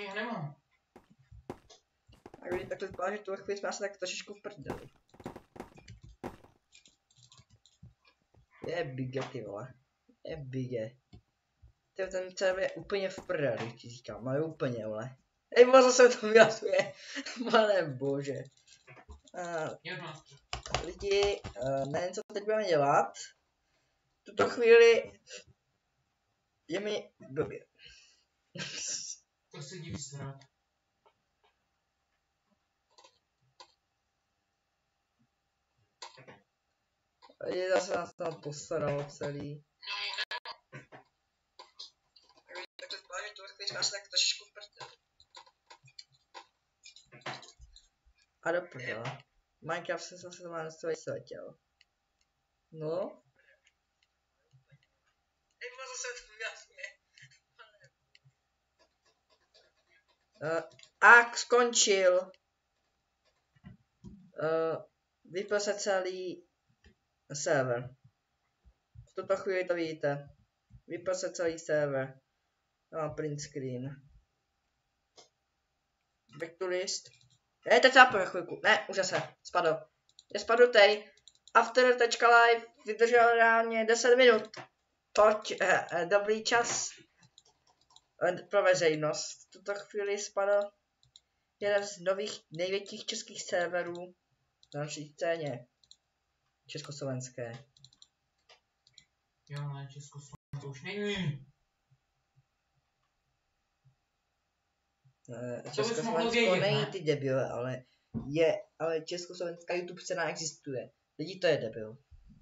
já nemám. A když takhle vypadá, že tuhle chvíli jsme asi tak trošičku v prdeli. Je bige, ty vole. Je bige. Ten server je úplně v prdeli, ti říkám, ale úplně, vole. Ej, vole, zase to vyhlasuje. Pane bože. Lidi, nevím, co teď budeme dělat. V tuto chvíli je mi blbě. To se jdi vysrat. Lidi, zase nás tam postaralo celý. Takhle vypadá, že tuhle chvíli jsme asi tak trošičku v prdeli. A do prdele. Minecraft se zase má nastavit světěl. No. Zase to vyhlasuje. A skončil. Vypl se celý server. V tuto chvíli to vidíte. Vypl se celý server. Mám print screen. Back to list. Teď zápor chvilku. Ne, už zase. Spadl. Je spadnutej. After.live vydržel reálně 10 minut. Toť dobrý čas pro veřejnost. V tuto chvíli spadl jeden z nových největších českých serverů na naší scéně. Československé. Jo, ale Československo už není. Československo není ty debile, ale československá YouTube scéna existuje. Lidi, to je debil.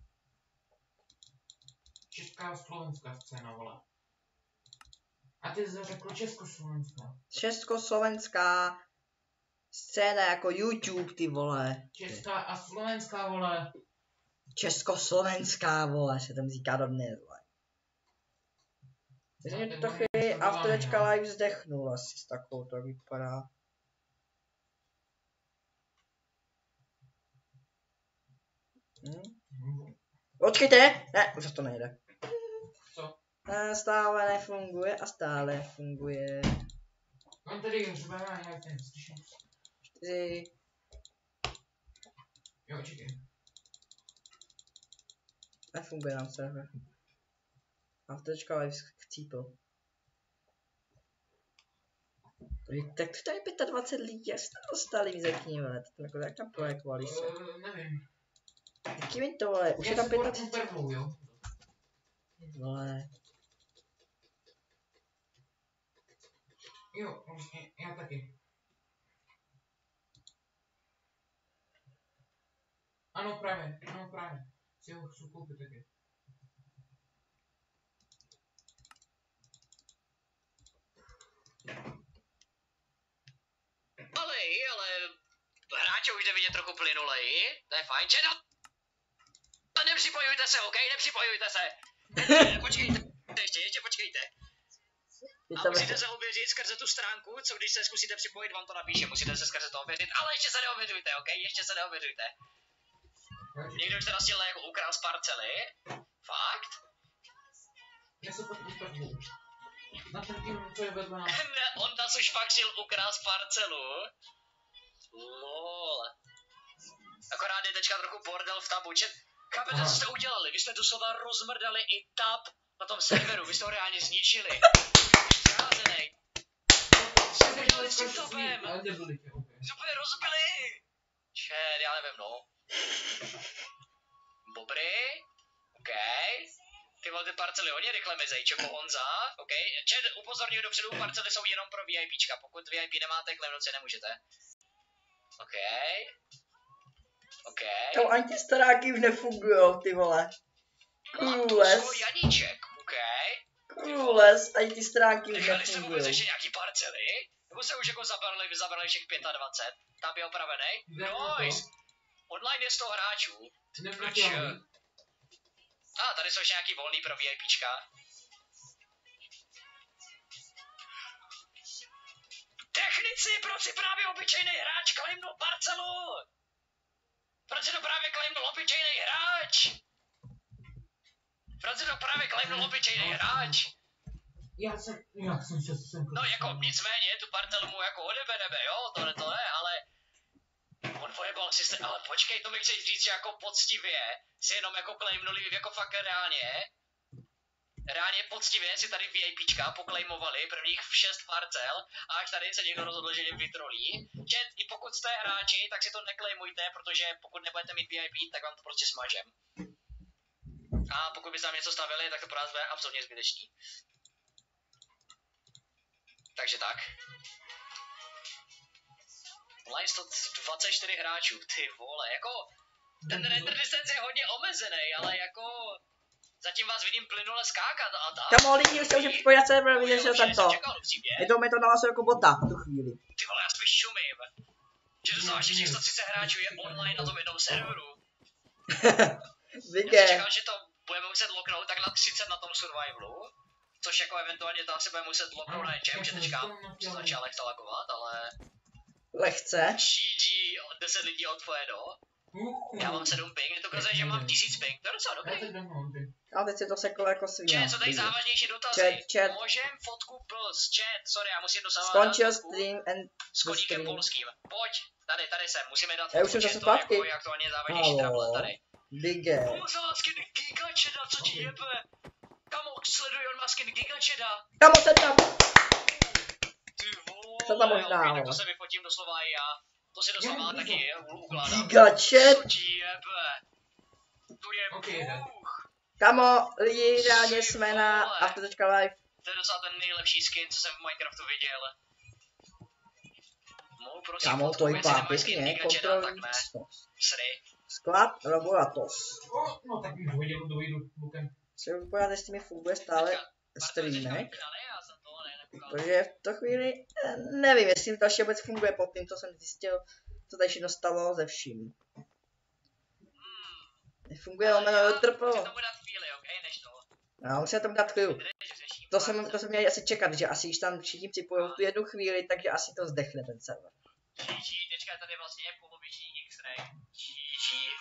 Česká a slovenská scéna, vole. A ty jsi řekl československá. Československá scéna jako YouTube, ty vole. Česká a slovenská, vole. Československá, vole, se tam říká do dnes, vole. Takže to chvíli After.live zdechnul asi s takovou, to vypadá. Počkejte! Ne, už to nejde. Co? Stále nefunguje a stále funguje. Mám tady hřbá, já ten slyším. 4. Jo, čekaj. Nefunguje nám server. After.live chcípl. Tak to tady 25 lidí, jak jste dostali mi řekni, vole, to jak tam projektovali se. Nevím. Taky mi to, vole, už je tam 25. Jo. Vole. Jo, vlastně, já taky. Ano, právě. Si ho chci koupit taky. Ale hráče už jde vidět trochu plynuleji, to je fajn, čeno! Nepřipojujte se, OK? Nepřipojujte se! Počkejte, ještě počkejte. A musíte se ověřit skrze tu stránku, co když se zkusíte připojit, vám to napíše, musíte se skrze to ověřit, ale ještě se neověřujte, OK? Ještě se neověřujte. Někdo už teda stěl jako ukrál z parcely? Fakt? Já se potom spadu. Na ten tým, co je vedle nás. Ne, on nás už fakt šel ukrál z parcelu. Lol. Akorát je teďka trochu bordel v tabu, chápete, co jste udělali? Vy jste tu slova rozmrdali i tab na tom serveru, vy jste ho reálně zničili. Zházenej. Co jste dělali s tím topem? Super, rozbili. Čet, já nevím, no. Dobrý. OK. Ty vole, ty parcely hodně rychle mizej, čeko Honza. OK. Čet, upozorňuji dopředu, parcely jsou jenom pro VIPčka, pokud VIP nemáte, klemnout si nemůžete. OK. OK. To ani ty staráky už nefungujou, ty vole. Krules. Janíček, OK. Krules, ani ty stránky už Nechali jste vůbec nefungujou. ještě nějaký parcely? Nebo se už jako zabrali všech 25? Tam je opravený? Nice. Online je 100 hráčů. Tady jsou ještě nějaký volný pro VIPčka. Technici, proč si právě obyčejný hráč claimnul parcelu? Proč si to právě claimnul obyčejný hráč? Já jsem se sem. No jako nicméně, tu partel mu jako odebereme, jo, to ne, ale on pojebal systém, ale počkej, to mi chceš říct, že jako poctivě si jenom jako claimnuli, jako fakt reálně poctivě si tady VIPčka poklejmovali prvních 6 parcel a až tady se někdo rozhodl, že je vytrolí. Že i pokud jste hráči, tak si to neklejmujte, protože pokud nebudete mít VIP, tak vám to prostě smažem. A pokud byste tam něco stavili, tak to pro nás bude absolutně zbytečný. Takže tak. Online 124 hráčů, ty vole, jako ten render distance je hodně omezený, ale jako zatím vás vidím plynule skákat a tak. Kamo, lidi už se může připojit na server, vyřešil jsem to. Čekal, upřímně. Je to mi to nahlasuje jako bota v tu chvíli. Ty vole, já spíš šumím. Že dosáváš, že těch 130 hráčů je online na tom jednom serveru. Já jsem čekal, že to budeme muset locknout tak na 30 na tom survivalu. Což jako eventuálně tam se bude muset locknout na něčem, že teďka se začal lehce lagovat, ale... Lehce. GG, 10 lidí od Fuedo. Já mám 7 ping, to ukazuje, že mám 1000 ping, to je docela dobrý. A teď si to seklo jako svině. Chat, jsou tady závažnější dotazy. Chat. Můžem fotku plus, chat, sorry, já musím dosávat Skončil stream and s koníkem polským. Pojď, tady jsem, musíme dát já už jsem zase zpátky. Jako aktuálně závažnější trable tady. Bige. Pomůžela skin Gigacheda, co ti jebe? Kamo, sleduj, on má skin Gigacheda. Kamo, jsem tam. Ty vole, Co tam možná, okay, tak to se vyfotím doslova i já. To si doslova taky ukládám. Gigachet. Co ti jebe? Tu je bůh. Kamo, lidi, reálně jsme na after.live. To je docela ten nejlepší skin, co jsem v Minecraftu viděl. Mohu prosím Kamo, fotku, to jestli vypadá nemáš skin pěkně, Gigacheda, tak kontrolní ne. místnost. Sry. Sklad Roboratos. No tak mi dojdu bukem. Chci vypadat, jestli mi funguje stále streamek. Protože v to chvíli nevím, jestli to ještě vůbec funguje pod tím, co jsem zjistil, co tady všechno stalo ze vším. Nefunguje omeno trplo. No, musím tomu dát chvíli. To jsem měl asi čekat, že asi když tam všichni připojou tu jednu chvíli, takže asi to zdechne ten server. GG, teďka tady vlastně je poloviční X-ray. GG.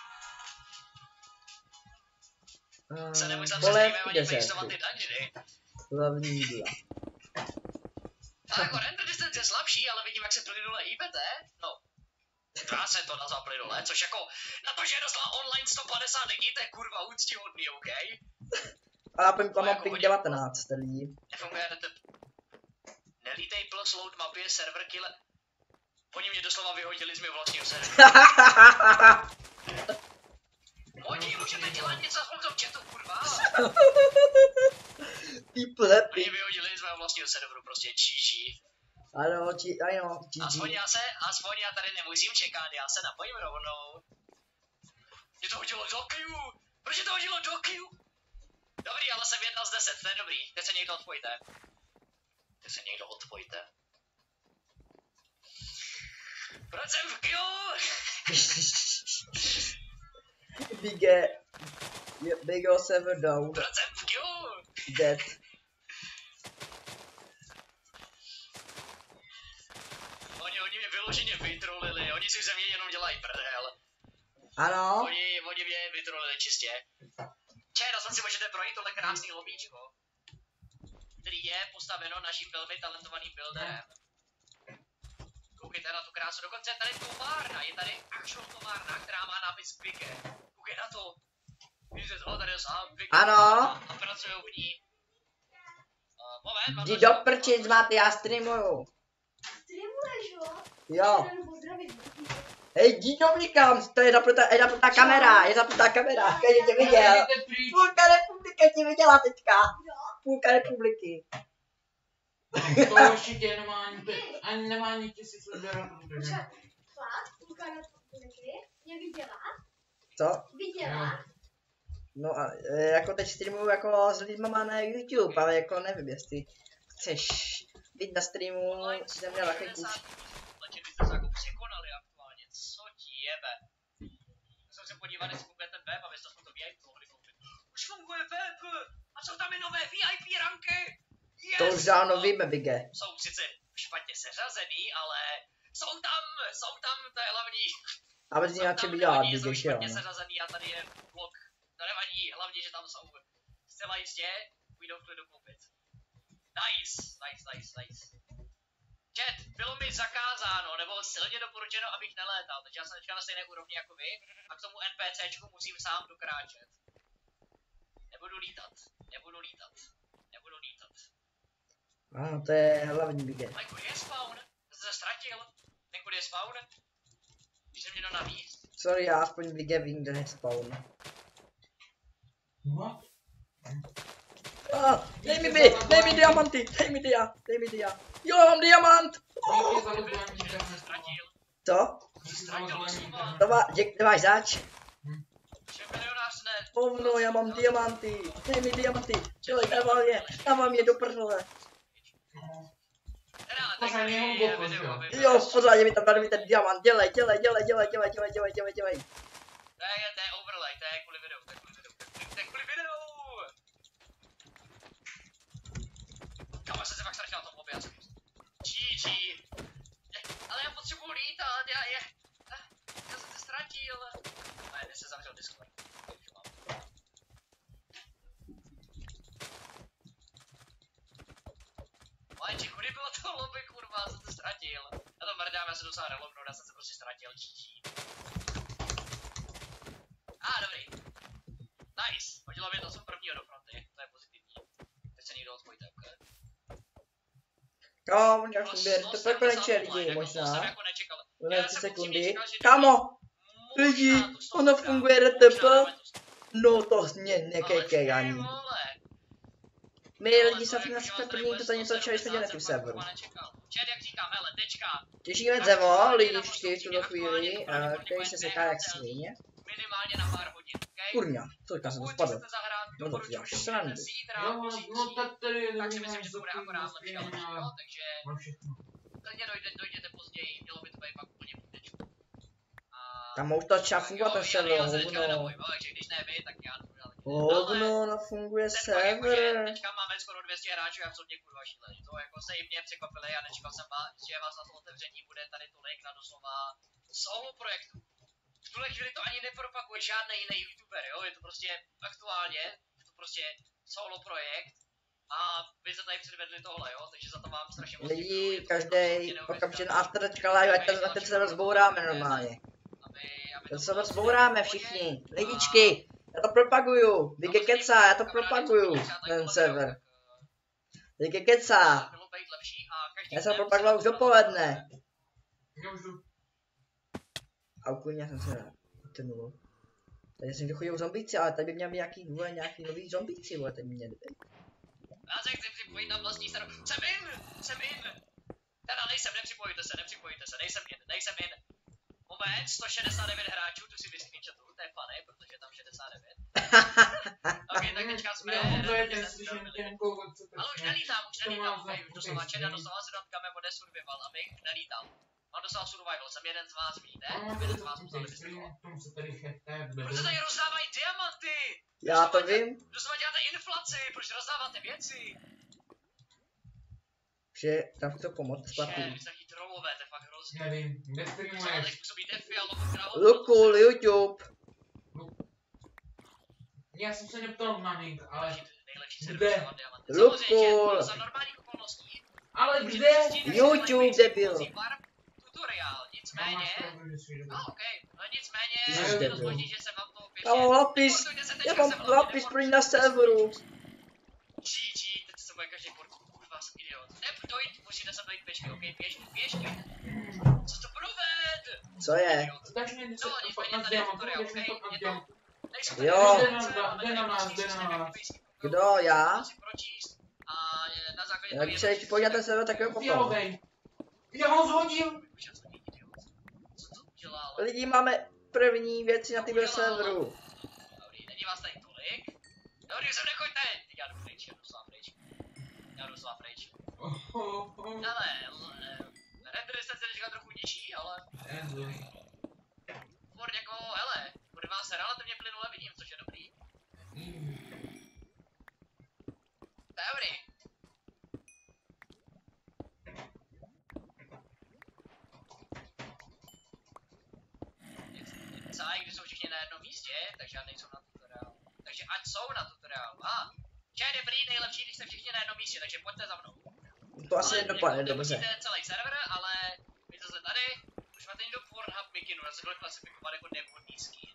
Se nemusím se streamem ani pejstovat ty dungeony. Hlavní jídla. Ale jako render distance je slabší, ale vidím, jak se plynule hýbete. No, dá se to nazvat plynule, což jako na to, že je doslova online 150 lidí, to je kurva úctihodný, OK? A já mám ping 19 lidí. Nefunguje nelítej plus load mapy, server killer. Oni mě doslova vyhodili z mého vlastního serveru. Oni můžete dělat něco aspoň v tom chatu, kurva. People happy. Oni vyhodili z mého vlastního serveru, prostě GG. Ano, GG. Aspoň já tady nemusím čekat, já se napojím rovnou. Mě to hodilo do queue. Proč to hodilo do queue? Dobrý, ale jsem 1 z 10, to je dobrý. Teď se někdo odpojte. Proč jsem v queue? Big server down. Proč jsem v queue? Dead. Oni mě vyloženě vytrolili, oni si ze mě jenom dělají prdel. Ano. Oni mě vytrolili čistě. Čero, si můžete projít tohle krásný lobíčko, který je postaveno naším velmi talentovaným builderem. Koukejte na tu krásu, dokonce je tady továrna, je tady actual továrna, která má nápis Bige. Koukej na to. Vidíte to, tady je Bige. Ano. A pracují v ní. Moment, Jdi do prčic, Maty, já streamuju. Streamuješ, jo? Jo. Hej, jdi někam, to je zapnutá kamera, každý tě viděl. Půlka republiky tě viděla teďka. Půlka republiky. To určitě ani nemá ani 1000 sledovat. Půlka republiky mě viděla. Co? Viděla. No a jako teď streamuju jako s lidma na YouTube, ale jako nevím, jestli chceš být na streamu, jsem měl takový kus. Byste se jako překonali aktuálně, co ti jebe? Musím se podívat, jestli funguje ten web, abyste aspoň to VIP mohli koupit. Už funguje web! A jsou tam i nové VIP ranky! Yes! To už dávno víme, Bige. Jsou sice špatně seřazený, ale jsou tam, to je hlavní. A bez ní na čem dělat, Bige, jsou že jo? špatně seřazený a tady je blok. To nevadí, hlavně, že tam jsou. Zcela jistě, půjdou v klidu koupit. Nice. Chat, bylo mi zakázáno, nebo silně doporučeno, abych nelétal, takže já jsem teďka na stejné úrovni jako vy a k tomu NPCčku musím sám dokráčet. Nebudu lítat. Ano, to je hlavní vidět. Ale kudy je spawn? To se ztratil. Ten kudy je spawn? Když jsem měl navíc. Sorry, já aspoň vidět vím, kde je spawn. What? Dej mi diamanty, dej mi dia. Jo, mám diamant! Co? To máš zač? Ovno, já mám diamanty, dej mi diamanty, dělej, dávám je do prdele. Jo, pořádně mi tam tady ten diamant, dělej. To je overlay, to je kvůli videu. Kam jsem se fakt ztratil na tom obě, GG. Ale já potřebuji lítat, já jsem se ztratil. Ne, teď se zavřel Discord. Máči, kudy bylo to lobby, kurva, já jsem se ztratil. Já to mrdám, já se docela relognout, já jsem se prostě ztratil, GG. Dobrý. Nice, hodilo mě to z prvního do fronty, to je pozitivní. Teď se někdo odpojíte, ok? Kámo, nějak funguje, to preferenče lidi, To možná. jsem jako nečekal. 12 sekundy. Kámo, lidi, ono funguje RTP. No to mě nekejkej ani. My lidi se na první to něco začali jsme dělat na serveru. Chat, jak říkám, hele, tečka. Těšíme Zevo, lidi všichni v tuto chvíli, který se seká jak svině. Minimálně na pár hodin, ok? Kurňa, co jsem to spadl. No to děláš srandu. No tak tady Takže myslím, že to bude akorát lepší, takže klidně dojděte později, mělo by to být pak úplně půjtečku. Tam už to začal fungovat ten server, hovno. Takže když ne vy, tak já nebudu dál. Hovno, nefunguje server. Teďka máme skoro 200 hráčů a co mě kurva šílený. To jako se i mě překvapili a nečekal jsem, že vás na to otevření bude tady tolik na doslova solo projektu. V tuhle chvíli to ani nepropaguje žádný jiný youtuber, jo, je to prostě aktuálně, je to prostě solo projekt a vy jste tady předvedli tohle, jo, takže za to vám strašně moc děkuju. Lidi, každý okamžitě na after live, ať ten server zbouráme normálně. Ten server zbouráme všichni, lidičky, já to propaguju, Vige kecá, já to propaguju, ten server. Vige kecá, já jsem propagoval už dopoledne. A úplně jsem se utrnul. Tady jsem dochodil zombíci, ale tady by měl být nějaký nový zombíci, vole, tady by měli být. Já se chci připojit na vlastní stranu. Jsem in! Teda nejsem, nepřipojujte se, nejsem in. Moment, 169 hráčů, tu si vyskrinčatu, to je funny, protože je tam 69. Ok, tak teďka jsme... Ale už nelítám, ok, už doslova čeda, doslova se dám kamem ode survival, abych nelítal. Mám doslova survival, jsem jeden z vás, vidíte? Jeden z vás musel vyskrinovat. Proč se tady rozdávají diamanty? Já to vím. Doslova děláte inflaci, proč rozdáváte věci? Že tam chci pomoct zpátky. Vy jste taky trollové, to je fakt hrozný. Nevím, kde streamuješ? Teď působíte fialovou kravou. Lukul, YouTube. Já jsem se neptal na link, ale Nejlepší kde? server diamanty. Lukul. Za normálních okolností. Ale kde? YouTube, debil. Tutoriál, nicméně. Ok, no nicméně. Ty jsi Je to debil. možný, že jsem vám to pěkně. Já mám lapis, já mám lapis pro ní na serveru. GG, teď se bude každý kurva, jsem idiot. Dojď, musíte sem dojít pěšky, ok, běžky. Co to proved? Co je? Takže mě No, nicméně tady je tutoriál, ok, je to. Nejsou tady Jo. Jde na nás. Kdo, já? si pročíst a na základě Jak se podívat ten server, tak jo potom. Fialovej. Já ho zhodil. Co to udělal? Lidi, máme první věci na tyhle serveru. Dobrý, není vás tady tolik. Dobrý, sem nechoďte! Teď já jdu pryč, já jdu s vámi pryč. Ale, render distance je teďka trochu nižší, ale... Furt jako, hele, bude vás relativně plynule vidím, což je dobrý. Dobrý. Když jsou všichni na jednom místě, takže já nejsou na tutoriálu. Takže ať jsou na tutoriálu. Čaj, dobrý, není nejlepší, když jste všichni na jednom místě, takže pojďte za mnou. To asi nedopadne dobře. Nemusíte celý server, ale vy to tady, už máte někdo Pornhub mikinu, já se byl klasifikovat jako nevhodný skin.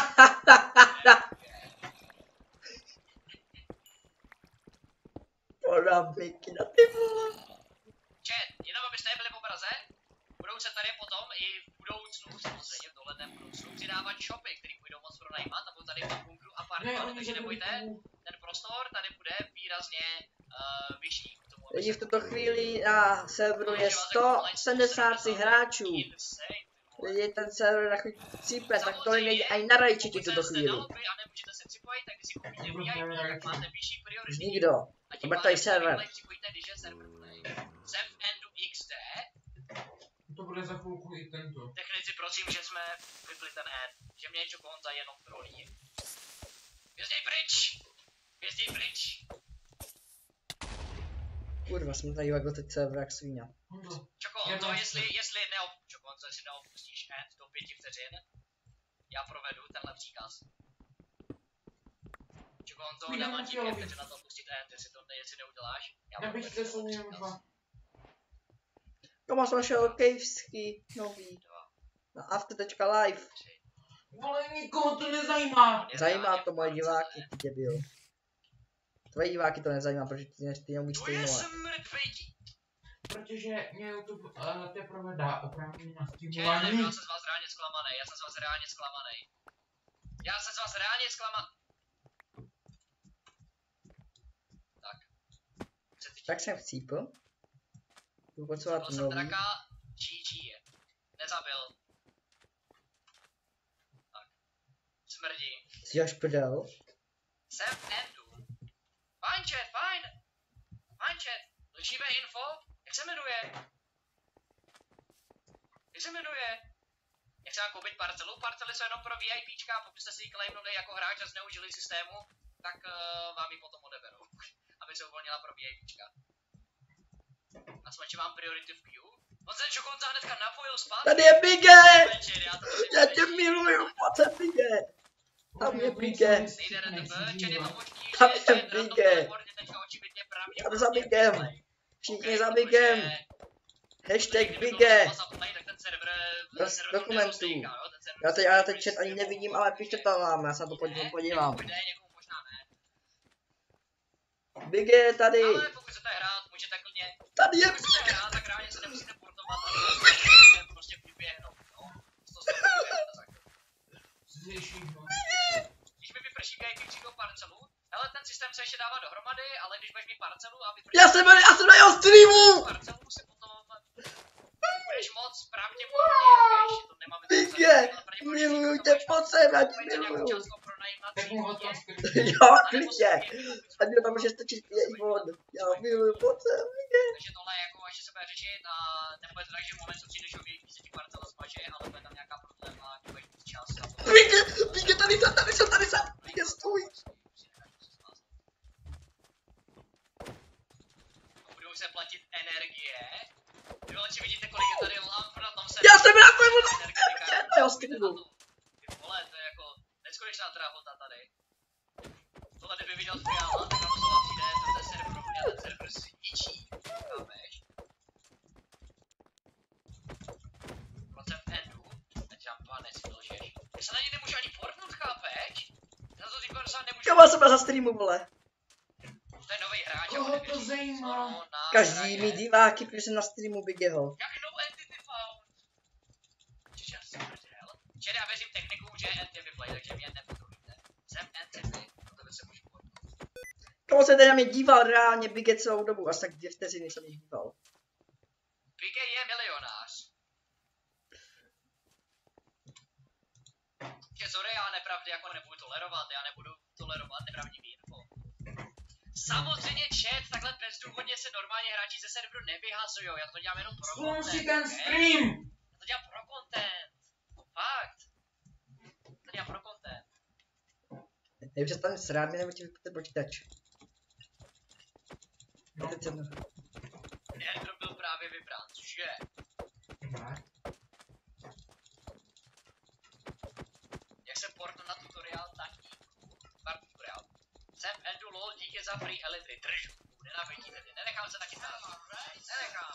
Pornhub mikina, ty vole. Chat, jenom abyste nebyli v obraze, budou se tady potom i v budoucnu, samozřejmě v dohledném budoucnu, přidávat shopy, které půjdou moc pronajímat, nebo tady v bunkru a parkour, takže nebojte, ten prostor tady bude výrazně vyšší k tomu. Lidi, v tuto chvíli na serveru je 173 hráčů. Lidi, ten server na chvíli cípe, tak to není ani na rajčiti v tuto chvíli. A nemůžete se připojit, tak když si koupíte VIP, tak máte vyšší priority. Nikdo. Obrtaj server. Jsem Endu XD. To bude za chvilku i tento. Technici prosím, že jsme vypli ten N. Že mě něco Honza jenom trolí. Vězděj pryč! Vězděj pryč! Kurva, jsem tady jako teď server jak svíňa. Čoko Honzo, jestli neopustíš N do 5 vteřin, já provedu tenhle příkaz. Čoko Honzo, dávám ti 5 vteřin na to pustit N, jestli neuděláš. Napište jsou jenom 2. Tomáš našel kejvský nový. Na after.live. Ale nikoho to nezajímá. Zajímá to moje diváky, ty debil. Tvoje diváky to nezajímá, protože ty neumíš streamovat. Protože mě YouTube teprve dá oprávnění na Já streamování. jsem z vás reálně zklamanej, já jsem z vás reálně zklamanej. Já jsem z vás reálně zklamanej. Tak. Tak jsem chcípl. Budu potřebovat Byl jsem nový. draka, GG. Nezabil. Tak. Smrdí. Jsi až prdel. Jsem Endu. Fajn chat, fajn. Fajn chat. Lživé info? Jak se jmenuje? Jak se jmenuje? Jak se vám koupit parcelu? Parcely jsou jenom pro VIPčka, pokud jste si ji claimnuli jako hráč a zneužili systému, tak vám ji potom odeberou. Aby se uvolnila pro VIPčka. Nasmačím vám priority v queue. On se Čokonza hnedka napojil zpátky. Tady je Bige! Já tě miluji. miluju, pojď se Bige! Tam je Bige! Tam je Bige! Já jdu za Bigem! Všichni za Bigem! Hashtag Bige! Dokumentů. Já teď chat ani nevidím, ale pište to vám, já se na to podívám. Bige je tady! Ale pokud chcete hrát, můžete klidně. Tady je Pokud chcete hrát, tak reálně se nemusíte portovat, ale můžete prostě vyběhnout, no. Když mi vyprší VIP parcelu, hele, ten systém se ještě dává dohromady, ale když budeš mít parcelu a vyprší... Já jsem na jeho streamu! Parcelu se potom budeš moc pravděpodobně, víš, to nemáme... Bige! Miluju tě, pojď sem, já tě miluju! Jo, klidně! Ať mi tam může stačit i vod. Já miluju, pojď sem, Bige! Takže tohle je jako, až se bude řešit a nebude to tak, že v moment, co přijdeš o VIP, se ti parcela smaže, ale bude tam nějaká prodleva, a budeš mít čas na to. Bige, tady jsem! Bige, stůj! Budou se platit energie. Vy vole, vidíte, kolik je tady lamp na tom se... Já jsem na jeho streamu! Ty vole, to je jako neskutečná drahota tady. Tohle kdyby viděl Fiala, tak tam slova přijde do té serveru a ten server zničí. Chápeš? Pokud jsem v Endu, teď já pane si vylžeš. Já se na ně nemůžu ani portnout, chápeš? Já to říkám, že se nemůžu... Já jsem za streamu, vole. To je nový hráč, Koho to zajímá? Každý mi diváky, protože jsem na streamu Bigeho. Jak no entity found? Čiže já si prdel. Čili já věřím technikům, že je entity play, takže mě nepodobíte. Jsem entity, do tebe se můžu podnout. Koho se teda mě díval reálně Bige celou dobu, až tak 2 vteřiny jsem jich díval. Bige je milionář. Že sorry, já nepravdy jako nebudu tolerovat, já nebudu tolerovat nepravdivý info. Samozřejmě chat, takhle bezdůvodně se normálně hráči ze serveru nevyhazujou, já to dělám jenom pro Spust si content, ten okay? stream! Já to dělám pro content. Fakt. To dělám pro content. Hej, přestaň srát mi, nebo ti vypute počítač. No. Teď jsem... Airdrop byl právě vybrán, cože? Jak se portnu na tutoriál, tak tutoriál. Jsem Endu LOL, díky za free elitry. Držu. Nenávidíte mě. Nenechám se taky stát. Nenechám.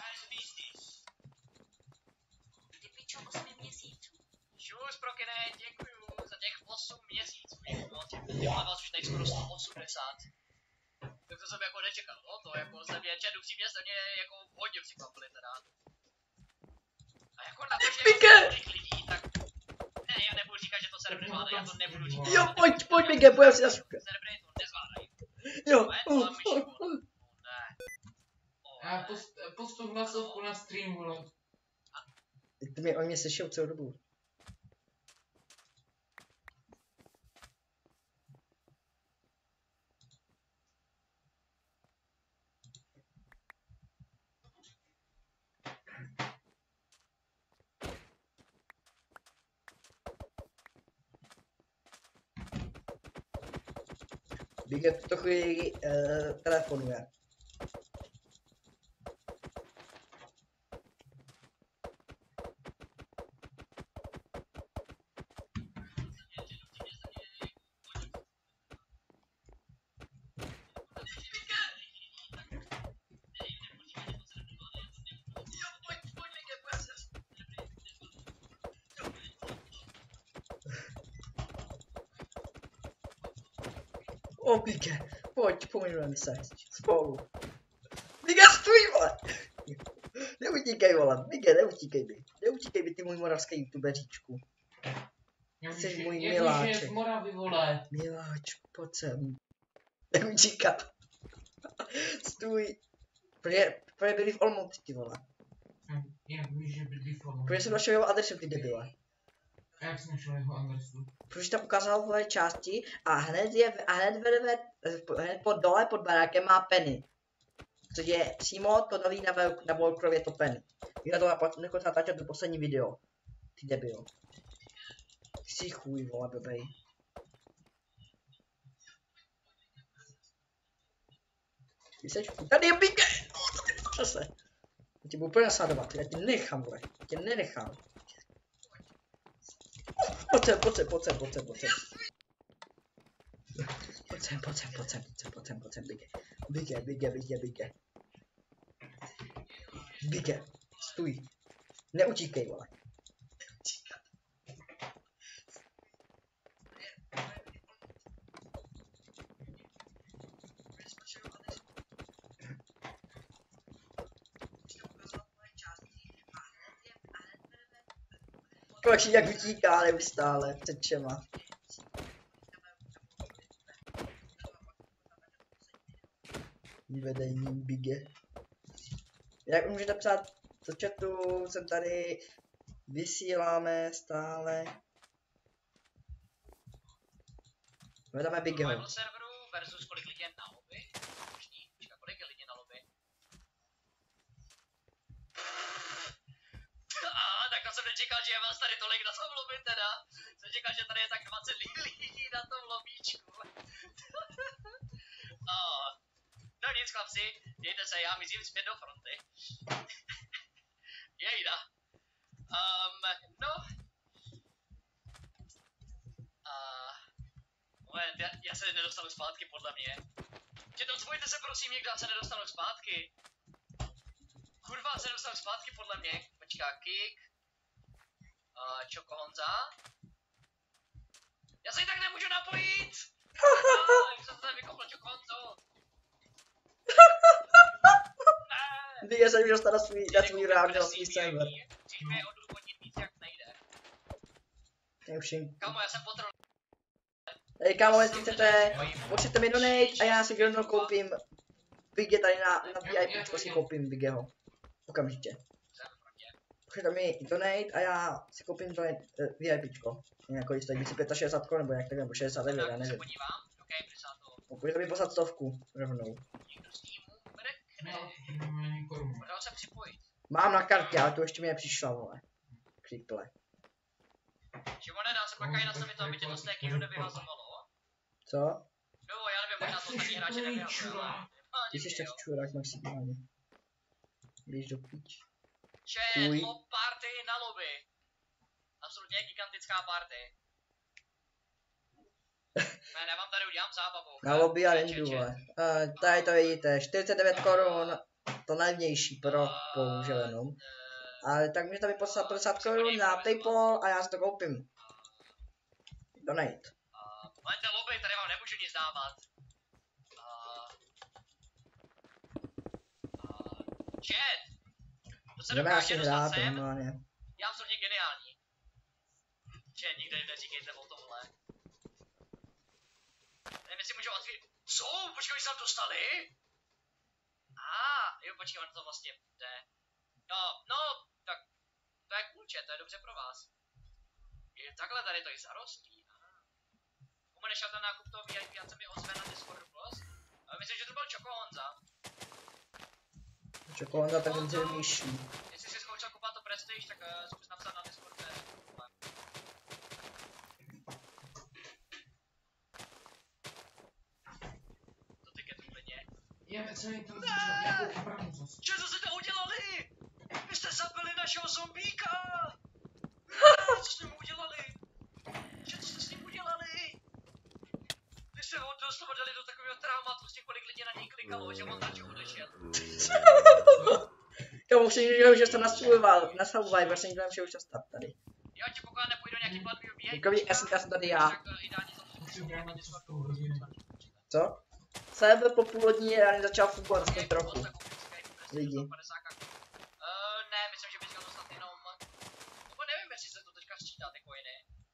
Ty pičo 8 měsíců. Šus pro kine, děkuju za těch 8 měsíců. Já vás už nejskoro 180. Tak to jsem jako nečekal, no to jako se mě čet upřímně se mě jako hodně překvapili teda. A jako na to, že je tolik lidí, tak ne, já nebudu říkat, že to servery zvládají, já to nebudu říkat. Jo, pojď, Mike, pojď si na šupka. Servery to nezvládají. Jo. Ne. A postup hlasovku na stream, vole. Oni mě slyšou celou dobu. Big v tuto chvíli telefonuje. O, Bige, pojď, pominujeme se. Spolu. Bige, stůj, vole! Neutíkej, vole, Bige, neutíkej mi. Neutíkej mi, ty můj moravský youtubeříčku. Jsi můj miláček. Jak z Moravy, vole. Miláčku, pojď sem. Neutíká. Stůj. Protože byli v Olomouci, ty vole. Jak víš, že byli v Olomouci? Protože jsem našel jeho adresu, ty debile. A jak jsi našel jeho adresu? Protože tam ukázal vole části a hned dole pod barákem má Penny. Což je přímo to nový na Volkrově to Penny. Já to natáčet do poslední video. Ty debil. Ty jsi chuj, vole, blbej. Ty jsi chuj. Tady je Bige! Přesně. Já tě budu úplně nasádovat, já tě nechám, vole. Já tě nenechám. Pojď sem, Bige, stůj. Neutíkej, vole. Konečně jak utíká neustále před všema. Vedení Bige. Jak můžete psát do chatu, jsem tady, vysíláme stále. Hledáme Bigeho. Survival serveru versus kolik lidí je na lobby. Počkej, kolik je lidí na lobby? Tak to jsem nečekal, že je vás tady tolik na tom lobby teda. Jsem čekal, že tady je tak 20 lidí na tom lobíčku. No nic, chlapci, dějte se, já mizím zpět do fronty. Jejda. No. Moment, já se nedostanu zpátky podle mě. Dozvojte se prosím někdo, já se nedostanu zpátky. Kurva, se dostanu zpátky podle mě. Počká, Kik. Čoko Honza. Já se jí tak nemůžu napojit! Jak jsem se tady vykopl, Čoko Honzo. Bige se už dostal na svůj reálný server. Musíme je odůvodnit víc, jak nejde. Nevšim. Kámo, já jsem potrl. Hej kámo, jestli chcete, potřebujete mi donate a já si rovnou koupím Bige tady na VIP, si koupím Bigeho. Okamžitě. Potřebujete mi donate a já si koupím to VIPčko. Jako když stojí víc 65 nebo jak tak, nebo 69, já nevím. Můžete mi poslat 100 rovnou. Dal se připojit. Mám na kartě, ale to ještě mi nepřišla, vole. Kriple. Šimone, dá se pak i nastavit to, aby tě to stéky nevyhazovalo? Co? Jo, já nevím, možná to ostatní hráče nevyhazovalo. Ty jsi tak čurák maximálně. Běž do píč. Chat, mob party na lobby. Absolutně gigantická party. Já vám tady udělám zábavu. Na lobby a Čet, není čet, čet. důle. Tady to vidíte, 49 korun, to nejvnější pro bohužel jenom. Ale tak můžete mi poslat 50 korun na Paypal a já si to koupím. Donate. Máte lobby, tady vám nemůžu nic dávat. Chat! To se Jdeme asi dokáže dostat hrát sem? normálně. Já jsem absolutně geniální. Chat, nikdy neříkejte o tomhle. Nevím, jestli můžu otvírat. Co? Počkej, oni se tam dostali? Jo, počkej, on to vlastně jde. No, tak to je cool, chat, to je dobře pro vás. Je takhle tady to i zarostlý. Komu nešel ten nákup toho VIP, já se mi ozve na Discordu plus. Myslím, že to byl Čoko Honza. Čokoláda tak dobře vymýšlí. Jestli jsi zkoušel kupovat to Prestige, tak zkus napsat na Discordu. To ty ketu klidně. Je celý to nějakou obranu zase. Co jste to udělali? Vy jste zabili našeho zombíka! Co jste mu udělali? Co jste s ním udělali? Vy jste ho doslova dali do takového traumatu, prostě kolik lidí na něj klikalo, že on radši odešel. Kamu už si nikdo že jste nastavoval, protože si nikdo nemůže už dostat tady. Jo, ti pokud nepůjdu nějaký platný obíhej. Děkuji, já jsem tady já. Tak ideální Musím hrát na Discordu. Co? Server po půl hodině rány začal fungovat aspoň trochu. Lidi. Ne, myslím, že bys měl dostat jenom... Nebo nevím, jestli se to teďka sčítá, ty coiny.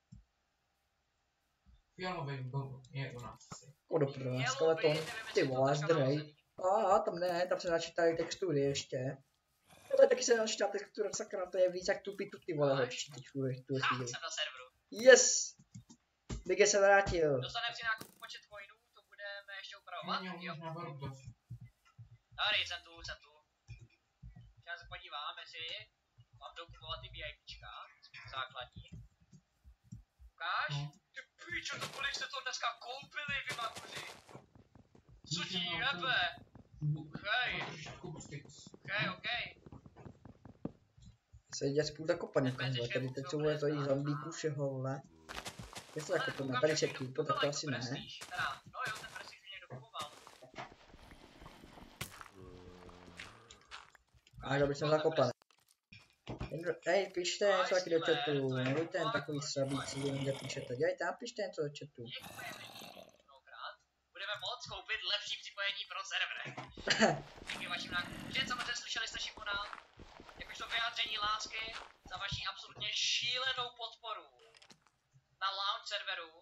Fialový byl, je u nás asi. Kodo pro skeleton. Ty vole, zdrej. Tam ne, tam se načítají textury ještě. Ale taky se načítá textura, sakra, to je víc jak tupý ty vole lepší textury v tu chvíli. Jsem na serveru. Yes! Bigge se vrátil. Dostaneme si nějakou počet coinů, to budeme ještě upravovat. Měl Jo. možná Bardos. Dobrý, jsem tu. Já se podívám, jestli mám dokupovat ty VIPčka, základní. Ukáž? No. Ty pičo, to kolik jste to dneska koupili, vy makuři? Co ti jebe? Hej. Okej. Se jde spůl zakopaný tamhle, tady teď jsou vole tady zombíků všeho, vole. Je to zakopané, tady se kýpo, tak to asi ne. No jo, ten prestiž mi někdo kupoval. A kdo by jsem zakopaný. Hej, pište něco taky do chatu, nebuďte jen takový slabíci, že někde píšete, dělejte a pište něco do chatu. Budeme moct koupit lepší připojení pro server. Díky vašim nákupům. Že samozřejmě slyšeli jste Šimona, jakožto vyjádření lásky za vaši absolutně šílenou podporu na launch serveru.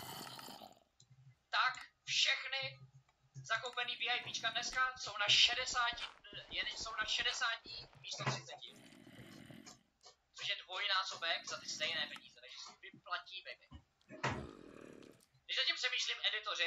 Tak všechny zakoupený VIPčka dneska jsou na 60 dní místo 30. Což je dvojnásobek za ty stejné peníze, takže se vyplatí, baby. Když zatím přemýšlím editoři,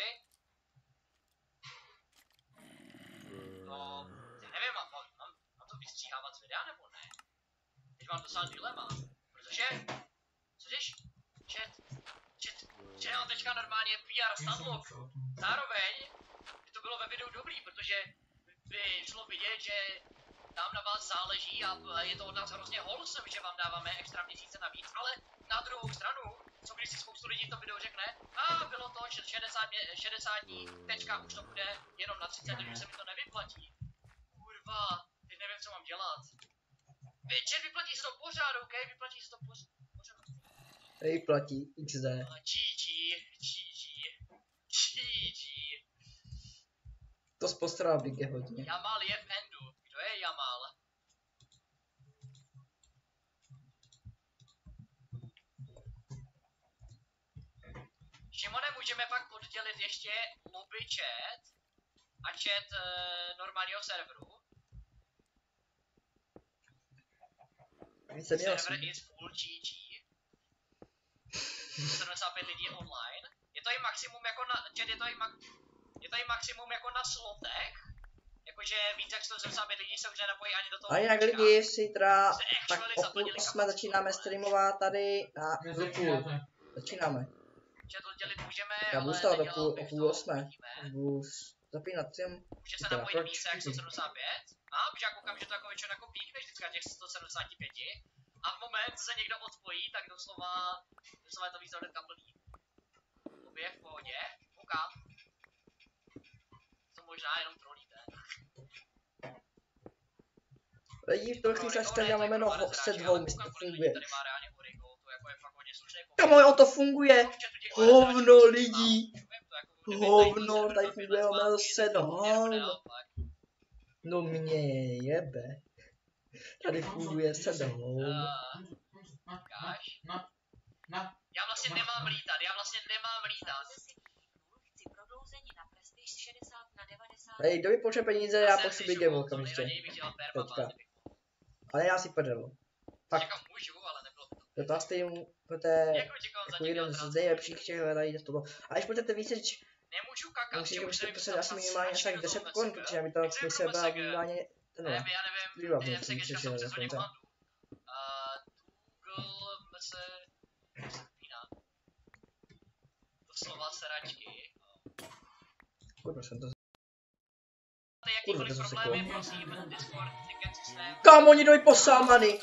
no, já nevím, mám to vystříhávat z videa nebo ne? Teď mám docela dilema, protože, co když, chat, mám teďka normálně PR stunlock, zároveň by to bylo ve videu dobrý, protože by šlo vidět, že nám na vás záleží a je to od nás hrozně wholesome, že vám dáváme extra měsíce navíc, ale na druhou stranu, co když si spoustu lidí to video řekne, bylo to 60 dní, teďka už to bude jenom na 30, takže se mi to nevyplatí. Kurva, teď nevím, co mám dělat. Chat, vyplatí se to pořád, OK? Vyplatí se to pořád. Vyplatí, XD. GG. To spostaral Bigge hodně. Jamal je v endu. Kdo je Jamal? Šimone, můžeme pak oddělit ještě lobby chat a chat normálního serveru. Server is full GG. 75 lidí online. Je to i maximum jako na chat, je to i maximum jako na slotech. Jakože víc jak 175 lidí se už nenapojí ani do toho. A jinak lidi, zítra tak o 7:30 začínáme streamovat tady na půl. Začínáme. Chat oddělit můžeme, Já budu stát o 7:30. Budu zapínat tím. Může se napojit více jak 175. Protože já koukám, že to jako většinou jako pík než vždycky těch 175. A v moment se někdo odpojí, tak doslova je to víc hnedka plný. lobby, v pohodě. Koukám. To možná jenom trolíte. Lidi v toho chvíli se dělá jméno set home, jestli to funguje. Tady má reálně Origo, to jako je fakt hodně slušný. Kamo, on to funguje. Hovno lidí. Hovno, tady funguje jméno set home. No mě jebe. Tady funguje set home. Já vlastně nemám lítat. Chci prodloužení na Prestige 60 na 90. Hej, kdo mi pošle peníze, já pošlu Big Game okamžitě. Teďka. Ale já si prdel. Fakt. Čekám, můžu, ale nebylo to. To vás to je jako jeden z nejlepších těch hledají toho. A když budete víc říct, Nemůžu kakat, musíte prostě poslat asi minimálně asi tak 10 korun, protože mi to se byla minimálně ten já výbava, nevím, myslím, že že jsem se je to Google se zapíná. To slova seračky. Kurva, jsem to Jakýkoliv to zase problémy, kolo. prosím, Discord, ticket systém. Kámo, oni jdou posámany.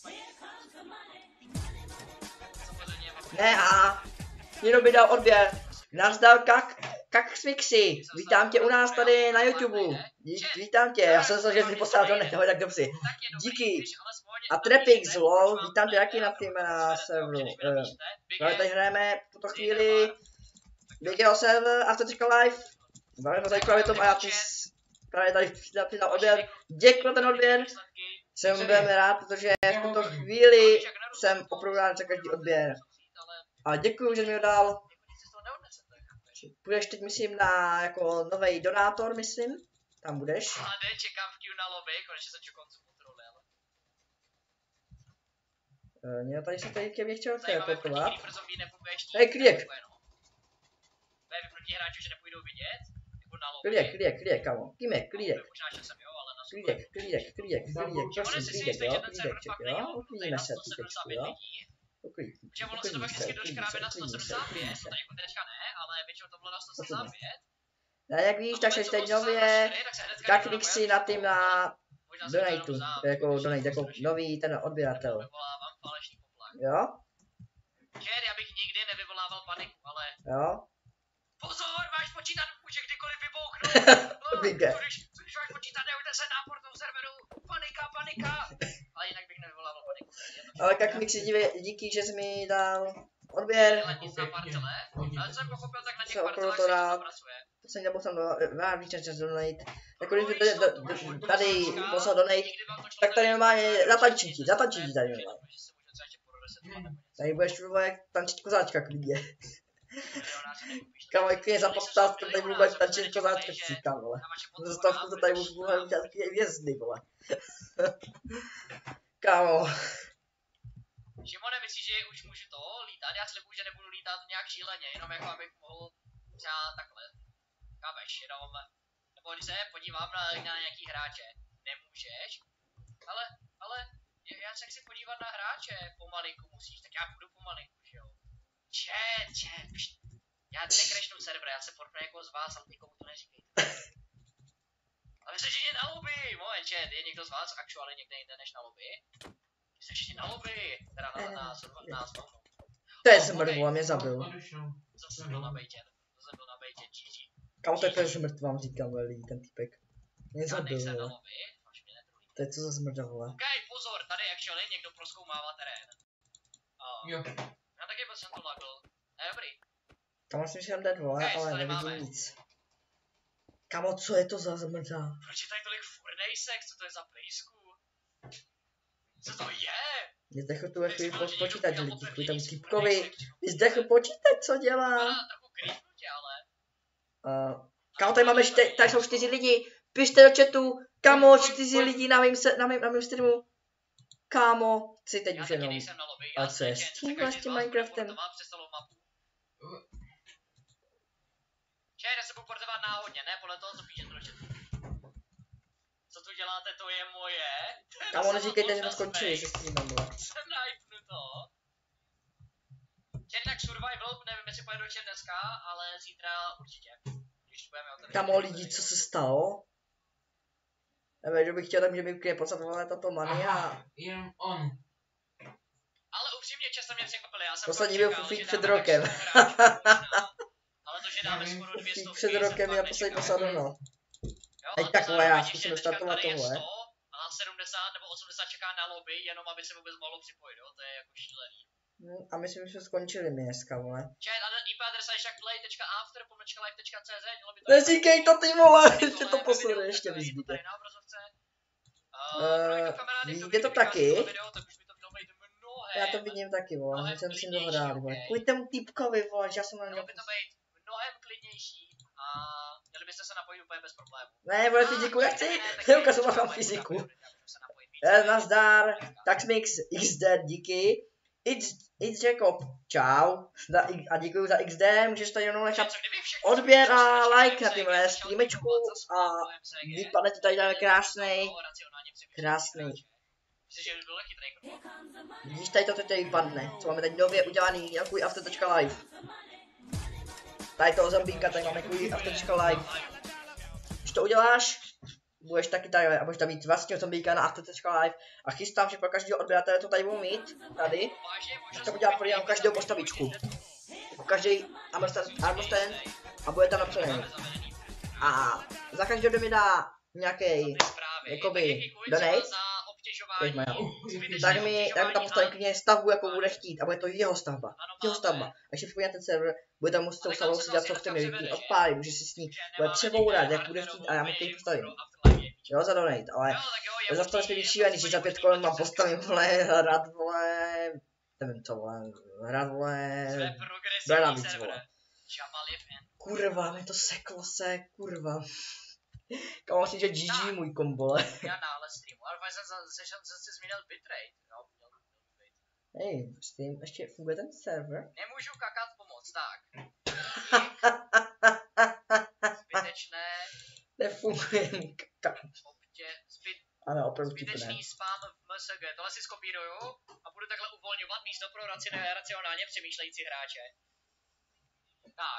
Samozřejmě Ne, jenom by dal odběr. Nazdar, kak Smixy. Vítám tě u nás tady na YouTube. Vítám tě, já jsem se, že jsi poslal do neho, tak dobře. Díky. A Trepix, lol, vítám tě taky na tým na serveru. Právě tady hrajeme v tuto chvíli BGO server, After.live. Bavíme tady právě tom a já ti právě tady přidal odběr. Děkuji za ten odběr. Jsem velmi rád, protože v tuto chvíli jsem opravdu rád za každý odběr. A děkuji, že jsi mi ho dal. Budeš teď, myslím, na jako nový donátor, myslím. Tam budeš. Hlade, čekám v queue na lobby, konečně jsem koncu kontroly, ale... Já tady se tady mě chtěl teleportovat. Hej, Hej, klidek. To je vypnutí hráčů, že nepůjdou vidět, nebo na lobby. Klidek, kamo. Klidek. Možná, že jsem jo, ale na Klidek, prosím, klidek, jo, klideček, jo. Uklidíme se, týpečku, jo. Že ono se to pak vždycky doškrábe na 175, to tady jako teďka ne, ale většinou to bylo na 175. No jak víš, tak seš teď nově, tak bych si na tým na donatu, jako donate, jako nový ten odběratel. Jo? Čer, já bych nikdy nevyvolával paniku, ale... Jo? Pozor, váš počítač může kdykoliv vybouchnout. Vyjde. Když váš počítač neujde se na portu serveru, panika. Ale jinak bych nevyvolával paniku. Ale jak mi si díky, že jsi mi dal odběr. Nic na parcele, ale co jsem pochopil, tak na těch Jsem opravdu parcelách to se rád. to pracuje. To jsem nemohl rád víc čas donate. Jako když tady poslal donate, tak tady normálně zatančí ti tady normálně. Tady budeš vole tančit kozáčka klidně. Kámo, jak je za 15, tady budeš tančit kozáčka chcíka, vole. Zastavku to tady už bude udělat taky hvězdy, vole. Kámo. Šimone, myslíš, že už můžu to lítat? Já slibuju, že nebudu lítat nějak šíleně, jenom jako abych mohl třeba takhle. Kámeš, jenom, nebo když se podívám na nějaký hráče, nemůžeš, ale já se chci podívat na hráče, pomalinku musíš, tak já budu pomalinku, že jo. Chat, já nekrešnu server, já se porpnu jako z vás, ale nikomu to neříkejte. Ale jsi ještě na lobby, moment, chat, je někdo z vás aktuálně někde jinde než na lobby? Jsi ještě na lobby, teda na spawnu. To je zmrtvá, mě zabil. Co jsem byl na bejtě, GG. Kámo, to je to, že mrtvám říkám, velí, ten týpek. Mě Já zabil, nejsem na vole. lobby, až mě netrulí. To je co za zmrda, vole. OK, pozor, tady actually někdo prozkoumává terén. Jo. Já taky jsem to lagl. Ne, dobrý. Kámo, jsem si tam dát, vole, Okay, ale tady nevidím máme. nic. Kámo, co je to za zmrda? Proč je tady tolik furnejsek, co to je za pejsku? Co to je? Mě zdechl tu chvíli počítač, lidi, kvůli tomu týpkovi. Mě zdechl počítač, co dělá? Trochu creepnutě, ale... Kámo, tady máme, tady jsou 4 lidi. Pište do chatu, kámo, 4 lidi na mým streamu. Kámo, si teď Já už taky jenom. nejsem na lobby, A já co je jsem s tím vlastně Minecraftem? To má přestalou mapu. Čej, já se budu portovat náhodně, ne podle toho, co píšete do chatu. Co tu děláte, to je moje. Kámo, neříkejte, že jsme skončili se streamem, vole. Jsem najpnu to. Čej, tak survival, nevím, jestli pojede do chat dneska, ale zítra určitě. Když budeme otevřít. Kámo, lidi, co se stalo? Nevím, že bych chtěl, tak mě vykryje podstatovat tato mania. Aha, jenom on. Ale upřímně často mě překvapili, já jsem Poslední fakt byl čekal, Fufík že před tam rokem. tak 100 hráčů možná. dáme skoro 200. Před rokem já poslední poslal no. Jo, Ať a tak to vole, já zároveň zkusím ještě teďka startovat tady je tohle. 100 a 70 nebo 80 čeká na lobby, jenom aby se vůbec mohlo připojit, jo, to je jako šílený. A myslím, že jsme skončili my dneska, vole. Chat, a IP adresa je však play.after.live.cz, mělo by to... Neříkej to ty vole, Tady ještě to tohle posledně, video, ještě tady vyzbíte. tady na obrazovce. Vidíte to taky? Video, tak už by to mělo být mnohem. Já to vidím taky, vole, mnohem my jsme musím klidnější, dohrát, vole. okej. Kvůli tomu týpkovi, vole, že já jsem na Mělo něm... by to být mnohem klidnější a měli byste se napojit úplně bez problémů. Ne, vole, fyziku nechci, neukazovat na fyziku. Nazdar, Taxmix XD, díky. It's Jacob, čau. A děkuji za XD, můžeš tady jenom nechat odběr a like na tyhle streamečku a vypadne ti tady krásnej. Vidíš, tady to teď vypadne, co máme teď nově udělaný, nějaký after.live. Tady toho zombíka, tady máme nějaký after.live. Když to uděláš, budeš taky tady a budeš tam mít vlastního zombíka na after.live a chystám, že pro každého odběratele to tady budu mít, tady. Tak udělám pro každou postavičku. Jako každý armorstand a bude tam napsaný. A za každého, kdo mi dá nějaký, jakoby, donate, tak mi tam postaví klidně stavbu, jako bude chtít a bude to jeho stavba. A když se připojím na ten server, bude tam muset tou stavbou si dělat, co chce mi odpálit, může si s ní bude přebourat, jak bude chtít a já mu to postavím. Jo, za donate, ale zase to nesmí být šílený, že za 5 korun mám postavit, vole, hrát, vole, nevím co, vole, hrát, vole, brana víc, vole. Kurva, mě to seklo se, kurva. Kam myslím, že GG můj kombole. Já nález streamu, ale zase změnil bitrate, no, měl být. Hej, Steam, ještě funguje ten server? Nemůžu kakat pomoct, tak. Zbytečné. Nefunguje ano, opravdu zbytečný spam v MSG. Tohle si skopíruju a budu takhle uvolňovat místo pro racionálně přemýšlející hráče. Tak.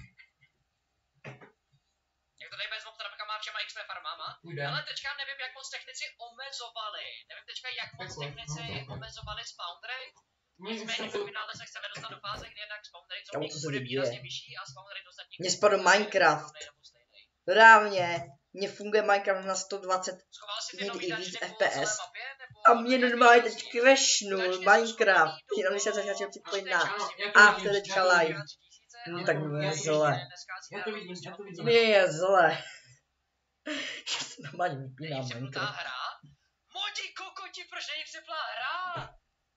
Jak to tady bez obtrapkama všema XP farmama. Ale teďka nevím, jak moc technici omezovali. Nevím teďka, jak moc technici omezovali spawn rate. Nicméně ve finále se chceme dostat do fáze, kdy jednak spawn rate zombíků bude výrazně vyšší a spawn rate ostatních... Mně spadl Minecraft. Reálně, mně funguje Minecraft na 120 někdy i víc FPS. A mě normálně teď crashnul Minecraft. Jenom když jsem se začal připojit na after.live. No tak mě je zle. Mě je zle. Já se normálně vypínám Minecraft. Modi kokoti, proč není přeplá hra?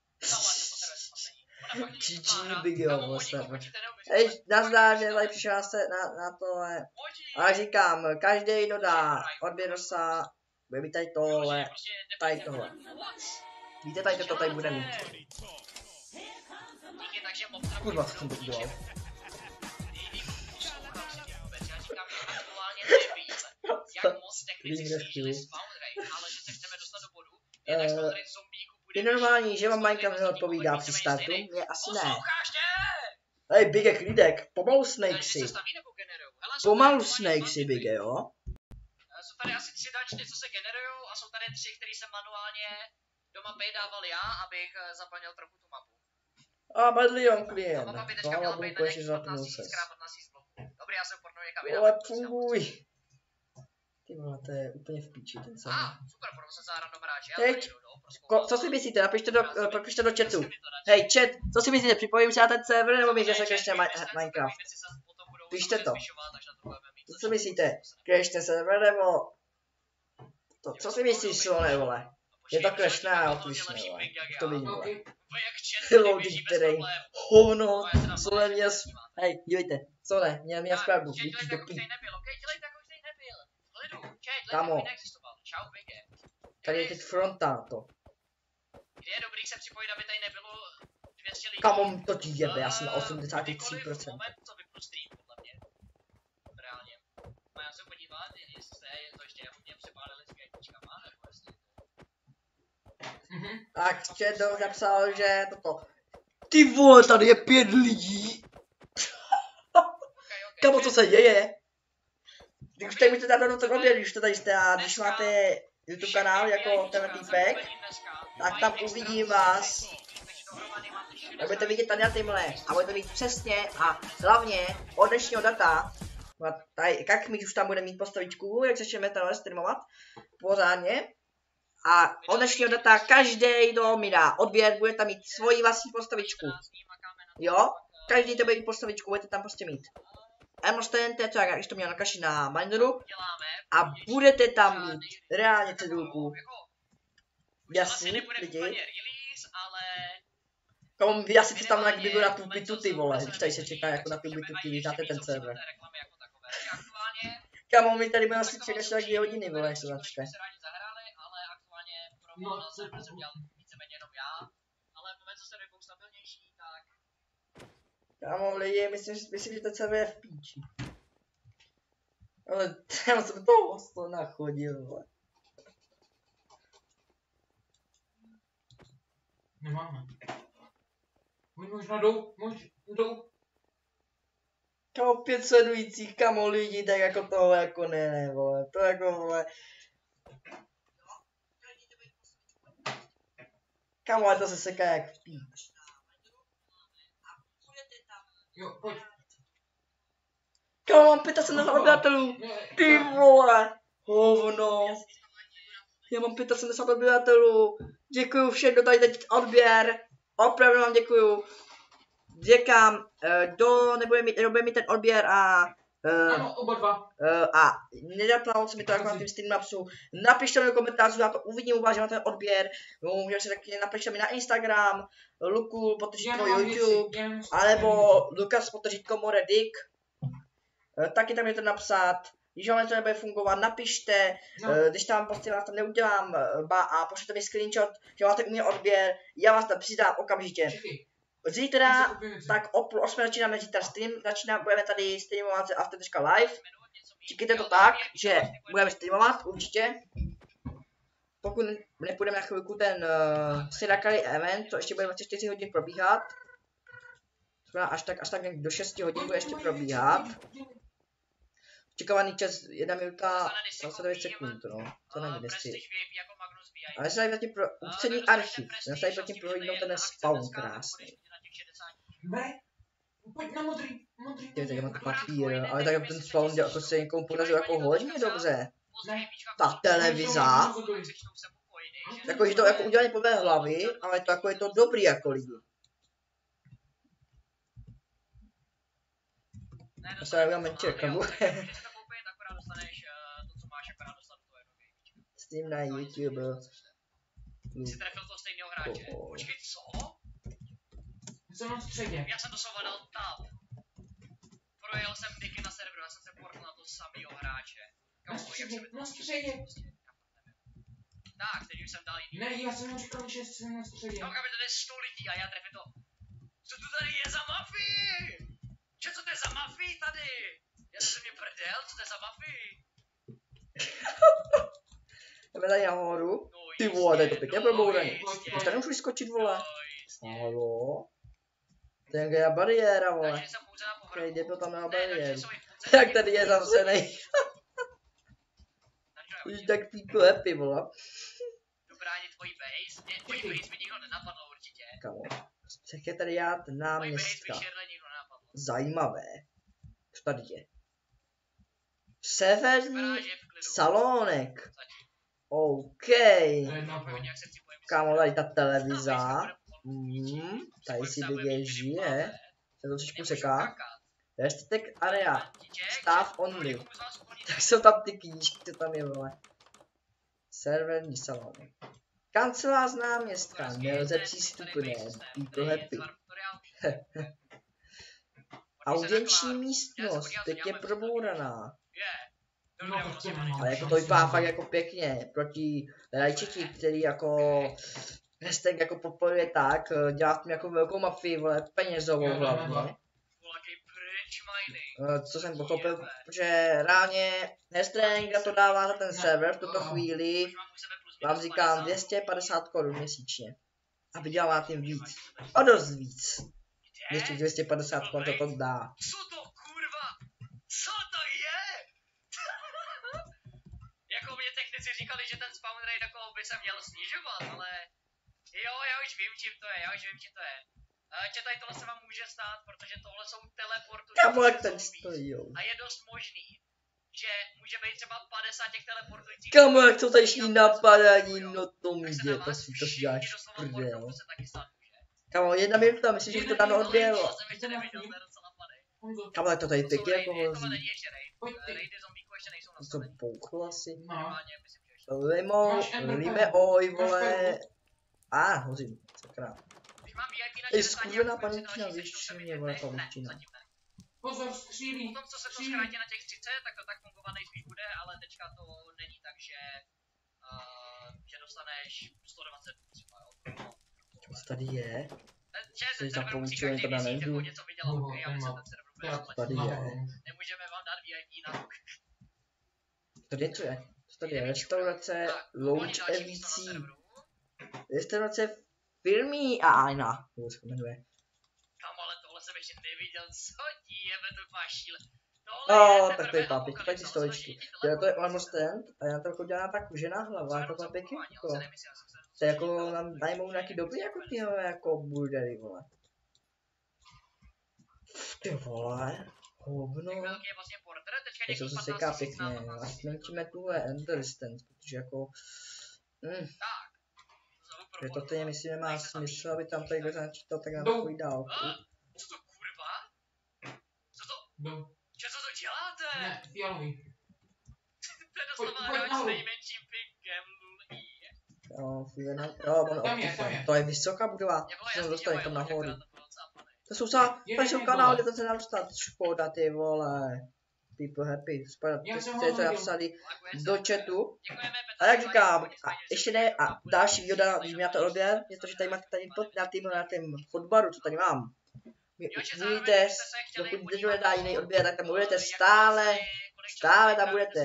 GG Big Jo, vlastně. Hej, nazdar, že tady přišel na tohle. Ale říkám, každý kdo dá odběr sa, bude mít tady tohle, tady tohle. Víte, tady to tady bude mít. Kurva, co jsem to udělal. Je normální, že vám Minecraft neodpovídá při startu? Mně asi ne. Hej, Bige, klídek, pomalu Snakesy. Pomalu Snakesy, Bige, jo? Jsou tady asi 3 dačky, co se generují a jsou tady 3, který jsem manuálně do mapy dával já, abych zaplnil trochu tu mapu. A Badlion klient. Ta mapa by teďka měla být na těch 15 000 x 15 000 bloků. Dobrý, já se upornuji někam jinam. Ale funguj. Ty vole, to je úplně v píči ten sám. Super, budu se za random hráči. Co si myslíte? Napište do chatu. Hej, chat, co si myslíte? Připojím se na ten server nebo mi, že se crashne Minecraft? Pište to. Co si myslíte? Crashne server nebo... To, co si myslíš, Slone, vole? Je to crashne a otvíšne, vole. To vidím, vole. Loading terrain. Hovno. Slone měl... Hej, dívejte. Slone, měl skladbu. Vidíš do pí. Kamo. Tady je teď fronta to. Kde je dobrý se připojit, aby tady nebylo 200 lidí. Kamo, to ti jebe, já jsem na 83%. Moment, co vypnu stream, podle mě. Reálně. A já se podívat, jestli se to ještě hodně přepálili s květičkama, nebo jestli... Tak Shadow napsal, že toto. Ty vole, tady je 5 lidí. Kamo, co se děje? Když tady můžete dát to odběr, když to tady jste a když máte YouTube kanál jako tenhle týpek, tak tam uvidím vás dohromady máte 60. Tak budete vidět tady na týmhle a budete mít přesně a hlavně od dnešního data, tady, jak my už tam budeme mít postavičku, jak začneme tenhle streamovat pořádně. A od dnešního data každý, kdo mi dá odběr, bude tam mít svoji vlastní postavičku. Jo? Každý to bude mít postavičku, budete tam prostě mít. Emostent, to je když to měl na kaši na Mineru. A budete tam mít reálně cedulku. Jasný, lidi. Komu, já si tam na kdyby na tu bitu ty vole, když tady se čeká jako na tu bitu ty, víš, znáte ten server. Kamo, my tady budeme asi čekat ještě tak 2 hodiny, vole, jak se začne. Kámo, lidi, myslím, že ten server je v píči. Ale já jsem toho to nachodil, vole. Nemáme. Oni možná jdou. Kámo, 5 sledujících, kamo, lidi, tak jako toho, jako ne, vole, to jako, vole. Kámo, ale to se seká jak v píč. Jo, pojď. Kámo, mám 75 odběratelů, ty vole, hovno. Já mám 75 odběratelů, děkuju všem, kdo tady teď odběr, opravdu vám děkuju. Děkám, kdo nebude mít ten odběr a Ano, oba dva. a nedapnalo se mi to jako na tím Streamlabsu, napište mi do komentářů, já to uvidím u vás, že máte ten odběr, můžete si taky napište mi na Instagram, Luku, podržítko YouTube, alebo Lukas, podržítko Moredik, taky tam můžete napsat, když vám to nebude fungovat, napište, když tam prostě vás tam neudělám, a pošlete mi screenshot, že máte u mě odběr, já vás tam přidám okamžitě. Zítra, tak o půl 8 začínáme zítra stream, budeme tady streamovat after.live. Čekejte to tak, že budeme streamovat určitě. Pokud nepůjdeme na chvilku ten Sirakali event, to ještě bude 24 hodin probíhat. Až tak do 6 hodin bude ještě probíhat. Čekovaný čas 1 minuta 29 sekund, no. To nevím, jestli. Ale se tady zatím pro ústřední archiv. Já se tady zatím prohlídnout ten spawn krásný. Ne, pojď na modrý. Ty, tak mám papír, ale tak ten spawn jako se někomu podařil jako hodně dobře. Ne. Ta televiza, jako že to jako udělali podle hlavy, ale to jako je to dobrý jako lidi. Já se udělám menček, kam Steam na YouTube. Jsi trefil toho stejného hráče. Počkej, co? Jsem na středě. Já jsem to dal tab. Projel jsem diky na serveru, já jsem se portl na to samýho hráče. Na středě. Tak, teď už jsem dal jiný. Ne, já jsem mu říkal, že jsem na středě. No, kam je tady 100 lidí a já trefím to. Co tu tady je za mafii? Co to je za mafii tady? Já jsem mě prdel, co to je za mafii? Jdeme tady nahoru. Ty vole, to je to pěkně probouraný. Už tady můžu skočit, vole. Halo? To je nějaká bariéra, vole. Hej, jde to tam na bariéru. Jak tady je zavřenej. Už tak people happy, vole. Dobrání tvojí base? Tvojí base by nikdo nenapadlo určitě. Kamo, sekretariát náměstka. Zajímavé. Co tady je? Severní salonek. OK. Kámo, tady ta televiza. Tady si vidět žije. Se to trošku seká. Restitek area. Staff only. Tak jsou tam ty knížky, co tam je, vole. Serverní salonek. Kancelář náměstka. Nelze přístupné. People happy. Audienční místnost. Teď je probouraná. Ale jako to vypadá fakt jako pěkně. Proti Rajčeti, který jako hashtag jako podporuje tak, dělá v tom jako velkou mafii, vole, penězovou hlavně. Co jsem pochopil, že reálně Nestrange to dává za ten server v tuto chvíli, vám říkám 250 korun měsíčně. A vydělá tím víc. O dost víc. Ještě 250 korun to dá. Co to kurva? Co to je? Jako mě technici říkali, že ten spawn rate jako by se měl snižovat, ale Jo, já už vím, čím to je. Tě tady tohle se vám může stát, protože tohle jsou teleporty. Kámo, jak tady stojí, jo. A je dost možný, že může být třeba 50 těch teleportujících. Kámo, jak to tady šli napadaní, no to mi jde, to si děláš prdel. Kámo, 1 minuta, myslíš, že už to dávno odběhlo. To jsem ještě neviděl, to je docela funny. Kámo, jak to tady To teď jsou jako raidy, to vozí. není ještě raid. Pojďte. Raidy zombíků ještě nejsou To nastaveny. bouchlo asi. No. Minimálně myslím, že ještě. Lime, oj, vole. Hozím, sakra. Když mám VIP na Ej, 60, skurvená jako pavučina, další víš, seštou mě se vole mi- pavučina. Ne, zatím ne. Pozor, střílí. Potom, co se to zkrátí na těch 30, tak to tak fungovat nejspíš bude, ale teďka to není tak, že dostaneš 120 třeba, jo. Co tady je? Že Jsi ten za server musí poučený, každý to já měsíc nejdu. jako něco vydělat, No, okay, aby se no. ten server bude Tak zaplatit. Tady je. Nemůžeme vám dát VIP na rok. Tady co je? Co tady je? Restaurace, Tak, Lounge další místo na EVC. serveru. Restaurace Firmy Aina. To se jmenuje. Kam, ale tohle jsem ještě neviděl, co ti jebe, to má šíle. Tak to je pápik, tady ty stoličky. Jo, to je armor stand a já to jako dělá tak kužená hlava, jako pápiky, jako. To je jako nám najmou nějaký dobrý jako tyhle jako burgery, vole. Ty vole, hovno. Velký je vlastně porter, teďka Teď se nějakých seká 15 pěkně, tisíc a zmenšíme tuhle ender distance, protože jako... Že to teď myslím nemá smysl, aby tam tady kdo načítal tak na takový dálku. Co to kurva? Co to? Byl. Co to děláte? Ne, fialový. To je Pojď doslova hráč s nahoru. nejmenším pingem, lulí. Jo, chvíle on Tam je, optice. tam je. To je vysoká budova, Mě bylo to jsem jasný, dostal že někam moje nahoru. loďka, to bylo docela funny. To jsou za, Je tady jsou někdo. kanály, kde to se dá dostat, škoda ty vole. People happy, spada, Já jsem ty ho to viděl. napsali Laguje se. do chatu. Děkujeme, Petr, A jak za říkám, like, a ještě ne, a další výhoda, když mi na to odběr, je to, že tady máte tady pod na tým fotbaru, co tady mám. Můžete, dokud někdo nedá jiný odběr, tak tam budete stále tam budete.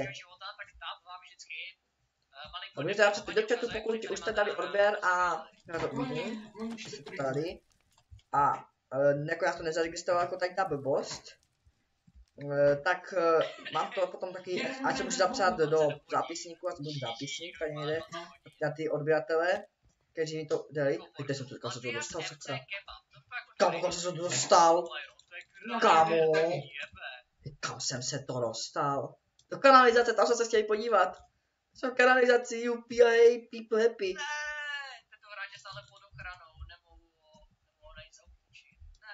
A můžete napsat do chatu, pokud už jste dali odběr a já to uvidím, tady. A jako já to nezaregistroval jako tak ta blbost, tak mám to potom taky, ať se můžu zapsat do zápisníku, a to bude zápisník, tady někde, na ty odběratele, kteří mi to dali. Kde jsem to, kam se to dostal, sakra? Kámo, kam jsem se to dostal? Kámo, kam jsem se to dostal? Do kanalizace, tam jsem se chtěl podívat. Jsem v kanalizaci, UPA, people happy. Ne, tento hráč je stále pod ochranou, nemohu ho najít zautočit. Ne.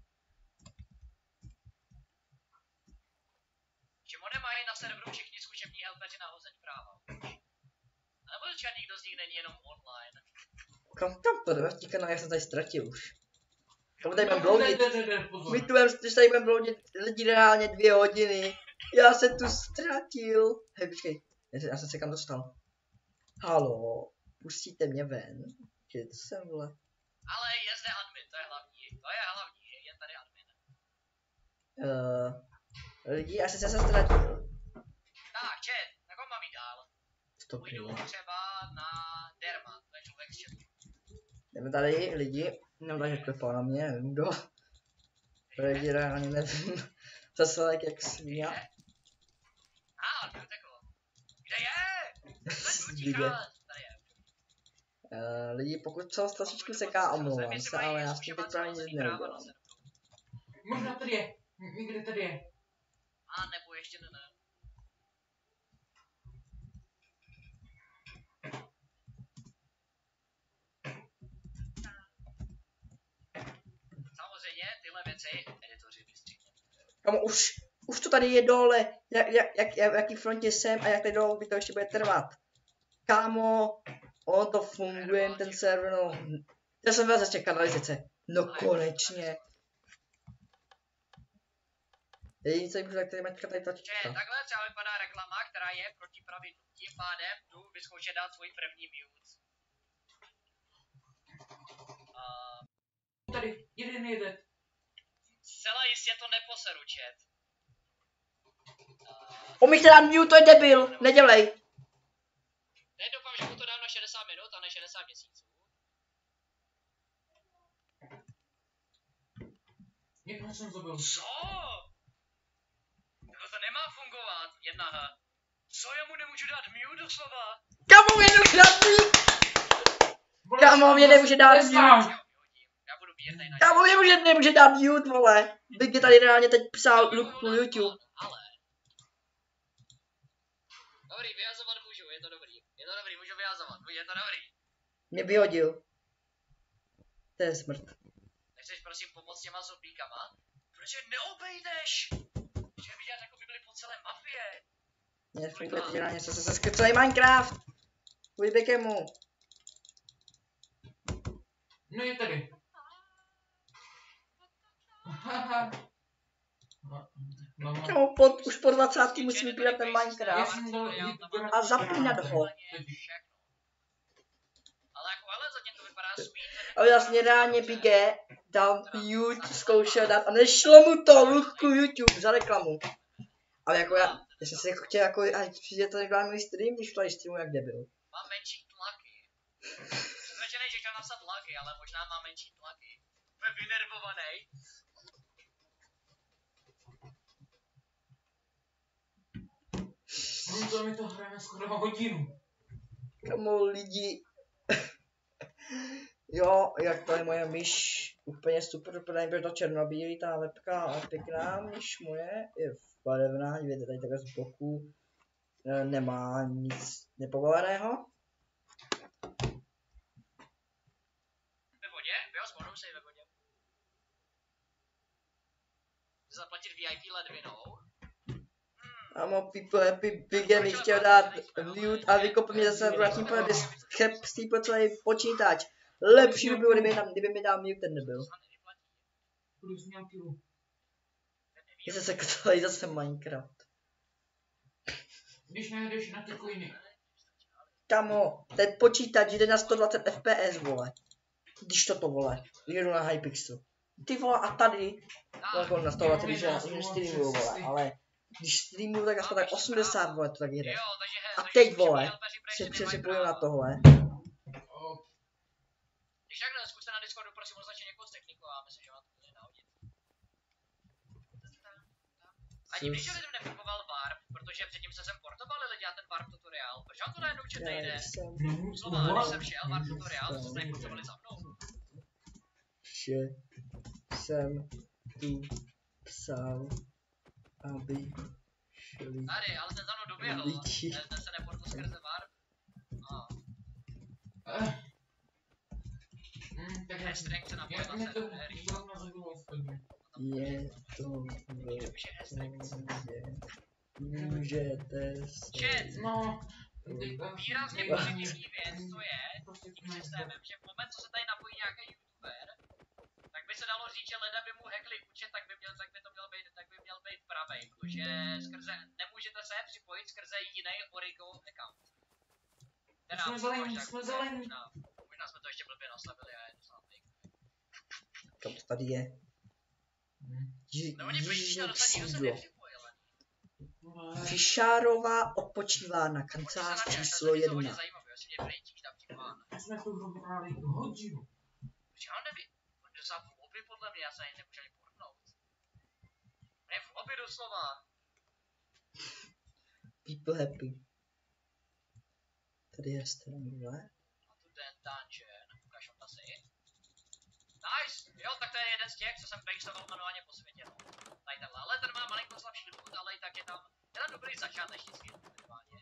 Čemu nemají na serveru všichni zkušební helpeři na hození práva? A nebo že nikdo z nich není jenom online? Kam to jdeme? Ti kanály, já jsem tady ztratil už. Kam tady mám bloudit? My tu když tady budeme bloudit lidi reálně 2 hodiny. Já se tu ztratil. Hej, počkej, já jsem se kam dostal. Halo, pustíte mě ven? Kde to jsem, vole? Ale je zde admin, to je hlavní, je tady admin. Lidi, já jsem se ztratil. Tak, chat, tak ho mám jít dál. Stop, Půjdu třeba na Derma, to je člověk z chatu. jdeme tady, lidi. No takže klepal na mě, nevím kdo. Lidi reálně nevím. Zase like jak svině. Uteklo. Kde je? Kde? Tady je. Lidi, pokud co trošičku seká, omlouvám se, ale já s tím teď právě nic neudělám. Možná tady je. Někde tady je. A nebo ještě ne. Samozřejmě tyhle věci editoři vystříhnou. Kamo, už to tady je dole, jaký frontě jsem a jak tady dole by to ještě bude trvat. Kámo, on to funguje, ten server, no. Já jsem vás začal kanalizace. No konečně. Jediný, co jim tak tady mačka tady tlačítka. Takhle třeba vypadá reklama, která je proti pravidlu. Tím pádem jdu vyzkoušet dát svůj první mute. Tady, jeden jede. Zcela jistě to neposeru, chat. Umíš dát mute, to je debil, nedělej. Teď doufám, že mu to dám na 60 minut a ne 60 měsíců. Jednoho jsem zabil. Co? To nemá fungovat. 1H. Co, já mu nemůžu dát mute doslova? Kamo, jedu chlapí! Kámo, mě nemůže dát mute. Já budu mírnej na Kámo, mě nemůže dát mute, vole. Big je tady reálně teď psal Luku YouTube. Ale. Dobrý, vyhazovat můžu, je to dobrý. Je to dobrý, můžu vyhazovat, je to dobrý. Mě vyhodil. To je smrt. Nechceš prosím pomoct těma zombíkama? Proč je neobejdeš? Že vidět, jako by byli po celé mafie. Mě funguje teď na něco, se celý Minecraft. Kvůli Bigemu. No je tady. Haha. No, Kámo, už po 20. musím vybírat ten Minecraft. A zapínat ho. Ale jako ale zatím to vypadá sweet. Ale vlastně reálně Bige dal mute, zkoušel dát a nešlo mu to, Luku YouTube za reklamu. Ale jako já jsem si jako chtěl jako, ať přijde to reklamní stream, když to streamu jak debil. Mám menší tlaky. Přesvědčenej, že chtěl napsat tlaky, ale možná mám menší tlaky. Bude vynervovaný. to mi to hrajeme skoro hodinu. Kamo lidi. Jo, jak to je moje myš, úplně super, protože nebyl to černobílý, ta lepka, ale pěkná myš moje je barevná, vidíte tady takhle z boku, nemá nic nepovoleného. Ve vodě? Jo, spolu se ve vodě. Zaplatit VIP ledvinou. Amo, people happy, Big mi chtěl dát mute a vykopl mě zase vrátím po celý počítač. Lepší by bylo, kdyby mi dal mute, ten nebyl. Plus nějaký. Je zase Minecraft. Když najdeš na ty coiny. Kamo, ten počítač jde na 120 fps, vole. Když toto, vole, jedu na Hypixelu. Ty vole, a tady, no, na 120, když já streamuju, vole, ale když streamuju, tak aspoň tak 80, vole, to tak jede. A teď, vole, se přepojím na tohle. Když takhle zkuste na Discordu, prosím, označit někoho z techniku a myslím, že vám to bude nahodit. Ani když lidem nefungoval warp, protože předtím jsem portovali lidi a ten warp tutoriál, proč vám to najednou čet nejde? Slova, když jsem šel warp tutoriál, to jste neportovali za mnou. Že jsem tu psal, aby šli Tady, ale ten za mnou doběhl, ten se neportl skrze warp. Takže strength se napojí na servery. je to můžete Chat, No. výrazně pozitivní věc to je tím systémem, že v moment, co se tady napojí nějaký youtuber, tak by se dalo říct, že leda by mu hackli účet, tak by měl být pravej, protože nemůžete se připojit skrze jiný Origo account. Teda, Jsme zelení. Možná jsme to ještě blbě nastavili a je to snad fake. Kam to tady je? No oni pojďte dostat, nikdo se nepřipojil. Fišárová odpočívá na kancelář číslo 1. To je zajímavé, jestli mě prejtíš tam případ. Jsme tu hru hráli hodinu. Já nevím, on dostal v lobby podle mě, já se ani nemůžu ani portnout. Ne v lobby doslova. People happy. Tady je strana. A tu ten dungeon, ukáž on asi. Nice, jo, tak to je jeden z těch, co jsem bastoval manuálně po světě, no. Tady tenhle, ale ten má malinko slabší loot, ale i tak je tam dobrý začátečnický loot minimálně.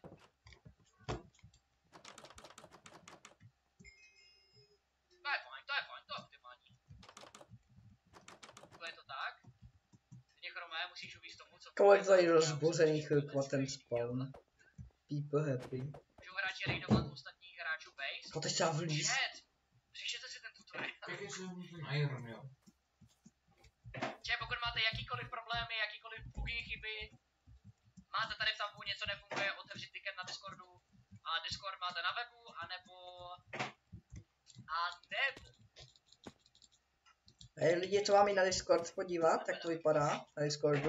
To je fajn, to je optimální. To je to tak. Teď chromé, musíš uvíct tomu, co... Kolik tady rozbořený chvilku a ten spawn. People happy. Můžou hráči raidovat ostatních hráčů base. To teď se vlíz. Přečtěte si ten tutoriál. Tak je ten Iron, jo. Pokud máte jakýkoliv problémy, jakýkoliv bugy, chyby, máte tady v tabku něco nefunguje, otevřít ticket na Discordu a Discord máte na webu, anebo... Hej lidi, co mám i na Discord podívat, tak to vypadá na Discordu.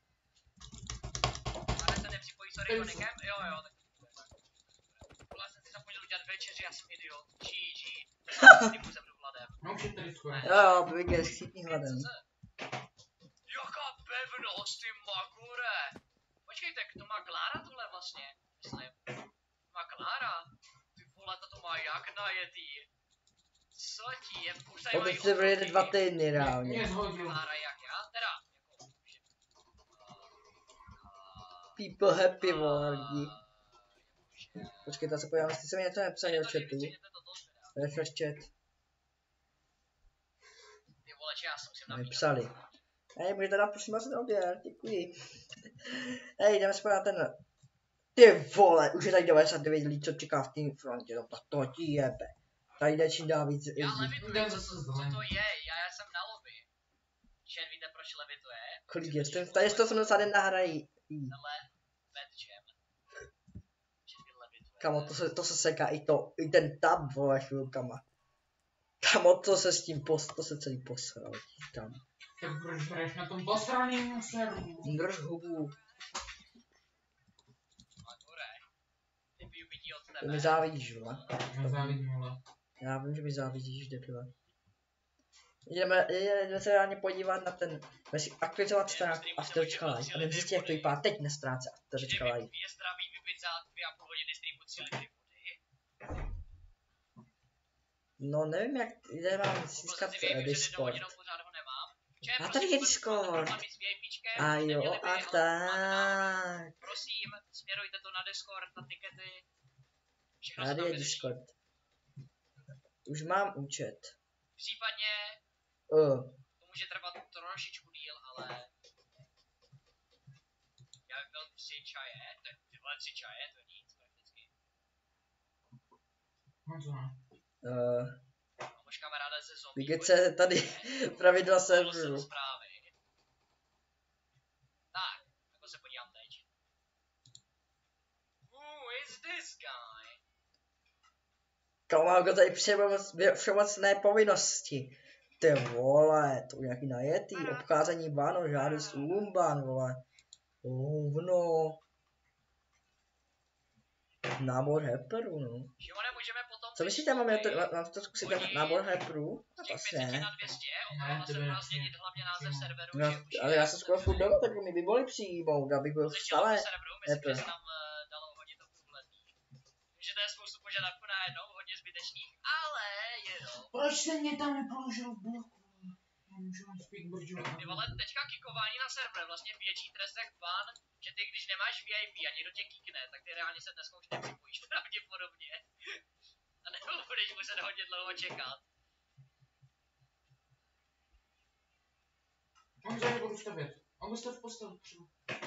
Ale se nepřipojí s Origonikem? Jo, tak to já jsem si zapomněl udělat večeři, já jsem idiot. GG. Typu jsem Vladem. No už je tady Discord. Jo, Big s chytným hladem. Jaká pevnost, ty magure! Počkejte, to má Klára tohle vlastně, myslím. Má Klára? Ty vole, to má jak najetý. Co ti je? Už tady Teď mají se vyjede otroky. 2 týdny reálně. Mě zhodil. Klára jak já? Teda, jako... People happy, vole, lidi. Počkej, já se podívám, jestli jsem něco nepsal do chatu. Refresh chat. Ty vole, že já se musím napínat. Nepsali. Hej, můžete dát prosím vás ten odběr, děkuji. Hej, jdeme spát na ten... Ty vole, už je tady 99 lidí, co čeká v tým frontě, no tak to ti jebe. Tady jde čím dál víc Já lidí. levituji, co to je? Já jsem na lobby. Čen, víte proč levituje? Kolik je? Tady 181 hrají. Tenhle Batchem. Čen levituje. Kamo, to se seká i ten tab, vole, chvilkama. Kamo, to se s tím to se celý posral, tam. Tak proč hraješ na tom posraným serveru? Drž hubu. Ty vyubití od Ty tebe. mi závidíš, vole. Nezávidím, ale. Já vím, že mi závidíš, debile. Jdeme se reálně podívat na ten, aktualizovat stránku After.live a jdeme zjistit, jak to vypadá teď na stránce After.live. Je zdravý vypít za 2,5 hodiny streamu 3 litry vody. No nevím, jak jde vám získat Discord. A tady je Discord. A jo, a tak. Prosím, směrujte to na Discord, na tikety. Všechno se Tady tam je vyřeší. Discord. Už mám účet. Případně to může trvat trošičku díl, ale já bych byl 3 čaje, ty vole 3 čaje, to je nic prakticky. No to ne. Už kamaráde ze zombie. Vigece tady pravidla serveru. Zprávy. Tak, jako se podívám teď. Who is this guy? Kamo, tady všemocné povinnosti. Ty vole, to nějaký najetý, obcházení bánu, žádost Lumban, vole. Hovno. Nábor hackerů, no. Šimone, můžeme potom... Co myslíte, mám to zkusit ten nábor hackerů? Asi ne. ne. Na 200, opravdu se měla změnit hlavně název serveru, No, že už ale já jsem skoro furt doma, tak mi by mohli přijmout, abych byl v stále. Myslím, že se nám dalo hodit to průhledný. Vím, že to je spoustu požadavků na jednou, hodně zbytečných, ale jenom. Proč jste mě tam nepoložil v bloku? Já můžu vám speak bržovat. Ty vole, teďka kikování na server, vlastně větší trest jak ban, že ty když nemáš VIP a někdo tě kikne, tak ty reálně se dneska už nepřipojíš pravděpodobně. A nebo budeš muset hodně dlouho čekat. On za ně budu stavět. On byste v posteli třeba.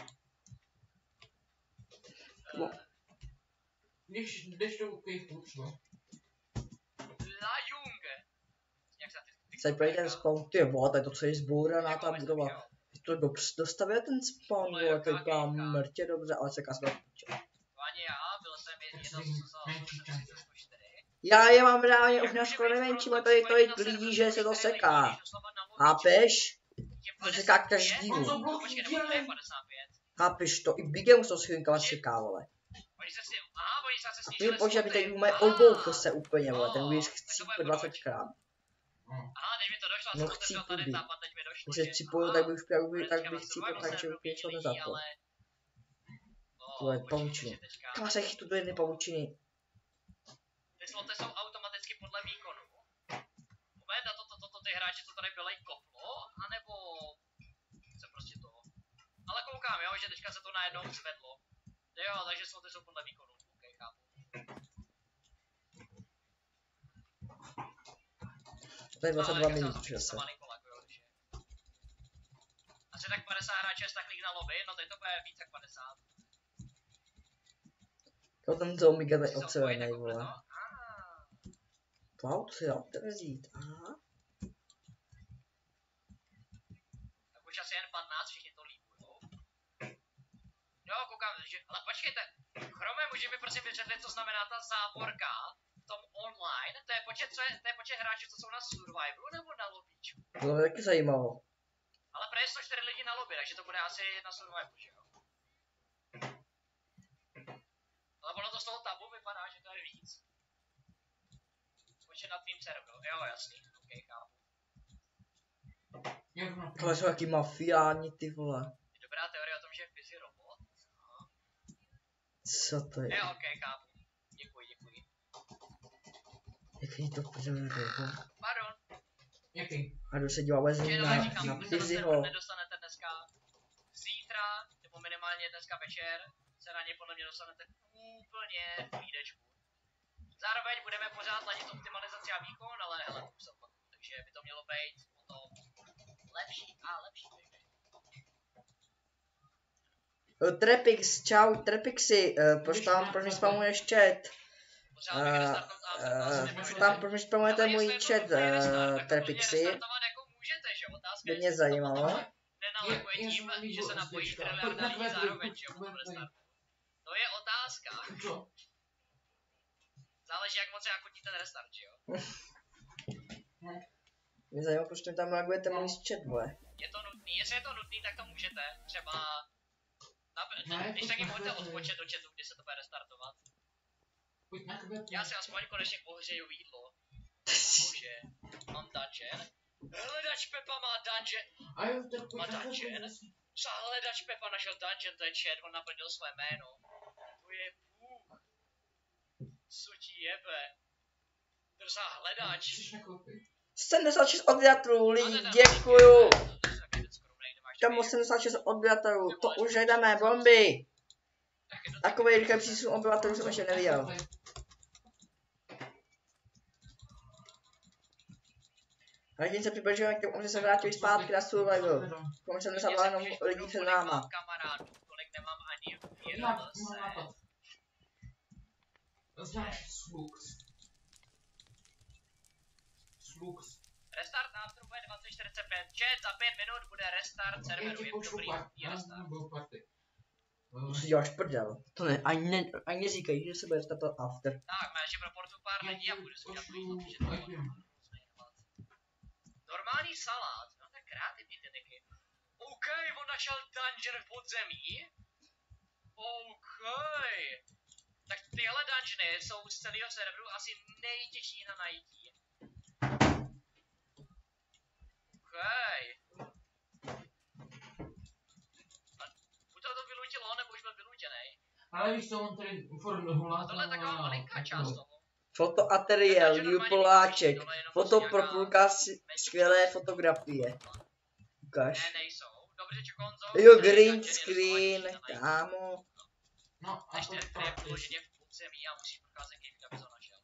Jdeš do kejchu třeba. La Junge. Jak se Tady projde ten spawn, ty vole, tady to co je zbouraná ta budova. To dostavuje ten spawn, vole, to vypadá mrtě dobře, ale se kasno. Páni, já byl jsem jedno z 104. Já je mám reálně už na skoro nemenší, ale tady tolik lidí, že se to seká. Chápeš? To seká každýmu. Počkej, nebo to je 55. Chápeš to? I Bigemu to s chvílinkama seká, vole. Oni se si, aha, oni se Ty snížili počkej, sloty. tady mají obouch se úplně, vole, ten víš chcípl to 20krát. Aha, teď mi to došlo, No jsem otevřel chcípl tady by. tab a teď mi došlo, Když se připojil, tak bych právě tak bych chcípl, takže už něco nezapl. To je pavučiny. Kam se chytu do jedné pavučiny? Ty sloty jsou automaticky podle výkonu. Moment, a ty hráči, co tady byli, koplo, anebo se prostě to. Ale koukám, jo, že teďka se to najednou zvedlo. Jo, takže sloty jsou podle výkonu. OK, chápu. To je 22 minut čase. Asi tak 50 hráčů je staklík na lobby, no teď to bude víc jak 50. To ten zombie je obcevený, vole. To auto si dám vzít, aha. Tak už asi jen 15, všichni to líbujou. Jo, koukám, že... Ale počkejte, Chrome, může mi prosím vysvětlit, co znamená ta záporka v tom online? To je počet hráčů, co jsou na survivalu nebo na lobbyčku? To mě taky zajímalo. Ale právě 104 lidi na lobby, takže to bude asi na survivalu, že jo? Ale ono to z toho tabu vypadá, že to je víc. Počet na tvým serveru, jo jasný, ok, chápu. Tohle jsou jaký mafiáni, ty vole. Je dobrá teorie o tom, že je Fizzy robot. Aha. Co to je? Jo, ok, chápu. Děkuji. Jaký to prdele. Pardon. Jaký? A jdu se dívat Že jenom na říkám, vy se Pizzyho. nedostanete dneska. Zítra, nebo minimálně dneska večer, se na ně podle mě dostanete úplně v klídečku. Zároveň budeme pořád ladit optimalizaci a výkon, ale hele, už jsem pak. Takže by to mělo být potom lepší a lepší. Trepix, čau, Trepixi, proč mi spamuješ chat? Pořád bych restartnout Proč mi spamujete můj chat, Trepixi? Jako můžete, že? Otázka By mě zajímalo. nenalekuje tím, že se napojí triliarda lidí zároveň, že jo, potom restartu. To je otázka. Co? Záleží, jak moc se chutí ten restart, že jo? Mě zajímalo, proč mi tam reagujete můj chat, vole. Je to nutný, jestli je to nutný, tak to můžete. Třeba... Ne, Když taky můžete odpočet do chatu, kdy se to bude restartovat. Pojď na chvíli. Já si aspoň konečně pohřeju jídlo. Bože, mám dungeon. Hledač Pepa má dungeon. A jo, tak Má pojď na chvíli. dungeon. Co hledač Pepa našel dungeon, to je chat, on naplnil své jméno. To je Bůh. Co ti jebe? Drzá hledač. Chceš nakoupit? 76 odběratelů, lidi, děkuju. Tam 86 odběratelů, to už jdeme, bomby. Takový rychlý přísun obyvatelů jsem ještě neviděl. Radím se přibližujeme k tomu, že se vrátili zpátky na survival. Komu jsem nezavolal jenom lidí před náma. Kamarádů, kolik nemám ani Já mám nápad. Znáš Slux? Slux. Restart after bude 2045. Chat, za 5 minut bude restart serveru, je pošlu dobrý restart. party. To si děláš prdel. To ne, ani neříkej, že se bude startovat after. Tak, máš pro portu pár lidí a budu si dělat to jídlo, protože to je normální salát, no tak kreativní ty tyky. OK, on našel dungeon v podzemí. OK. Tak tyhle dungeony jsou z celého serveru asi nejtěžší na najítí. OK. Buď to vylutilo, nebo už byl vylutěnej. Ale víš co, on tady formuloval. Tohle je taková malinká část toho. Fotoateliér, Jupoláček, foto pro průkaz, skvělé fotografie. Ukáž. Ne, nejsou. Dobře, Čokonzo. Jo, green screen, kámo. No, a Ještě to který je položeně v podzemí a musíš prokázat kejvka, abys ho našel.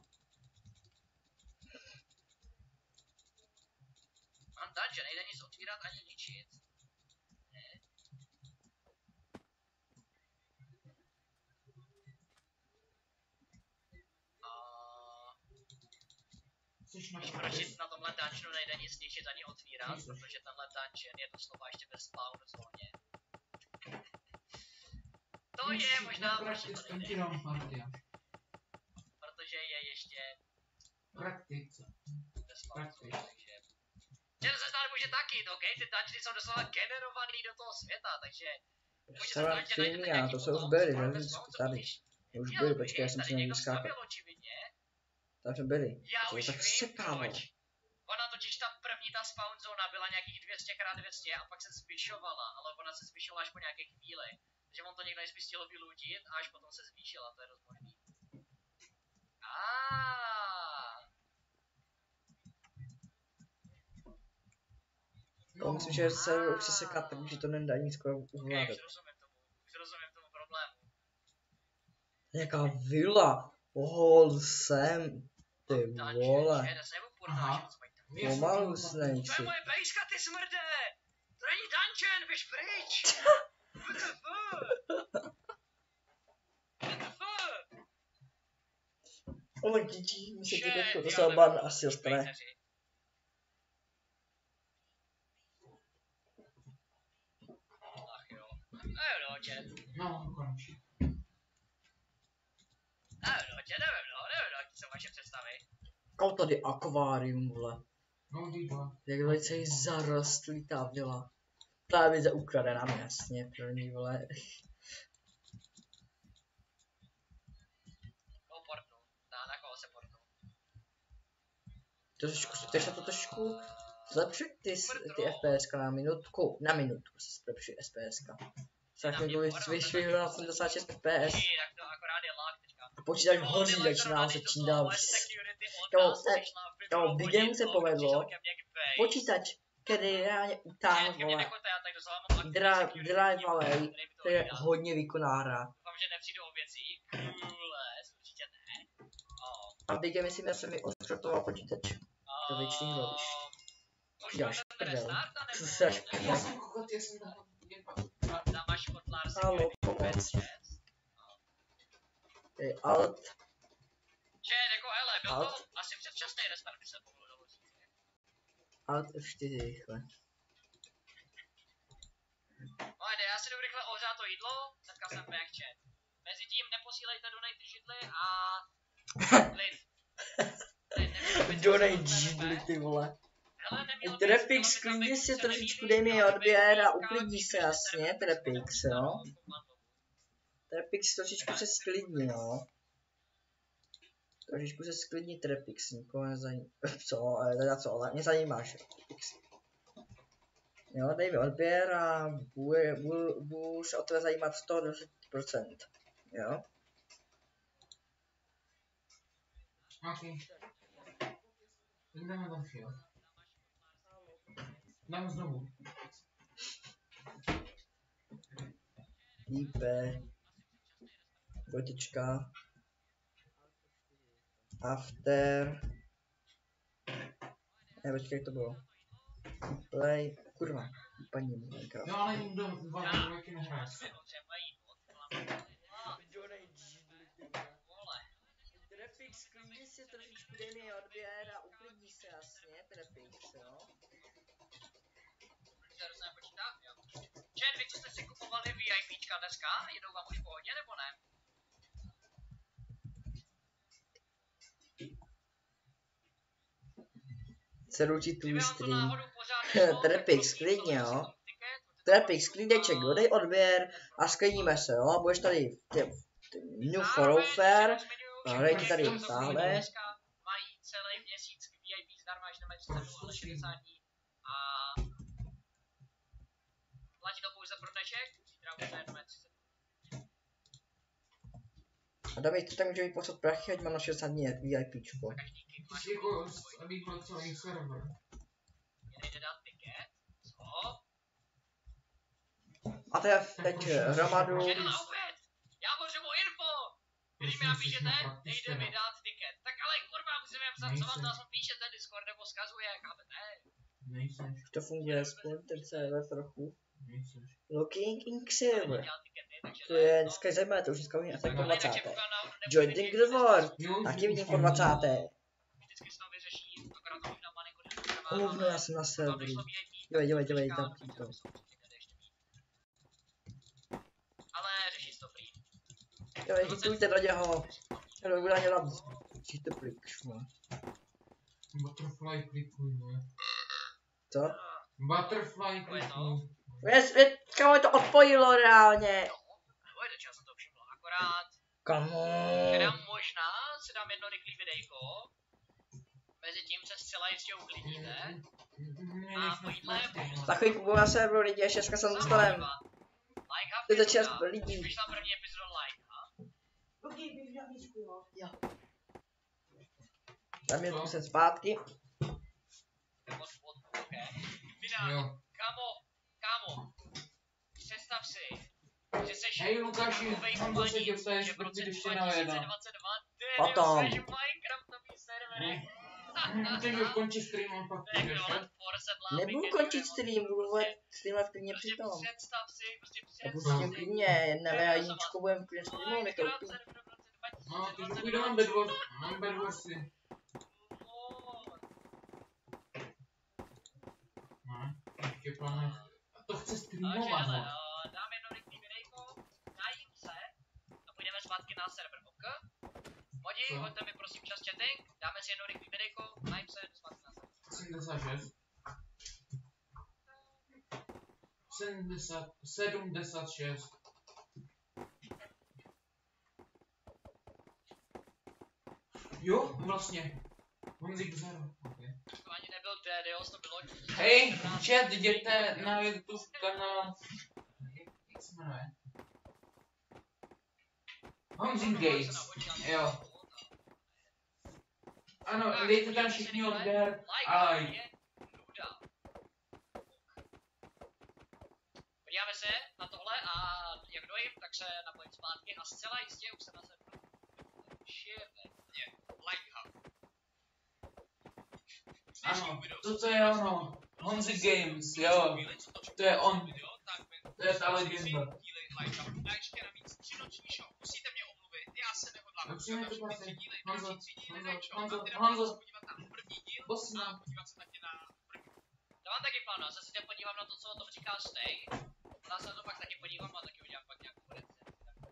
Mám dungeon, nejde nic otvírat ani ničit. Ne. Chceš na Víš, proč na tomhle dungeonu nejde nic ničit ani otvírat? Protože tenhle dungeon je doslova ještě ve spawn zóně. To je možná proč to nejde. Protože je ještě Praktice. ve spawn zóně, takže... Že se stát může taky, OK? Ty dungeony jsou doslova generovaný do toho světa, takže... Může se stát, že najdete nějaký to jsou potom, zbyly, spawn že? ve spawn, co Tady. vidíš? Už Jo, byli, počkej, já jsem tady si na ní někdo skákal. stavěl očividně. Tam jsme byli. Já To už tak vím sekával. proč. Ona totiž ta první, ta spawn zóna byla nějakých 200x200 a pak se zvyšovala, ale ona se zvyšovala až po nějaké chvíli. Takže on to někdo nejspíš stihl vylutit a až potom se zvýšila, to je dost možný. To myslím, že se už se seká, takže to nedá nic skoro ovládat. Už rozumím tomu problému. Jaká vila. Sem. Ty vole. Aha. Pomalu To snejci. je moje bejska, ty smrde! To není dungeon, běž pryč! WTF? WTF? Ale GG, mi se ti Shit, to já se nevím, ban co asi už ostane. pejteři. Ach jo. Nevím no, chat. No, konečně. Nevím no, jaký jsou vaše představy. Kou tady akvárium, vole. No, díva. Jak velice jí zarostlý ta vila. Ta by za ukradená, jasně, první, vole. Koho portnu? Na koho se portnu? Teď se to trošku zlepšit ty FPS na minutku. Na minutku se zlepšit FPS. Tak mi bylo vyšvihlo na 76 FPS. Tak to akorát je lag teďka. A počítač hoří, začíná se čím dál Jo, Big Game se povedlo. Počítač, který reálně utáhl, vole. Drive Valley, to je hodně výkonná hra. Doufám, že nepřijdu o věcí. Určitě ne. A Big Game si se mi odšrotoval počítač. To většiný lovíš. Děláš prdel. Co se až Já jsem kokot, já jsem tam. Dámáš kotlář. Halo, pomoc. To je alt. Že, jako, hele, byl Alt. to asi předčasný restart, by se mohlo dalo říct. Alt F4 rychle. Pojďte, já si jdu rychle ohřát to jídlo, hnedka jsem backchat. Mezitím neposílejte donate židly a... Klid. Donate židli, ty vole. Trepix, klidně si trošičku dej mi odběr a uklidni se jasně, Trepix, jo. Trepix trošičku se sklidni, jo. Trošičku se sklidni, Trepix, nikoho nezajímá. Co, ale mě zajímáš, Trepix. Jo, dej mi odběr a budu se o tebe zajímat 110%, jo. Ok. Jdeme tam šel. Dám znovu. IP. Dvojtečka. After. Ne, počkej, jak to bylo. Play. Kurva. Paní Minecraft. No ale nikdo dva roky nehraje. Trepix, klidni si trošičku dej mi odběr a uklidni se jasně, Trepix, jo. Chat, vy co jste si kupovali VIPčka dneska, jedou vám už v pohodě, nebo ne? Se ručí tvůj Kdyby vám to stream. náhodou pořád nešlo, Trepix, tak klidně, jo. prosím, ticket, Trepix, klideček, dodej odběr a sklidníme se, jo. Budeš tady new follower, hraj ti tady táhle. Mají celý měsíc VIP zdarma, až jdeme 30 dnů, ale 60 dní. A platí to pouze pro dnešek, zítra už jdeme 30 dnů. A David, to tak může mi poslat prachy, ať mám na 60 dní VIPčko. Každý kick Ty máš jsi jako líbil celý server. Jdete dát ticket? Co? A teď hromadu. Jdu na oběd! Já potřebuji info! Když mi napíšete, nejde mi dát ticket. Tak ale kurva, musíme psat, co vám zase píšete, Discord nebo vzkazuje, chápete? Nejseš, To funguje aspoň ten server trochu. nejseš. Looking in server. Dělat tickety, takže To je dneska zajímavé, to už dneska umím asi po 20. takže pokud náhodou Joining the world. Jo, Taky vidím po 20. vždycky se to vyřeší, akorát to možná má několik Hovno, já jsem na serveru. Dělej, tam to. Ale řeší to free. Dělej, hitujte do něho. Hele, bude dělat. Číte plik, šmo. Butterfly klikuj, ne? Co? Butterfly klikuj. Kamo to odpojilo reálně. Pojďte, čas jsem to všiml, akorát. Kamo. Teda možná si dám jedno rychlý videjko. Mezitím se zcela jistě uklidníte. A po jídle Za chvíli budu na serveru lidi, ještě dneska jsem dostanem. To je za čas lidí. Vyšla první epizoda like, ha? Za minutku jsem zpátky. Ok. Vydám. Jo. Kámo. Představ si, že seš Hej Lukáši, mám to se tě ptáš, že v roce pokud ještě na jedna. 2022 Potom. ty seš Minecraftový serverek. Ty už končí stream, on pak Tak přijdeš, vole, jo? Force Nebudu končit stream, budu streamovat klidně Prostě přitom. představ si, Já pustím klidně, na jedničku budem klidně streamovat, mi to upí. No, takže půjdu mám bedwars, mám bedwarsy. No, ještě plánuješ. A to chce Takže streamovat, hele, no. dám jedno rychlý videjko, najím se a půjdeme zpátky na server, ok? Modi, Co? hoďte mi prosím čas chatting, dáme si jedno rychlý videjko, najím se, jdu zpátky na server. 76. 76. Jo, vlastně. Honzik Zero. Okay. To ani nebyl Dedeos, to bylo... Hej, chat, jděte na YouTube kanál. Jak se jmenuje? Honzik Gates. Jo. Ano, Tak, dejte tam podívejte se všichni rychle. odběr a like. Je nuda. Podíváme se na tohle a jak dojím, tak se napojím zpátky a zcela jistě už se na sebe šíleně like. Ano, to je ono. Honzi Games, jo. To je on. To je ta legenda. A ještě navíc 3 noční show. Musíte mě omluvit, já se nehodlám. Musíme to platit. Honzo, Honzo, Honzo. podívat na první díl Bosna. a podívat se taky na první. Já mám taky plán, já se podívám na to, co o tom říká Stay. Já se na to pak taky podívám a taky udělám pak nějakou recenzi.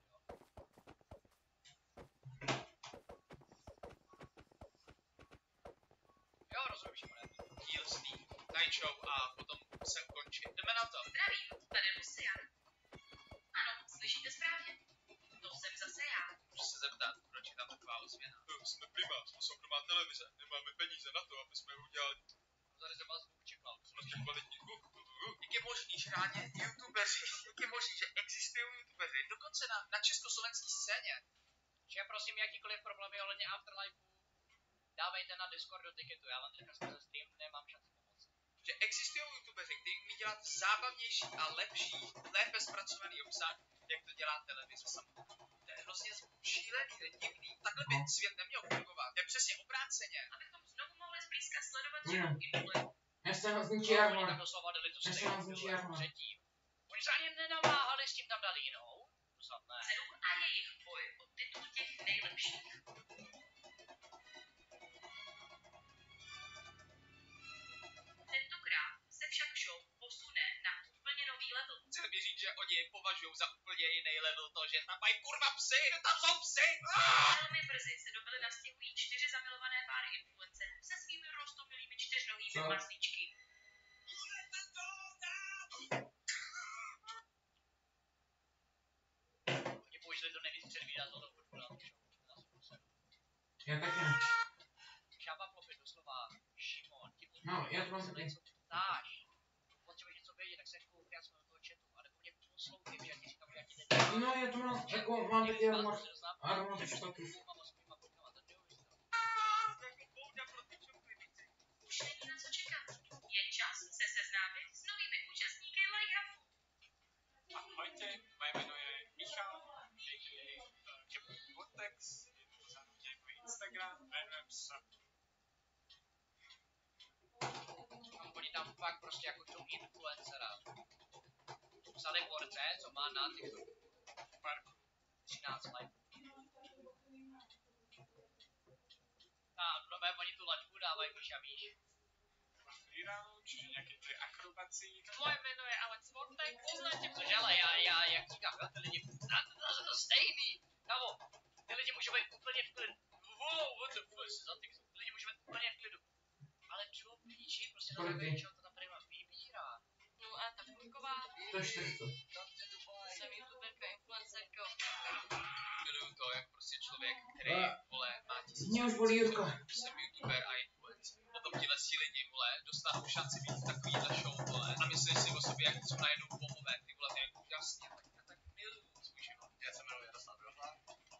Jo, rozumím, Šimone. Díl z tý Night Show a potom se ukončí. Jdeme na to. Zdravím, tady Lucian. Ano, slyšíte správně. To jsem zase já. Můžu se zeptat, proč je tam taková ozvěna? Jsme prima, jsme soukromá televize, nemáme peníze na to, aby jsme udělali Tady se vás zvuk čekal. prostě kvalitní zvuk. Jak je možný, že ráně youtubeři, jak je možný, že existují youtubeři, dokonce na československé scéně. Že prosím, jakýkoliv problémy ohledně Afterlife, dávejte na Discord do tiketu, já vám teďka skrze stream nemám šanci pomoct. Že existují youtubeři, kteří umí dělat zábavnější a lepší, lépe zpracovaný obsah, jak to dělá televize samotná. To je hrozně šílený, to je divný. Takhle by svět neměl fungovat. To je přesně obráceně. Abychom znovu mohli zblízka sledovat Mm. život influencerů. Já jsem zničí Oni armor. tam doslova dali tu Já stejnou jsem zničí armor. předtím. Oni se ani nenamáhali, s tím tam dali jinou. Snad ne. Cenu a jejich boj o titul těch nejlepších. Tentokrát se však show posune na úplně nový level. Chci mi říct, že oni považují za úplně jiný level to, že tam mají kurva psy, že tam jsou psy. Velmi brzy se do Bily nastěhují 4 zamilované páry influencerů se svými roztomilými 4nohými Co? mazlíčky. Oni použili to nejvíc předvídatelnou hudbu na tu show. Já taky ne. Šába Plopy doslova Šimon, ti No, já to mám taky. co ptáš. Potřebuješ něco vědět, tak se koukej, já jsem do toho chatu, a nebo mě poslouchej, že já ti říkám, že já ti nedám. No, já to mám, jako mám taky armor. Armor status. Už není na co čekat. Je čas se seznámit s novými účastníky Like Hubu. Ahojte, moje jméno je Michal, a.k.a. Vortex, je to pořádně můj Instagram, jmenujem se. Oni tam fakt prostě jako tu influencera vzali borce, co má na TikToku pár 13 let. A nové oni tu laťku dávají, víš a víš. Freerun, čiže nějaké ty akrobací. Moje jméno je Alex Vortex. Poznáte, protože ale já jak říkám, jo, ty lidi, to stejný. Kamo, ty lidi můžou být úplně v klidu. Wow, what the fuck, za TikTok. Ty lidi můžou být úplně v klidu. Ale čo píči, prostě na základě čeho to ta prima vybírá. No a ta Furková. To je 400. Jsem youtuberka, influencerka. Miluju to, jak prostě člověk, který, vole, má tisíc. Mě už bolí Jirko. Jsem youtuber a influencer. Potom tihle lidi, vole, dostanou šanci být takovýhle show, vole. A myslíš si o sobě, jak jsou najednou bohové, ty vole, to je úžasný. Já tak miluju svůj život. Já se jmenuji Jaroslav Rohla.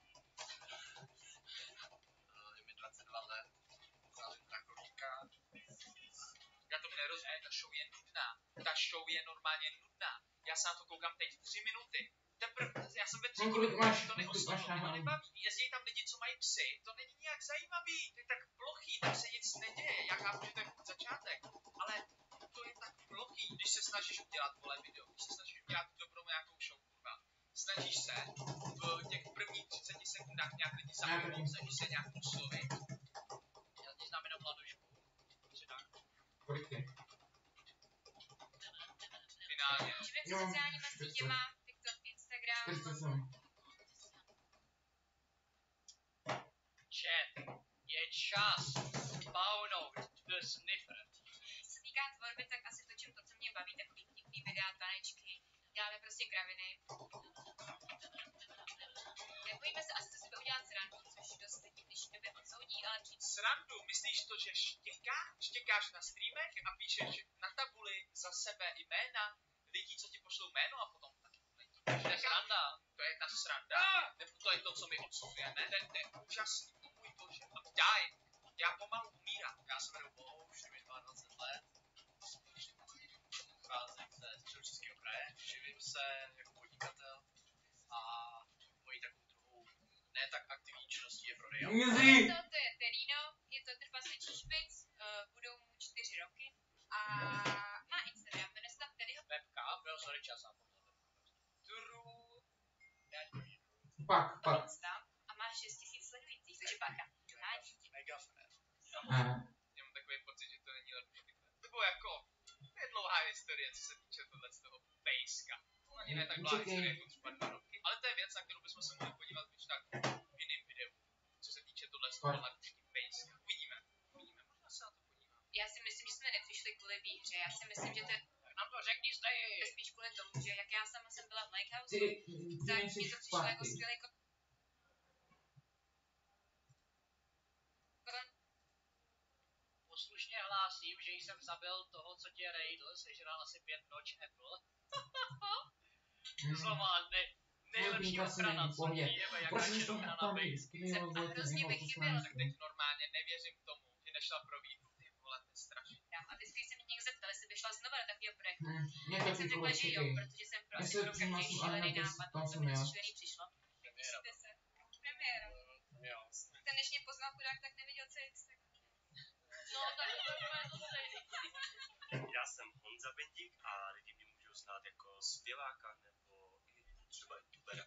Je mi 22 let. Záleží takovýka. Já to nerozumím, ta show je nudná. Ta show je normálně nudná. Já se na to koukám teď 3 minuty. Já jsem ve 3 kolik minutách, máš? to Kolik máš neoslovilo, to na nebaví. Jezdí tam lidi, co mají psy, to není nějak zajímavý, to je tak plochý, tam se nic neděje. Já chápu, že to je začátek, ale to je tak plochý, když se snažíš udělat vole video, když se snažíš udělat dobrou nějakou show, kurva. Snažíš se v těch prvních 30 sekundách nějak lidi zaujmout, snažíš se nějak oslovit. Já ti znám jenom Vladušku. Kolik je? Finálně. Živím se No, sociálníma sítěma, TikTok, Instagram. 47. Chat, je čas spawnout The Sniffer. Co se týká tvorby, tak asi točím to, co mě baví, takový vtipný videa, tanečky, děláme prostě kraviny. Nebojíme se asi to sebe udělat srandu, což dost lidí v dnešní době odsoudí, ale přijde. Srandu, myslíš to, že štěkáš na streamech a píšeš na tabuli za sebe jména lidí, co ti pošlou jméno a potom taky to je sranda. To je ta sranda. Nebo to je to, co mi odsuzuje. Ne, to je úžasný. To můj bože. A daj. Já pomalu umírám, já jsem hrubou, už je mi 22 let. Pocházím ze Středočeského kraje, živím se jako podnikatel a mojí takovou druhou ne tak aktivní činností je prodej aut. To je Terino, je to trpasličí špic, budou mu 4 roky a má Instagram, jmenuje se tam Terryho. Webka, byl sorry, čas a Turu. Já ti povím. Pak. Insta a má 6 000 sledujících, takže bacha, druhá dítě. Mega fér. Já mám takový pocit, že to není lepší. To bylo jako, to je dlouhá historie, co se týče tohle z toho pejska. To ani ne tak dlouhá historie, jako třeba 2 roky. Ale to je věc, na kterou bychom se mohli podívat když tak v jiném videu. Co se týče tohle z toho hladčky pejska. Uvidíme, možná se na to podíváme. Já si myslím, že jsme nepřišli kvůli výhře, já si myslím, že to je Tak nám to řekni, stej! spíš kvůli tomu, že jak já sama jsem byla v Lighthouse, Ty tak nejsi mi to přišlo jako špatný. skvělý Poslušně hlásím, že jsem zabil toho, co tě rejdl, sežral asi 5 noč Apple. Znova nejlepší Podmínka se ochrana, není v co pohodě. je, jak Proč radši nejsou ochrana tam bejs. skvělé a volety hrozně mimo mi chybělo, Tak poslanství? teď normálně nevěřím tomu, že nešla pro výhru. Ty vole, to je strašný. a vždycky se mě někdo zeptal, jestli by šla znova do takového projektu. Mě Tak taky jsem řekla, že jo, určitě. protože jsem Já se prostě pro přímo každý jsem šílený Anna, nápad, tam co jsem mi já. šílený přišlo. Musíte se. Premiéra. Jo. Ten než mě poznal chudák, tak neviděl celý Instagram. No, tak to je to stejný. Já jsem Honza Bendík a lidi mě můžou znát jako zpěváka nebo i třeba youtubera.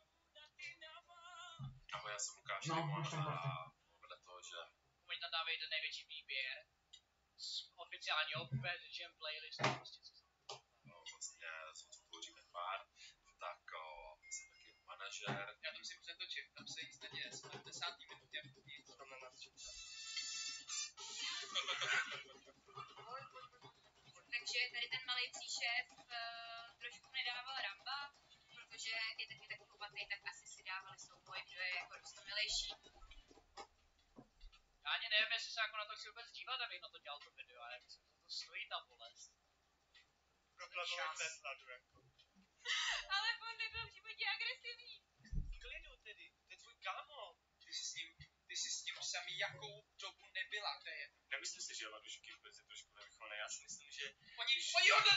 Ahoj, já jsem Lukáš No, Rimon máš tam a pravdu. vedle toho, že Oni tam dávají ten největší výběr z oficiálního Bad Jam playlistu. Prostě co jsem. vlastně tvoříme pár, tak jsem taky manažer. Já to musím přetočit, tam se nic neděje, jsme v 10. minutě. Nic. To na nás čeká. Takže tady ten malý příšev trošku nedával Ramba, protože je taky tak chlubatý, tak asi si dávali souboj, kdo je jako roztomilejší. Já ani nevím, jestli se jako na to chci vůbec dívat, abych na to dělal to video, ale myslím, že to stojí ta bolest. Problémový předkladu jako. Ale on nebyl v životě agresivní. Klidu tedy, to je tvůj kámo. Ty jsi s tím samý jakou dobu nebyla, to je. Nemyslím si, že Ladušky vůbec je trošku nevychované, já si myslím, že Oni odle...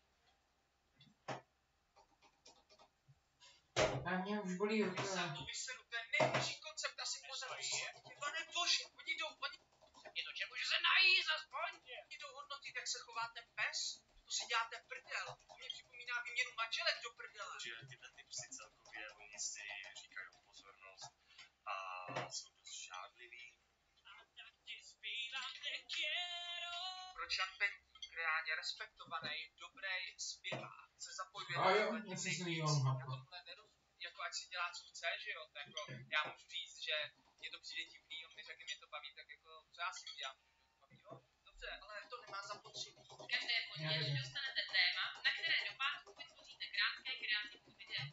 A mě už bolí ruka. Jsem to vysedu, to je nejhorší koncept asi pořád. Pane bože, oni jdou, je to čemu, že se najíst aspoň. Oni jdou hodnotit, jak se chová ten pes. To si děláte prdel. To mě připomíná výměnu manželek do prdele. že tyhle ty psy celkově, oni si říkají pozornost a jsou dost žádliví. Proč Jan Pendík, reálně respektovaný, dobrý zpěvák, se zapojuje A jo, tyhle já ty jsem si věci. líbal Já mapa. tohle nerozumím, jako ať si dělá, co chce, že jo, tak jako, já můžu říct, že mě to přijde divný, on mi řekne, mě to baví, tak jako, co já si udělám, jo, dobře, ale to nemá zapotřebí. Každé pondělí dostanete téma, na které do pátku vytvoříte krátké kreativní video.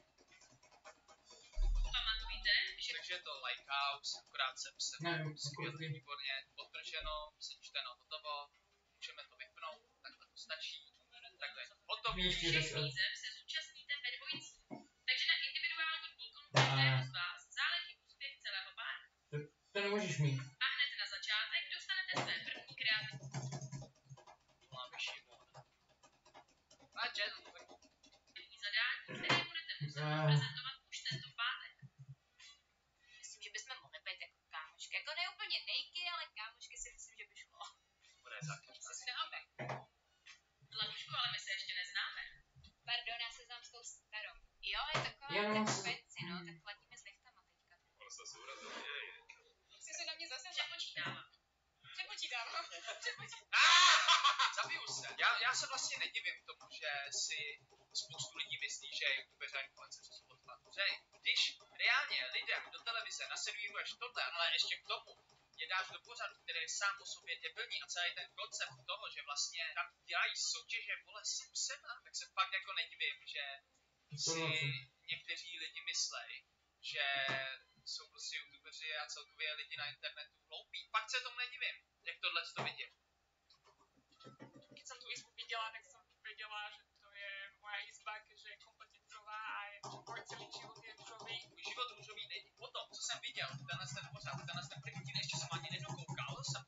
Pamatujte, že Takže je to Lighthouse, akorát se psem. Nevím, Skvělý, jako výborně, podtrženo, sečteno, hotovo, můžeme to vypnout, takhle to stačí, takhle, hotový. Ještě všech 10. výzev se zúčastníte ve dvojicích. Takže na individuálním výkonu každého z vás záleží úspěch celého páru. To nemůžeš mít. A hned na začátek dostanete své první kreativní Máme Šimon. A Jen, zadání, které budete muset prezentovat už tento pátek. Myslím, že bychom mohli být jako kámošky. Jako ne úplně nejky, ale kámošky si myslím, že by šlo. Bude zákaz. Se známe. Ladušku, ale my se ještě neznáme. Pardon, já se znám s tou starou. Jo, je taková Já mám tak s- fancy, no, tak chladíme s nechtama teďka. ono se sourazil. Jsi se na mě zase přepočítávám. Přepočítávám. zabiju se. Já se vlastně nedivím tomu, že si spoustu lidí myslí, že youtubeři a influenceři jsou odpad. Protože když reálně lidem do televize naservíruješ tohle, ale ještě k tomu je dáš do pořadu, který je sám o sobě debilní a celý ten koncept toho, že vlastně tam dělají soutěže vole s psema, tak se fakt jako nedivím, že si někteří lidi myslej, že jsou prostě youtubeři a celkově lidi na internetu hloupí. Fakt se tomu nedivím, jak tohle to vidím. Keď som tú izbu videla, tak som vedela, že to je moja izba, keďže je kompetencová a je môj celý život je rúžový. Můj život růžový není. Potom, co jsem viděl, tenhle ten pořad, tenhle ten první, ještě jsem ani nedokoukal, jsem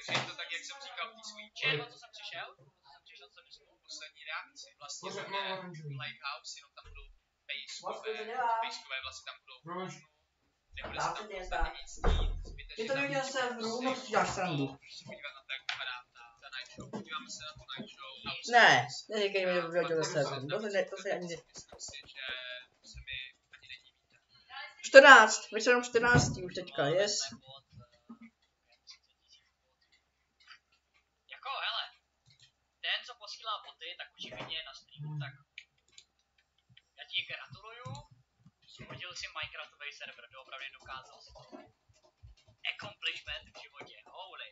Takže je to tak, jak jsem říkal v té svůj čem, co jsem přišel, jsem myslel poslední reakci, vlastně Pořád bude mám oranžový. Lighthouse, jenom tam budou Vlastně to pejskové, dělá. pejskové vlasy tam budou Proč? nebude Dá se se tam tě v zdá. podstatě nic dít, zbytečně Je to tam viděl nic jsem, prostě no to si děláš srandu. Můžeš se podívat na to, jak vypadá ta night show. Podíváme se na tu night show. Ne, neříkej mi, že by viděl se. To se ani ne. Myslím si, že se mi ani nedívíte. 14, my jsme jenom 14 už teďka, yes. Jako, hele, ten, co posílá boty, tak očividně na streamu, tak já ti gratuluju. Zhodil si Minecraftový server, doopravdy dokázal si to. Accomplishment v životě, holy.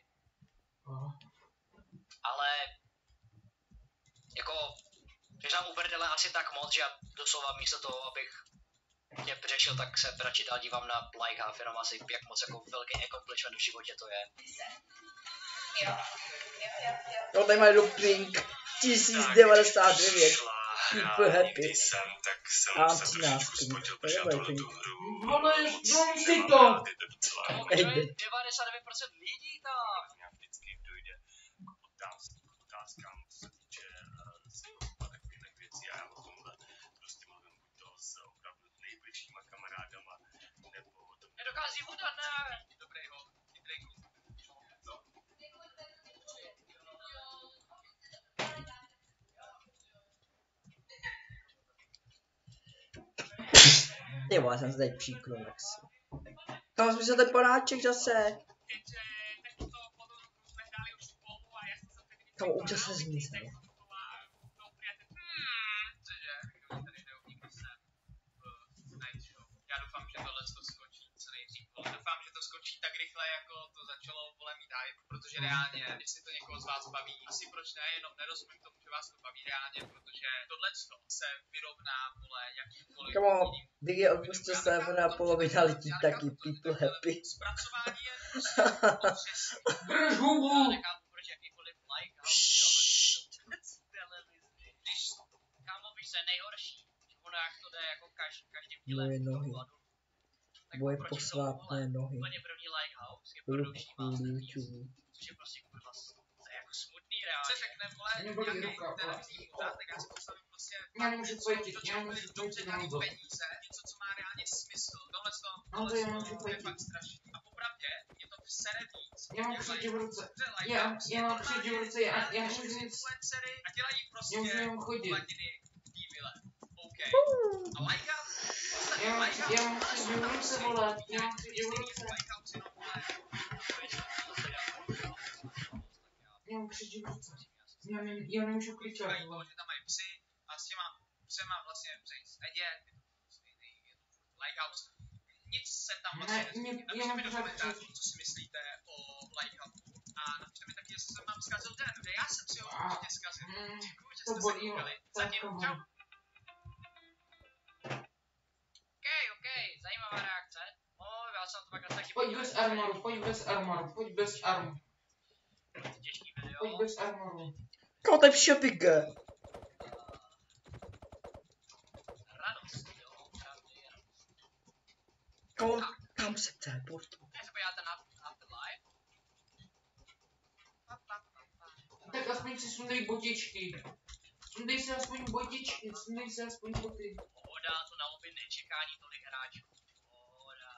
Ale, jako, že nám uprdele asi tak moc, že já doslova místo toho, abych tě řešil, tak se radši dál dívám na Lighthouse, jenom asi jak moc jako velký accomplishment v životě to je. Jo, tady mají looping 1099. Super happy. Když jsem, tak jsem A se 13. trošičku spotil, protože já tohle tu hru Vole, vem si to! je to docela No, Ej, to je 99% lidí tam. nějak vždycky dojde k otázkám, co se týče a takových věcí a já o tomhle prostě mluvím buď to s opravdu nejbližšíma kamarádama, nebo o tom Nedokází voda, ne. Dobrý ho, chytrý kluk. Co? Ty vole, jsem se tady příknul, tak si. Kam jsme se ten poráček zase? Keďže takúto podobnú hru sme hrali už spolu a ja som sa vtedy Kam účastne zmizel. Cože, kdo mi tady jde o nikdy sem v night show. Já doufám, že tohle to skočí co nejdřív. Vole, doufám, že to skočí tak rychle, jako to začalo vole mít hype, protože reálně, jestli to někoho z vás baví, asi proč ne, jenom nerozumím tomu, že vás to baví reálně, protože tohle se vyrovná, vole, jakýmkoliv Kamo, jiným. Digi odpustil servera a polovina lidí taky, people happy. Zpracování je prostě otřesný. Drž hubu! Já nechápu, proč jakýkoliv like, když, kámo, víš, co je nejhorší, že ono jak to jde jako každým dílem Moje toho nohy. hladu, tak Moje oproti tomu, posvátné vole, nohy. úplně první Lighthouse je Budu produkční kvůli masterpiece, YouTube. což je prostě kurva, to je jako smutný reálně. Co řekne, vole, Mě bolí nějaký ruka, vole. televizní pořád, tak já si postavím prostě Já nemůžu pojít, já nemůžu dobře pojít na daný mobil. peníze, něco, co má reálně smysl. Tohle No to já nemůžu je pojít. fakt strašný. A popravdě je to sere víc. Já mám jak křeč v ruce. Lighthouse. Já mám křeč v ruce, já nemůžu nic. Influencery a dělají prostě Já můžu jenom chodit. platiny vývile. OK. A Lighthouse? Já mám křeč v ruce, vole. Já mám křeč v ruce. Já mám křeč v ruce. Já nemůžu kličat, vole. Že tam mají psy a s těma psema vlastně neděje. Lighthouse. Nic se tam vlastně nezmění. Napište mi do komentářů, co si myslíte o Lighthouse. A napište mi taky, jestli jsem vám zkazil den, kde já jsem si ho určitě zkazil. Děkuju, že To jste se bolí, koukali. tak Zatím, to čau. bolí. OK, zajímavá reakce. Já jsem to pak taky Pojď bez armoru, pojď bez armoru, pojď bez armoru. těžký video. Pojď bez armoru. Kamo, tady přišel Pig. Radost, jo, opravdu je radost. Kamo, kam se teleportu? Já se podíváte na Afterlife. Tak aspoň si sundej botičky. Sundej si aspoň botičky, sundej si aspoň boty. Pohoda, to na lobby nečekání tolik hráčů. Pohoda.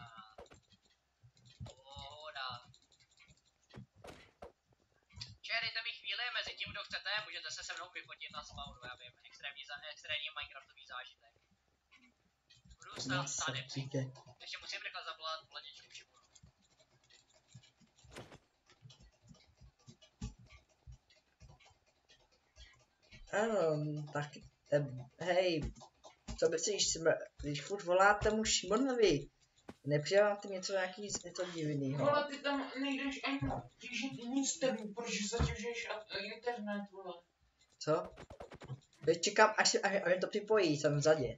Dejte mi chvíli, mezi tím, kdo chcete, můžete se mnou vyfotit na spawnu, já vím, extrémní Minecraftový zážitek. Budu stát tady, ještě musím rychle zavolat planičku Šipuru. Tak, hej, co myslíš, když furt voláte mu Šimonovi, nepřijde vám tím něco něco divného? Vole, ty tam nejdeš ani řížit nic tebu, protože zatěžuješ internet, vole. Co? Teď čekám, až to připojí, jsem vzadě.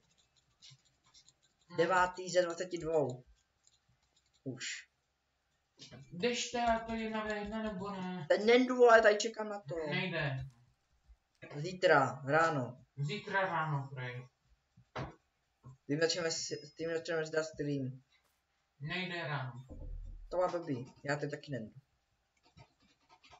9. ze 22. Už. Jdeš teda to 1v1 nebo ne? Teď nejdu, vole, tady čekám na to. Nejde. Zítra, ráno. Zítra ráno, prej. Tím začneme zdat stream. Nejde ráno. To má blbý, já teď taky nejdu.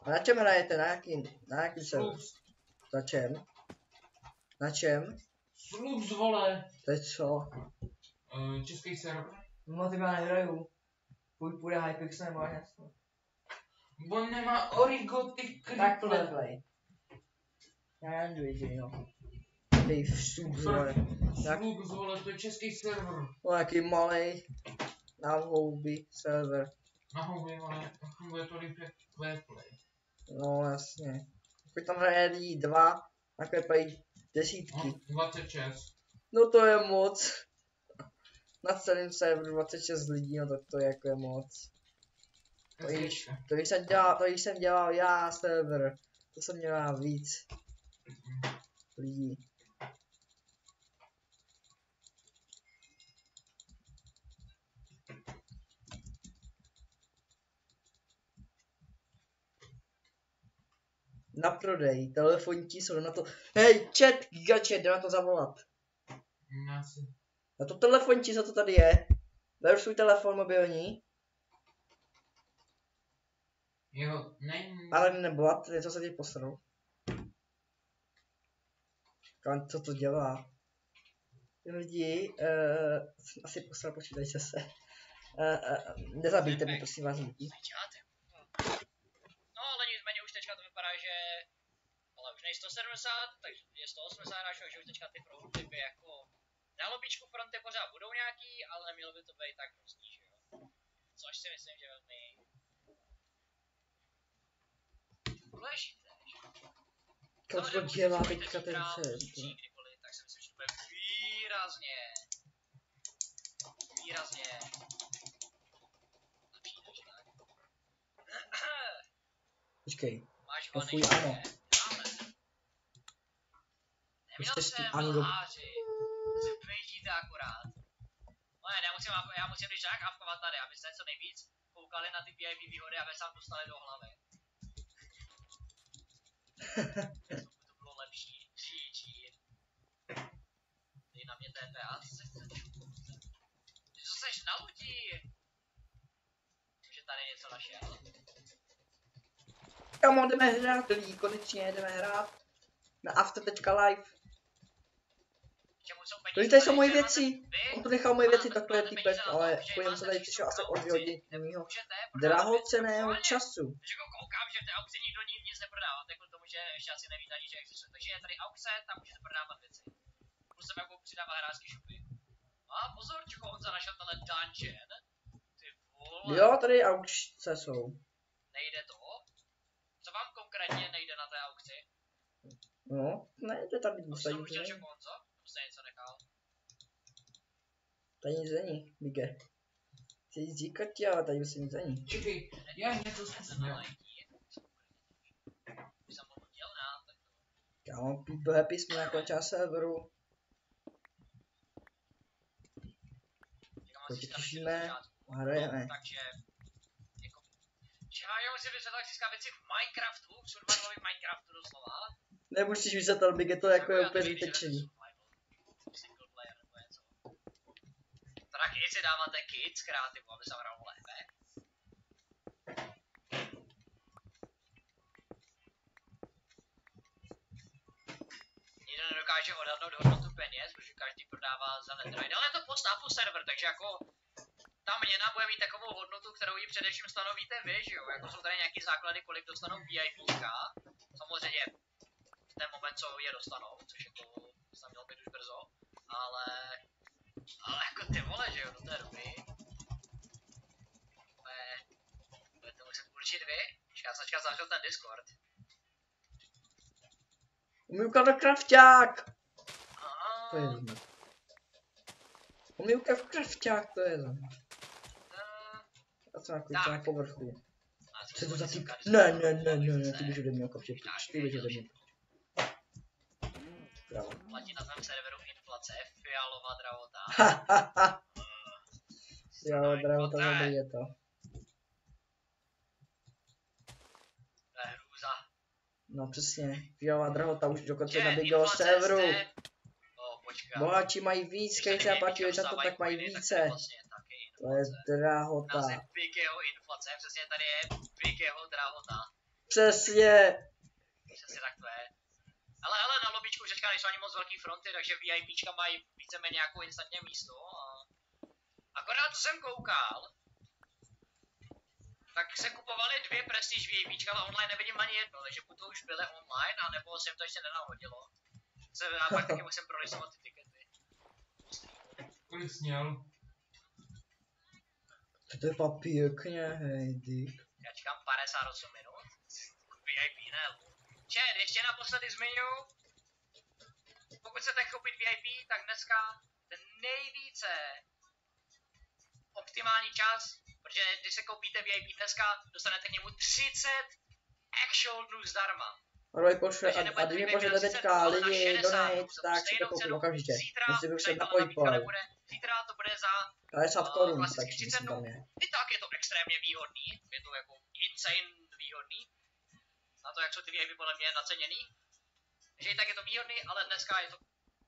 A na čem hrajete? Na jaký server? Slubs. Na čem? Na čem? Slubs, vole. To je co? Český server. No ty já nehraju. Půjde Hypixel nebo jasno. On nemá origo, ty Tak to kriple. neplay. Já nevím, že jo. Dej vstup, vole. Jak, Slubs, vole, to je český server. jaký malej. Na houby server. Na houby, vole, funguje to líp jak Quareplay. No jasně. Pokud tam hraje lidí 2, tak je play desítky. 26. No to je moc. Na celém serveru 26 lidí, no tak to je jako je moc. To když jsem dělal já server, to jsem dělal víc lidí. Na prodej, telefonní číslo, na to, hej, chat, gigačet, jde na to zavolat. Asi. Na to telefonní číslo, to tady je. Beru svůj telefon mobilní, Jo, není. ale nebo něco se ti posral. Co to dělá? Ty lidi, asi posral počítač se. Nezabijte mi, prosím vás, lidi. Děláte. No, ale nicméně už teďka to vypadá, že... Ale už nejsi 170, takže je 180 nášho, že už teďka ty prototypy jako... Na lobičku fronty pořád budou nějaký, ale nemělo by to být tak hrozný, že jo. Což si myslím, že velmi... důležité, že? Co to dělá teďka ten set? Kdykoliv, tak si myslím, že to bude výrazně... lepší než tak. Počkej, Máš to ho fuj než ano. Neměl Prostě jsem ano do... lháři. Si vyjdíte akorát. No ne, já musím když tak avkovat tady, abyste co nejvíc koukali na ty VIP výhody, aby se vám dostali do hlavy. To bylo lepší. GG. Dej na mě TPA, co se chceš? Co seš na lodi? Že tady něco našel. Kamo, jdeme hrát lidi, konečně jdeme hrát. Na after.live. Tady jsou moje věci. On to nechal moje věci, takhle je typek, ale pojďme se tady přišel asi od hodin mýho drahocenného času. Takže koukám, že v té aukci nikdo nic neprodává, tak tomu, že ještě asi nevíte ani, že existuje. Takže je tady aukce, tam můžete prodávat věci. Plus jsem jako přidává hráčský shopy. A pozor, čeho Honza našel tenhle dungeon. Ty vole. Jo, tady aukce jsou. Nejde to? Co vám konkrétně nejde na té aukci? No, ne, to tady Už tady jsem už nic dělal není. Honzo? Nebo jste něco nechal? Tady nic není, Bige. Chci jít říkat ti, ale tady se nic není. Čekej, já něco zkusím, jo. Už jsem mohl dělat, tak to... Kámo, people happy jsme na část serveru. To těšíme, hrajeme. Takže... Jako... Já musím vysvětlit, jak získat věci v Minecraftu, v survivalovém Minecraftu doslova. Nemusíš vysvětlit, Bige, to jako je úplně zbytečný. Single player nebo něco. Teda když si dáváte kids kreativu, aby se hrál lépe. Nikdo nedokáže odhadnout hodnotu peněz, protože každý prodává za netherite. Ale je to post-apu server, takže jako ta měna bude mít takovou hodnotu, kterou ji především stanovíte vy, že jo? Jako jsou tady nějaký základy, kolik dostanou VIPka. Samozřejmě v ten moment, co je dostanou, což jako jsem měl být už brzo. Ale jako ty vole, že jo, do té doby. To musím určit vy. Počkat, zavřel ten Discord. Umývka do krafťák! To je znak. Umývka v krafťák, to je znak. A co jako na povrchu. Co je to za typ? Ne, ty běž ode mě jako přepíč, ty běž ode mě. Bravo. Platí na tom serveru inflace, fialová drahota. Jo, drahota, dobrý je to. To je hrůza. No přesně, fialová drahota už dokonce na Bigel serveru. Boháči mají víc, když se zaplatí za to, tak mají více. To je drahota. Big jeho inflace, přesně tady je Big jeho drahota. Přesně. Přesně tak to je. Ale hele, na lobíčku už teďka nejsou ani moc velký fronty, takže VIPčka mají víceméně nějakou instantně místo a... Akorát co jsem koukal, tak se kupovaly 2 Prestige VIPčka, ale online nevidím ani jedno, takže buď to už byly online, anebo se jim to ještě nenahodilo. Já pak taky musím prolisovat ty tikety. Kolik sněl? To je pěkně, hej, Dick. Já čekám 58 minut. VIP ne. Čet, ještě naposledy zmiňu. Pokud chcete koupit VIP, tak dneska ten nejvíce optimální čas, protože když se koupíte VIP dneska, dostanete k němu 30 actual dnů zdarma. A když mi pošlete teďka lidi donate, tak si to koupím okamžitě. Musím už se na PayPal. Zítra to bude za 50 korun, klasicky tak 30 tam dnů. je. I tak je to extrémně výhodný, je to jako insane výhodný. Na to, jak jsou ty VIP podle mě naceněný. Takže i tak je to výhodný, ale dneska je to...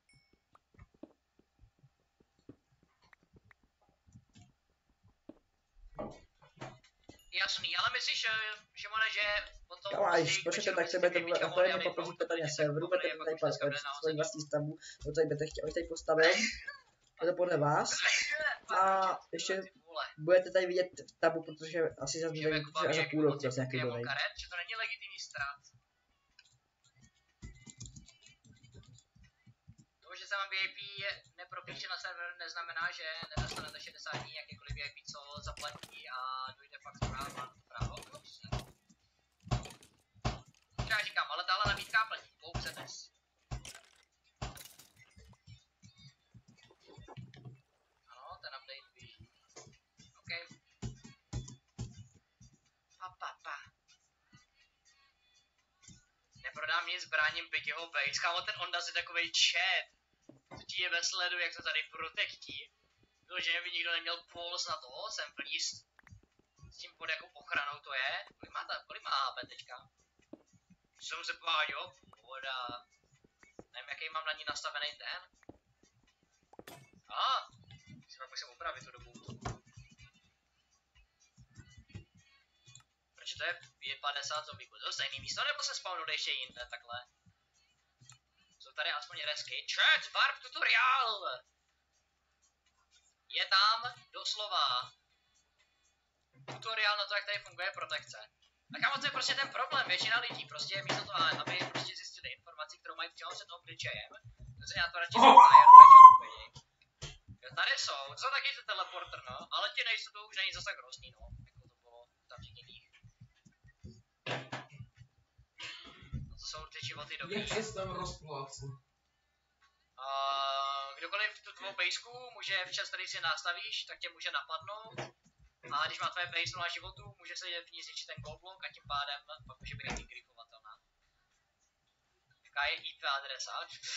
Jasný, ale myslíš, Šimone, že potom... Kamáš, počkejte, tak se budete odpovědně poprosíte tady na serveru, budete tady svoji vlastní stavbu, to tady budete chtěli, tady postavil. Je to podle vás. A ještě budete tady vidět tabu, protože asi zase bude až za půl roku zase nějaký donate. Že to není legitimní strat. To, že se vám VIP nepropíše na server, neznamená, že nedostanete 60 dní jakýkoliv VIP, co zaplatí a dojde faktura na právo. Já říkám, ale tahle nabídka platí pouze dnes. Ano, ten update běží. OK. Neprodám nic, bráním Bigyho base. Kámo, ten Ondas je takovej chat. Co ti je ve sledu, jak to tady protektí. To, že by nikdo neměl puls na to, jsem plíst. S tím pod jakou ochranou to je. Kolik má HP teďka? Jsem se pohád, jo? Voda. Nevím, jaký mám na ní nastavený ten. Si pak musím upravit tu dobu. Proč to je 50 zombíků? To je stejný místo, nebo se spawnuli ještě jinde, takhle? Jsou tady aspoň resky. Chat, warp tutorial! Je tam doslova tutoriál na to, jak tady funguje protekce. A kámo, to je prostě ten problém, většina lidí prostě místo toho, aby prostě zjistili informaci, kterou mají přímo před obličejem, takže já to radši jo, tady jsou, to jsou taky ty teleporter, no, ale ti nejsou, to už není zase tak hrozný, no, jako to bylo tam těch jiných. No to jsou ty životy dobrý. Jak se tam rozplácí? Kdokoliv tu tvou baseku může včas, který si nastavíš, tak tě může napadnout. A když má tvoje base 0 životů, může se v ní zničit ten goldblock a tím pádem pak může být gripovatelná. Jaká je IP adresa?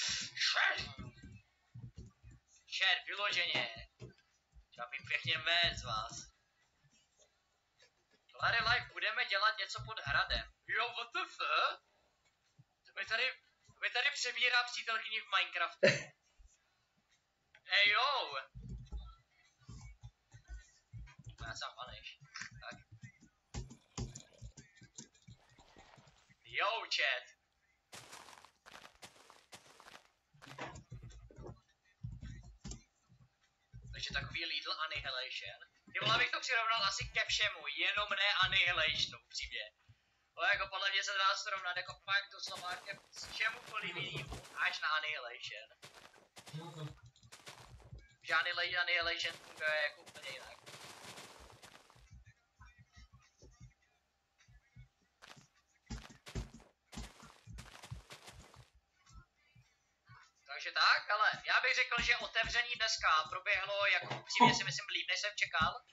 Share, vyloženě. Třeba bych pěkně mét z vás. Larry Life, budeme dělat něco pod hradem. Jo, what the fuck? To mi tady přebírá přítelkyni v Minecraftu. Hey yo! Já jsem vaneš. Tak. Yo, chat. Takže takový Little Annihilation. Ty vole, bych to přirovnal asi ke všemu, jenom ne Annihilationu, upřímně. Ale jako podle mě se dá srovnat jako fakt doslova ke čemukoliv jinému, až na Annihilation. Žádný Lady Annihilation funguje jako úplně jinak. Takže tak, ale já bych řekl, že otevření dneska proběhlo jako upřímně si myslím líp, než jsem čekal.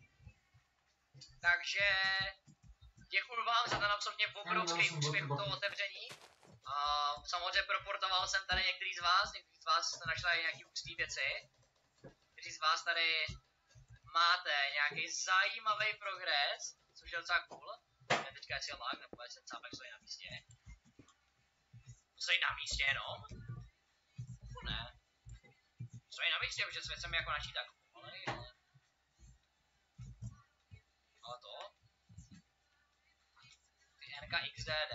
Takže děkuju vám za ten absolutně obrovský úspěch toho otevření. A samozřejmě proportoval jsem tady některý z vás jste našli nějaký úctý věci. Někteří z vás tady máte nějaký zajímavý progres, což je docela cool. Já teďka jestli je lag, nebo jestli cápek stojí na místě. Stojí na místě jenom? Ne. Stojí na místě, protože svět se mi jako načítá pomalej, ale to? Ty XDD.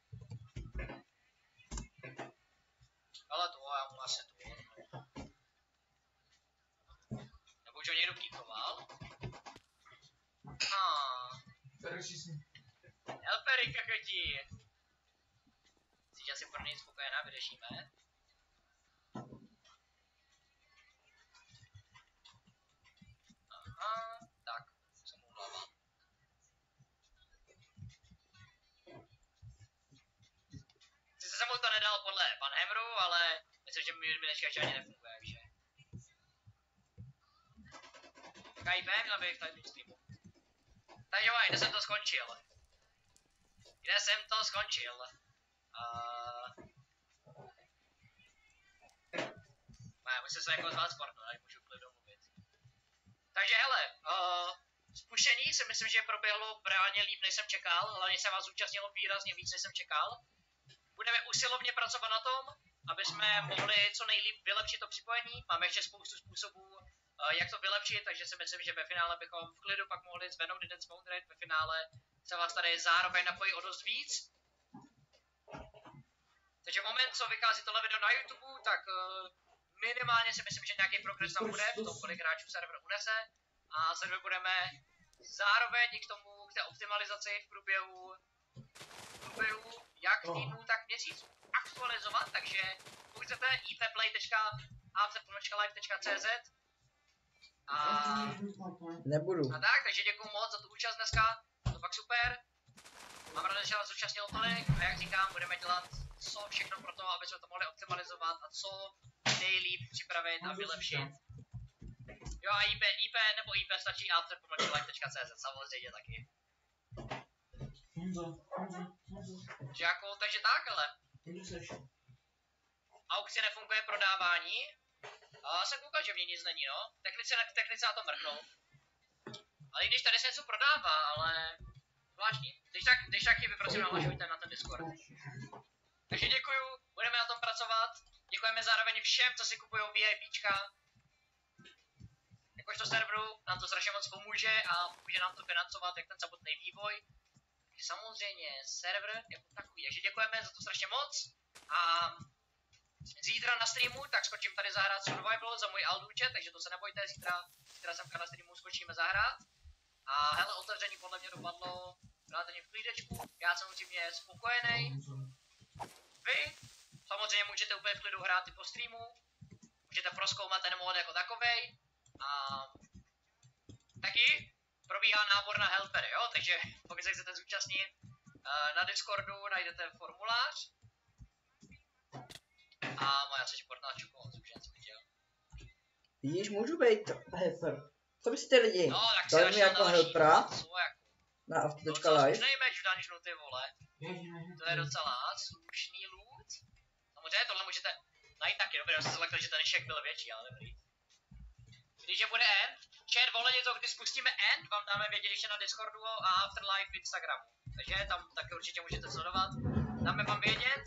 Ale to já mu asi tu. Nebo už ho někdo kýkoval. Helpery, kakoti. Jsi asi pro něj spokojená, vyřešíme. Aha, tak, jsem mu hlava. Sice jsem mu to nedal podle Panhammeru, ale myslím, že mi dneška ještě ani nefunguje, že? KIP měla být v tady streamu. Takže jo, kde jsem to skončil? Kde jsem to skončil? Musím se jako zvát sport, ale můžu klidnou mluvit. Takže hele, spuštění si myslím, že proběhlo reálně líp, než jsem čekal, hlavně se vás zúčastnilo výrazně víc, než jsem čekal. Budeme usilovně pracovat na tom, aby jsme mohli co nejlíp vylepšit to připojení. Máme ještě spoustu způsobů, jak to vylepšit, takže si myslím, že ve finále bychom v klidu pak mohli zvednout jeden spawn rate, ve finále se vás tady zároveň napojí o dost víc. Takže moment, co vychází tohle video na YouTube, tak minimálně si myslím, že nějaký progres tam bude, v tom, kolik hráčů server unese. A server budeme zároveň k tomu, k té optimalizaci v průběhu jak týdnů, tak měsíců aktualizovat, takže pokud chcete ipplay.hc.live.cz Nebudu. A tak, takže děkuju moc za tu účast dneska, to fakt super. Mám rád, že vás zúčastnilo tolik a jak říkám, budeme dělat co všechno pro to, aby jsme to mohli optimalizovat a co nejlíp připravit a vylepšit. Jo a IP nebo IP stačí after.live.cz samozřejmě taky. Takže tak, ale. Aukce nefunguje prodávání. A jsem koukal, že v ní nic není, no. Technice na to mrknou. Ale i když tady se něco prodává, ale zvláštní. Když tak prosím nahlašujte na ten Discord. Takže děkuju, budeme na tom pracovat. Děkujeme zároveň všem, co si kupují VIPčka. Jakožto serveru nám to strašně moc pomůže a může nám to financovat jak ten samotný vývoj. Takže samozřejmě server jako takový. Takže děkujeme za to strašně moc. A zítra na streamu, tak skočím tady zahrát Survival za můj Aldučet, takže to se nebojte, zítra semka na streamu skočíme zahrát. A hele, otevření podle mě dopadlo relativně v klídečku, já jsem upřímně spokojený. Vy samozřejmě můžete úplně v klidu hrát i po streamu, můžete prozkoumat ten mod jako takovej. A taky probíhá nábor na helpery, jo, takže pokud se chcete zúčastnit, na Discordu najdete formulář. A moja se športnáčku pomoc, už něco viděl. Vidíš, můžu být helper. Co byste lidi? No, tak dali mi jako helpera na after.live. Nejmeč v dungeonu, ty vole. To je docela slušný loot. Samozřejmě tohle můžete najít taky, dobrý, já jsem se zlekl, že ten šek byl větší, ale dobrý. Když je bude end, chat voleně to, když spustíme end, vám dáme vědět ještě na Discordu a Afterlife v Instagramu. Takže tam taky určitě můžete sledovat. Dáme vám vědět.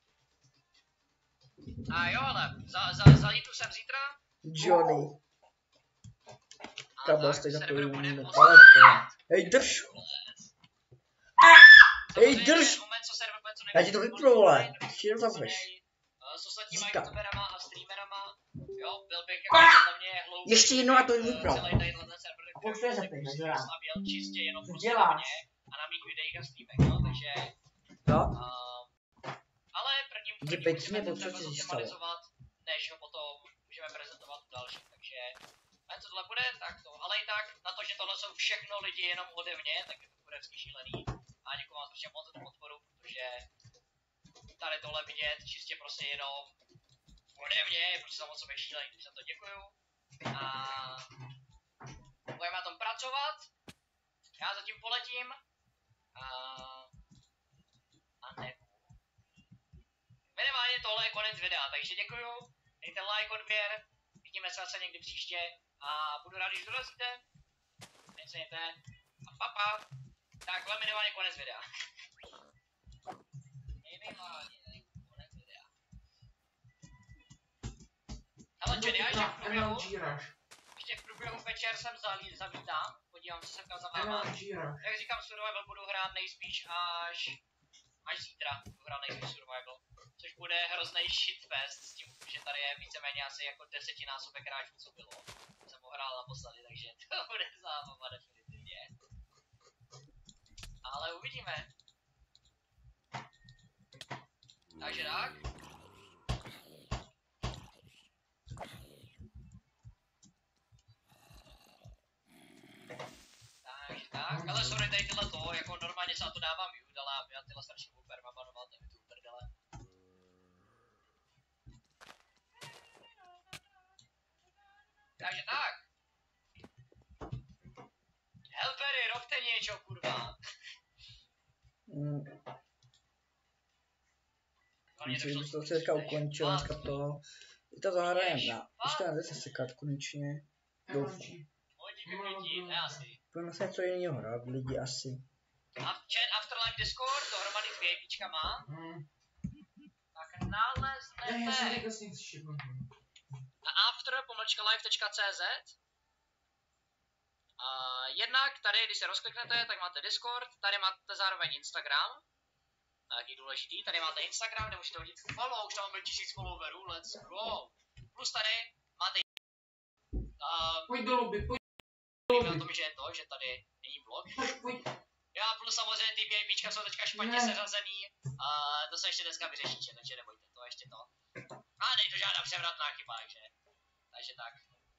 A jo, ale zalítu jsem zítra. Johnny. Kabel jste za to Hej, drž! Hej, drž! Já ti to vypnu, vole. Ještě to zavřeš. S ostatníma youtuberama a streamerama. Jo, byl bych jako za mě hloupý. Ještě jednou a to vypnu. Celý tadyhle ten server, který stavěl čistě jenom prostě na mě a na mých videích a streamech, no, takže. No. Ale první musíme to třeba zoptimalizovat, než ho potom můžeme prezentovat u dalších, takže a co tohle bude, tak to, ale i tak, na to, že tohle jsou všechno lidi jenom ode mě, tak je to bude vždycky šílený a děkuji vám strašně moc za tu podporu, protože tady tohle vidět čistě prostě jenom ode mě je prostě samo sobě šílený, takže za to děkuju a budeme na tom pracovat, já zatím poletím a nebo. Minimálně tohle je konec videa, takže děkuju, dejte like, odběr, vidíme se zase někdy příště a budu rád, když dorazíte, necenejte a papa, takhle minimálně konec videa. Minimálně konec videa. Ale Jenny, ještě v průběhu večer jsem zavítám, podívám se semka za váma. Jak říkám, survival budu hrát nejspíš až až zítra hrát nejvíc survival. Což bude hrozný shitfest s tím, že tady je víceméně asi jako 10násobek hráčů, co bylo. Jsem ho hrál naposledy, takže to bude zábava definitivně. Ale uvidíme. Takže tak. Takže tak. Ale sorry, tady tyhle to, jako normálně se na to dávám mute, ale já tyhle starší perma banoval, tady tu prdele. Takže tak. Helpery, robte niečo, kurva. Myslím, že bych to teďka ukončil, dneska to... I to zahrajeme na... Ještě na 10 sekund konečně. Doufám. Budeme se něco jiného hrát, lidi asi. Chat Afterlife Discord, dohromady 2 IPčka má. Tak naleznete na after-live.cz. Jednak tady, když se rozkliknete, tak máte Discord, tady máte zároveň Instagram. Taky důležitý, tady máte Instagram, kde můžete hodit follow, už tam máme 1000 followerů, let's go. Plus tady máte Pojď do lobby, pojď. na tom, že je to, že tady není blog. Já plus samozřejmě ty BIPčka jsou teďka špatně seřazený. To se ještě dneska vyřeší, takže nebojte to, ještě to. A není to žádná převratná chyba, takže tak.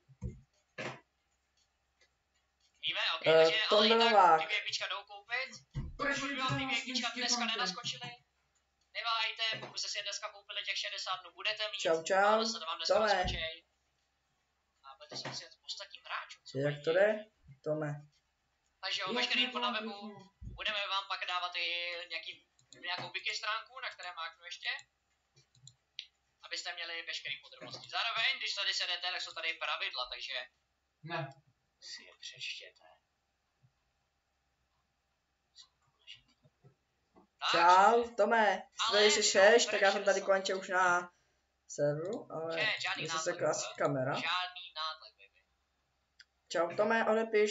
Víme, ok, takže ale i tak ty BIPčka jdou koupit. Proč by vám ty BIPčka dneska nenaskočily? Neváhejte, pokud jste si je dneska koupili těch 60 dnů, budete mít. Čau, ale se vám dneska naskočej. A budete si myslet ostatním hráčům. Jak to jde? Tome. Takže jo, veškerý info na webu. Budeme vám pak dávat i nějakou wiki stránku, na které máknu ještě. Abyste měli veškeré podrobnosti. Zároveň, když tady sedete, tak jsou tady pravidla, takže ne. Si je přečtěte. Čau, Tome. Tady jsi šeš, tak já jsem tady končil už na serveru, ale jestli se krásí kamera. Žádný nátlak, baby. Čau, Tome, odepiš.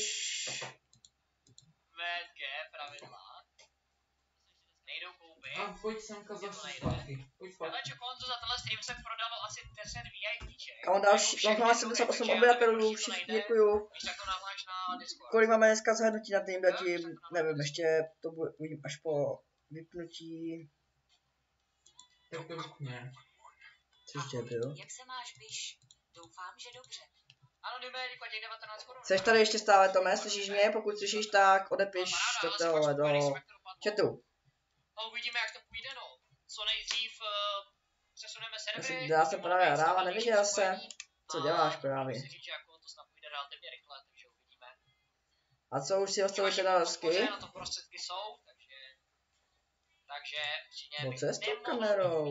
Vedke, pravidla. Nejdou koupit. A pojď semka zase zpátky. Pojď zpátky. Ale Čokonzo, za tenhle stream se prodalo asi 10 VIPček. Kam další, mám 78 obyvatelů, všichni děkuju. Když tak to nahláš na Discord. Kolik máme dneska zhrnutí na tým datím, nevím, ještě to uvidím až po vypnutí. Tak to vypně. Co ještě bylo? Jak se máš, Biš? Doufám, že dobře. Ano, jdeme, děkuji, těch 19 korun. Jseš tady ještě stále, Tome, slyšíš mě? Pokud slyšíš, tak odepiš tohle do chatu. No, uvidíme, jak to půjde, no. Co nejdřív přesuneme servery. Já jsem právě hrál a neviděl jsem. Co děláš právě? Musím říct, že jako to snad půjde relativně rychle, takže uvidíme. A co, už si hostavil teda hezky? Na to prostředky jsou, takže určitě No co je s tou kamerou?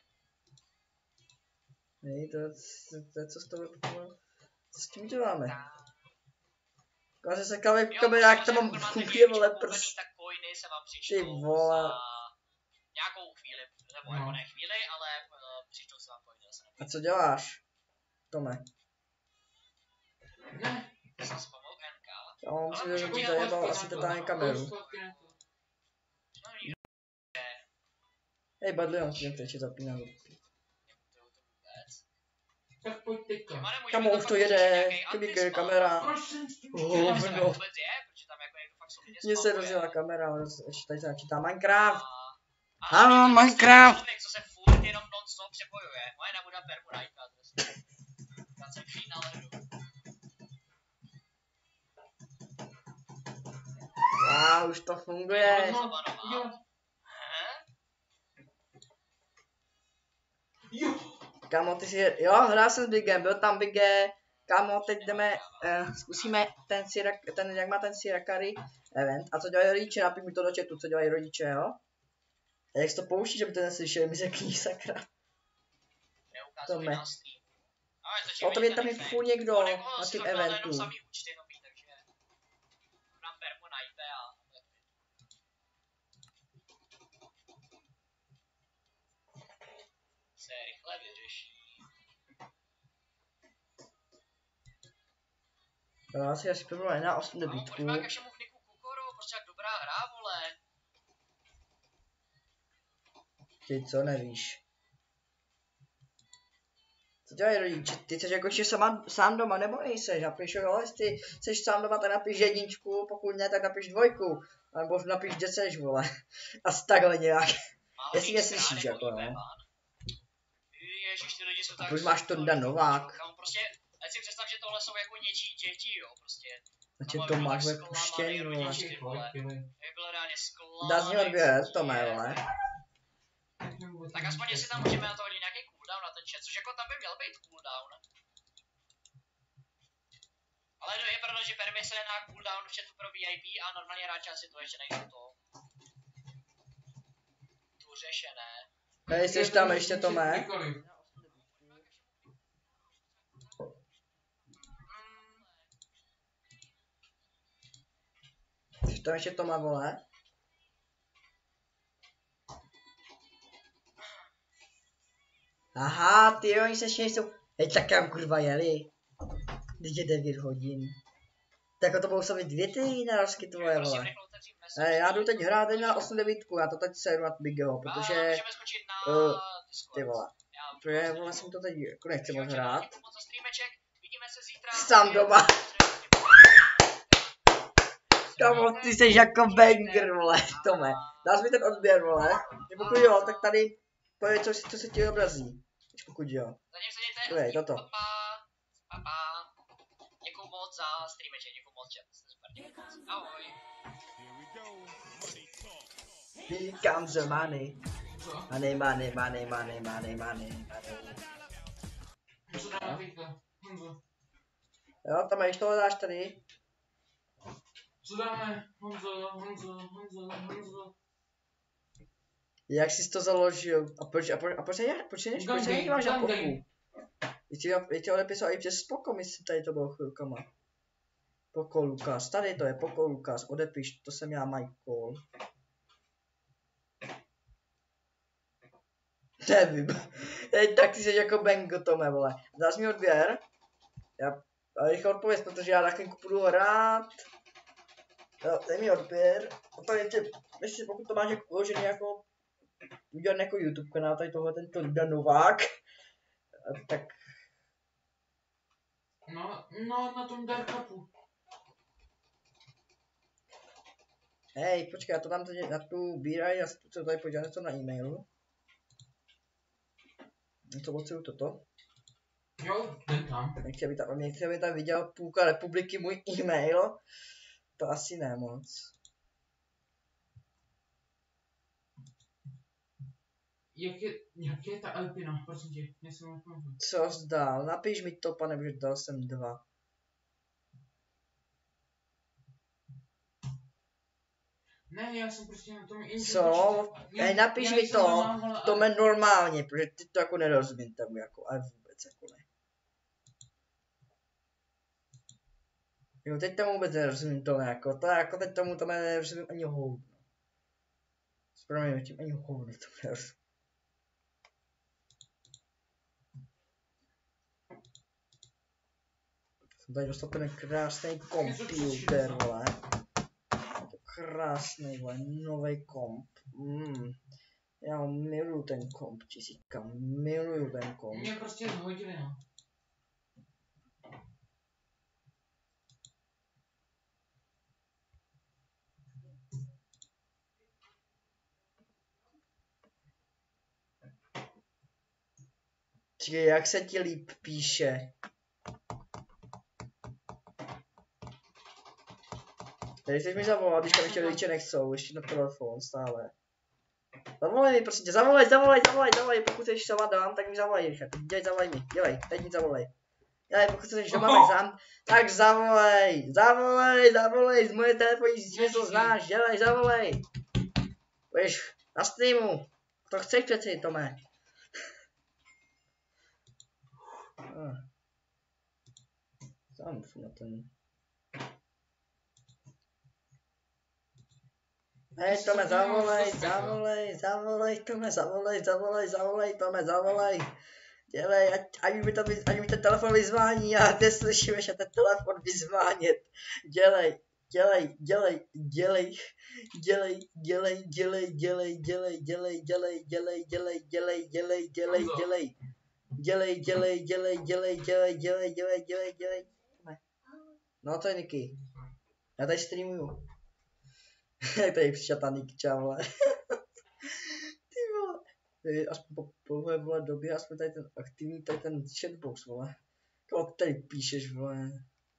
Hej, to je co s tou co s tím děláme? Ukáže se kamera, jak to mám v chůvě, vole, prst. Ty vole. Nějakou chvíli, nebo jako ne chvíli, ale přišlo se vám coiny zase. A co děláš, Tome? Ne. Jsem zpomal NK. Já mám si, že bych zajebal asi totálně kameru. Hej, Badlion, si nechci zapínat. Tak pojď teďka. Kamo, už to jede, kdyby kamera. Hovno. Mně se rozjela kamera, ještě tady se načítá Minecraft. Ano, Minecraft. Co se furt jenom non-stop přepojuje. Moje nebude permurajka. Já jsem chvíli naledu. Už to funguje. Kámo, ty si, jo, hrál jsem s Bigem, byl tam Bige. Kámo, teď jdeme, zkusíme ten, jak má ten Sirakari event. A co dělají rodiče, napiš mi to do chatu, co dělají rodiče, jo? A jak jsi to pouští, že by to neslyšeli, mi řekni, sakra. Tome. Potom je tam i furt někdo na tím eventu. Já si asi prvnu na 8 debítku. Pojďme ke všemu kniku Kukoro, prostě jak dobrá hra, vole. Ty co nevíš? Co dělají rodiče? Ty jsi jako ještě sám doma, nebo nejseš? Napiš, ale ty jsi sám doma, tak napiš 1, pokud ne, tak napiš 2. Nebo napiš, kde seš, vole. Asi takhle nějak. Jestli mě slyšíš, jako no. Ježiš, ty lidi jsou tak... Proč máš Tonda Novák? Prostě, ať si představ, že tohle jsou jako něčí děti, jo, prostě. Znači to máš ve puštění, vole. Je bylo reálně zklamaný. Dá z něho odběr, Tome, vole. Tak aspoň jestli tam můžeme na to hodit nějaký cooldown na ten chat, což jako tam by měl být cooldown. Ale je pravda, že permise na cooldown v chatu pro VIP a normálně hráči asi to ještě nejsou to. Tu řešené. Hej, jsi tam ještě, Tome? Jsi tam ještě, Tome, vole? Aha, ty oni se ještě nejsou... Hej, tak kam kurva jeli? Teď je 9 hodin. Tak to budou sami 2 ty narazky tvoje, vole. Já jdu teď hrát na 8-9, já to teď seru na Bigeho, protože... Ty vole. Protože vole jsem to teď jako nechci moc hrát. Sám doma. Kamo, ty jsi jako banger, vole, Tome. Dáš mi ten odběr, vole. Pokud jo, tak tady pojď, co se ti obrazí. Pokud jo. Dej, toto. Děkuju moc za streameček, děkuju moc, chat. Ahoj. Here comes the money. Money, money, money, money, money, money, money. Jo, tam máš toho dáš tady. Co dáme? Honzo. Jak jsi to založil? A proč nemáš na poku? Je ti odepisal i přes Poko, myslím, tady to bylo chvilkama. Poko Lukas, tady to je Poko Lukas, odepiš, to jsem já Michael. Nevím. Tak ty jsi jako Bengo, Tome, vole. Dáš mi odběr? Já rychle odpověď, protože já na chvilku budu hrát. Jo, dej mi odběr. A to ještě pokud to máš jako uložený jako... Udělat jako YouTube kanál, tady tohle ten Tonda Novák. Tak... No, na tom Dark Cupu. Hej, počkej, já to dám tady na tu bíraj, já se tady podívám něco na e-mailu. Co potřebuji toto? Jo, ten tam. Nechci, aby tam viděl půlka republiky můj e-mail. To asi ne moc. Jak je ta Alpina, prosím tě, nesmím nepamatuji. Co jsi dal? Napiš mi to, pane, protože dal jsem 2. Ne, já jsem prostě na tom Co? Hej, napiš mi to, to mě normálně, protože ty to jako nerozumím tam jako, ale vůbec jako ne. Jo, teď tomu vůbec nerozumím to jako, to jako teď tomu to nerozumím ani hovno. Zprávně tím ani hovno to nerozumím. Jsem tady dostal ten krásný komputer, vole. Krásný, vole, nový komp. Já miluju ten komp, či říkám, miluju ten komp. Mě prostě zhodili, no. Čekaj, jak se ti líp píše? Tady teď mi zavolal, když tam ještě rodiče nechcou, ještě na telefon stále. Zavolej mi, prosím tě, zavolej, pokud jsi sama dám, tak mi zavolej, Richard, zavolej mi, dělej, teď mi zavolej. Dělej, pokud jsi doma, tak zavolej, z moje telefonní číslo znáš, dělej, zavolej. Budeš na streamu, to chceš přeci, Tome. Tam na ten... Hej, Tome, zavolej, Tome. Dělej, ať mi ten telefon vyzvání, já neslyším ještě ten telefon vyzvánět. Dělej, dělej. No to je Niky. Já tady streamuju. Jak tady přišla ta Nikča, vole. Ty vole. Aspoň po dlouhé, vole, době, aspoň tady ten aktivní, tady ten chatbox, vole. Koho tady píšeš, vole.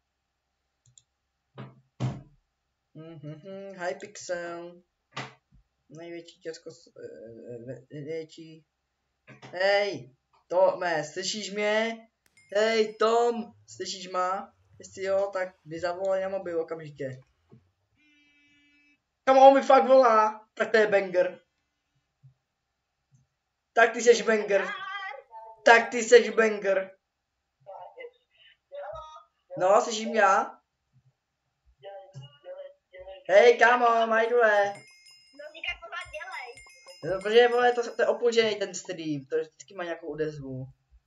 Hypixel. Největší Česko... Největší... Hej! Tome, slyšíš mě? Hej, Tom! Slyšíš má? Jestli jo, tak vy zavolaj na mobil okamžitě. Kam on mi fakt volá? Tak to je banger. Tak ty seš banger. Tak ty seš banger. No, slyším mě? Hej, kámo, majdule. No, říkaj, pořád dělej. No, protože, vole, to je opožděný ten stream, to vždycky má nějakou odezvu.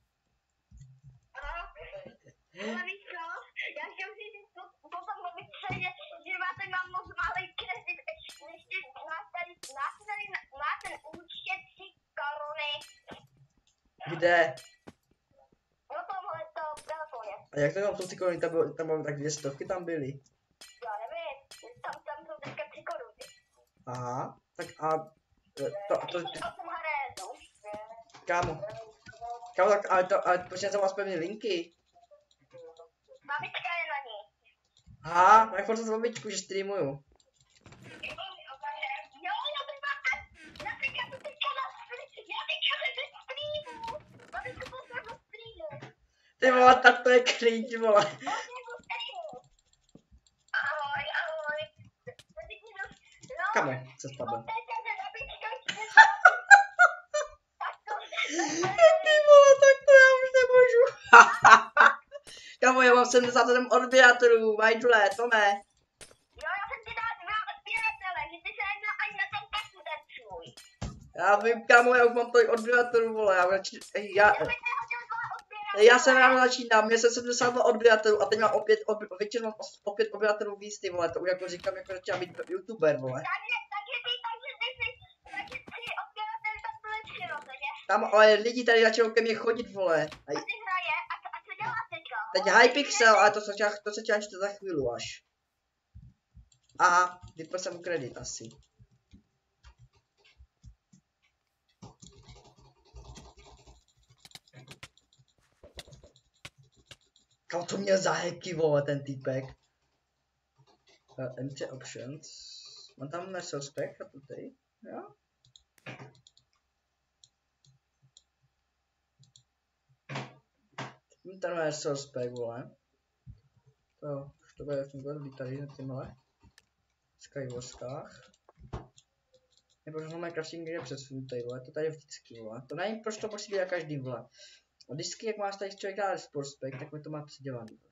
Ale víš co? Já chtěl říct potom logice, že máte mám moc malý kredit, ještě má ten účet 3 koruny. Kde? No tomhle to v telefoně. A jak to tam jsou ty koruny, tam byly tak 200 tam byly. Já nevím, tam jsou teďka 3 koruny. Aha, tak a... To kámo, tak ale proč jsem vás pevný linky? Babička je na ní. Aha, tak furt jsem babičku, že streamuju. Jo, já to teďka na streamu. Babičku poslal do streamu. Ty vole, tak to je cringe, vole. Ahoj. Kam je, co spadlo? Ty vole, tak to já už nemůžu. Kamo, já mám 77 odběratelů, majdule, Tome. Jo, já jsem ti dal 2 odběratele, že ty se neměl ani na tom kasu ten svůj. Já vím, kamo, já už mám tolik odběratelů, vole, já jsem ráno začínám, měl jsem 72 odběratelů a teď mám většinou mám opět odběratelů víc, ty vole, to už jako říkám, jako začínám být youtuber, vole. Takže 3 odběratele tam byly 3, no, takže. Tam, ale lidi tady začnou ke mně chodit, vole. A ty hraje, a co děláš teďka? Teď Hypixel, ale to se tě načte za chvíli až. Aha, vypl jsem kredit asi. Kam to měl za hacky, vole, ten týpek? MC Options. Mám tam resource pack a tutaj, jo? Ten resource pack, vole. To už to bude fungovat být tady na těmhle Skywarskách. Nebo že máme crafting je přesunutý, vole, to tady je vždycky, vole. To nevím, proč to musí být na každým, vole. A vždycky, jak máš tady člověk dát sport spec, tak mi to má předělaný, vole.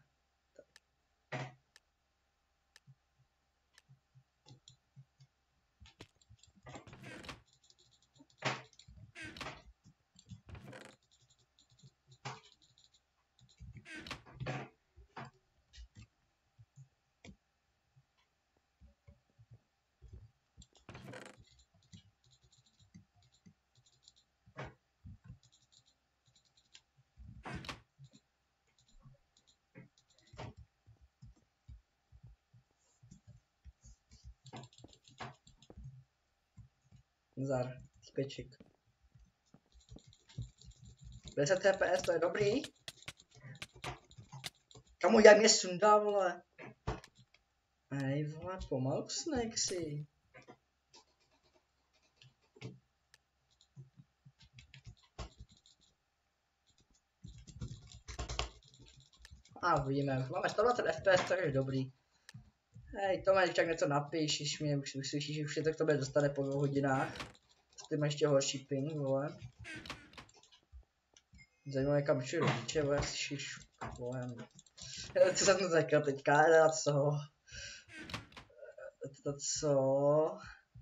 Zar, typeček. 10 TPS, to je dobrý. Kamu, jak mě sundá, vole. Ej, vole, pomalu Snakesy. A uvidíme, máme 120 FPS, to je dobrý. Hej, Tome, když tak něco napíš, když mě už slyšíš, že už se to k tobě dostane po 2 hodinách. Ty máš ještě horší ping, vole. Zajímavé, kam šli rodiče, vole, slyšíš, vole. Co jsem to řekl teďka, teda co? Co?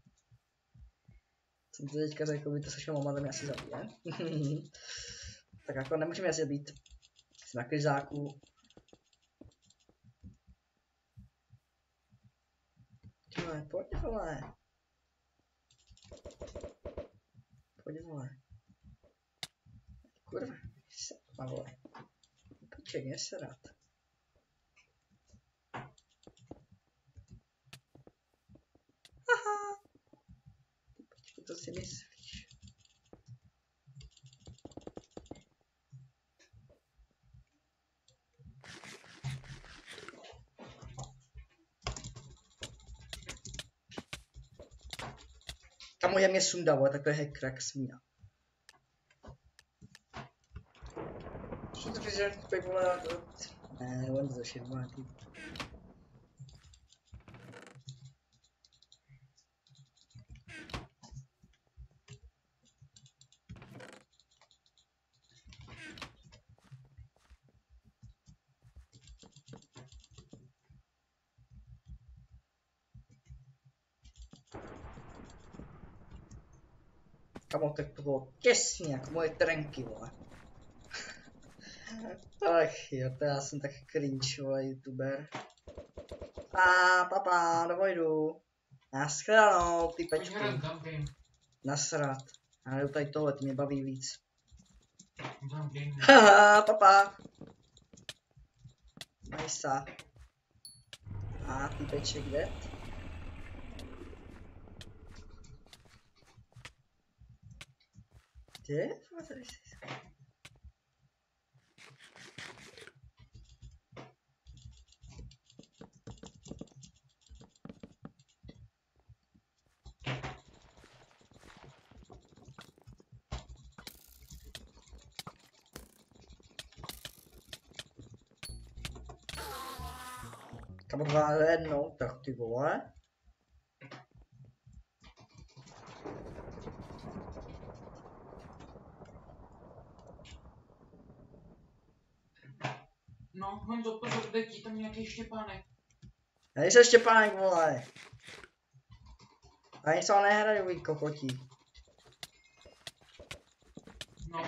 Jsem to teďka řekl, by to slyšel mama, tam mě asi zabije. Tak jako nemůžeme asi být. Jsem na kryzáku. vole, pojď vole. Pojď vole. Kurva, se vole. Počkej, mě se rád. Haha. Počkej, to si myslíš. Kamo, je mě sundalo, takhle hacker jak svína. Co to říct, že ty vole, ne, on to zašel, vole, ty. Kamo, tak to bylo těsně, jak moje trenky, vole. Ach jo, to já jsem tak cringe, vole, youtuber. A papa, dovojdu. Naschledanou, ty pečku. Nasrat. Já jdu tady tohle, ty mě baví víc. Haha, papa. Majsa. A ty peček, kde? Kde? Tady jsi. Kamo 2-1, tak ty vole. No, Honzo, pozor, jde ti tam nějaký Štěpánek. Nejsem Štěpánek, vole. Ani se ho nehraju, vy kokotí. No.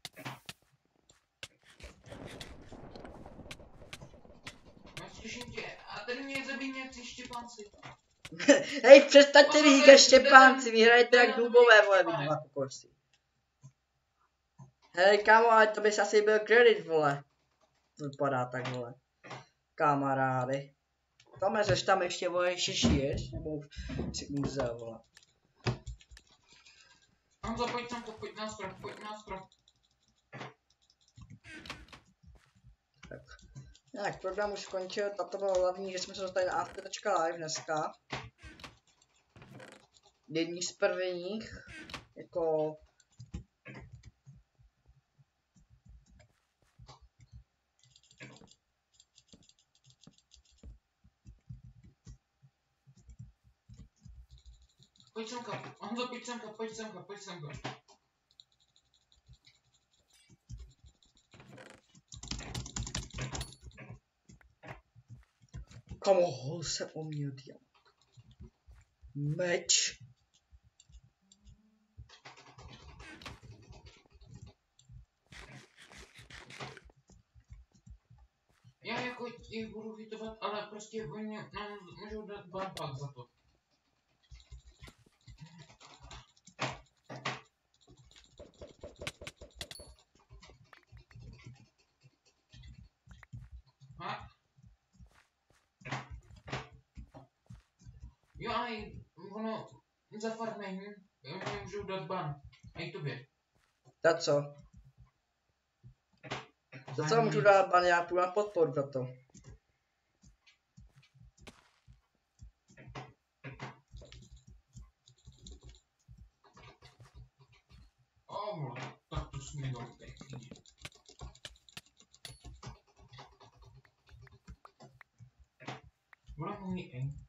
Já slyším tě, a tady mě zabíjí nějací Štěpánci. Hej, přestaňte říkat Štěpánci, vy hrajete jak dubové, vole, vy dva kokosy. Hej, kámo, ale to bys asi byl kredit, vole. Vypadá tak, vole. Kamarády. Tome, seš tam ještě, vole, ještě žiješ? Nebo už si umřel, vole. Honzo, pojď sem, pojď na strop, pojď na strop. Tak. Nějak, program už skončil, tato bylo hlavní, že jsme se dostali na After.live dneska. Jední z prvních, jako... Pojď semka, Honzo, pojď semka, pojď semka, pojď semka. Kamo, hol se o mě odjel. Meč. Já jako jich budu hitovat, ale prostě oni nám můžou dát barpak za to. Ha? Jo, ale ono za farming oni můžou dát ban. A i tobě. Za co? Za co můžu dát ban, já půjdu na podporu za to. Tak to jsme dal pěkně. Bude můj eng.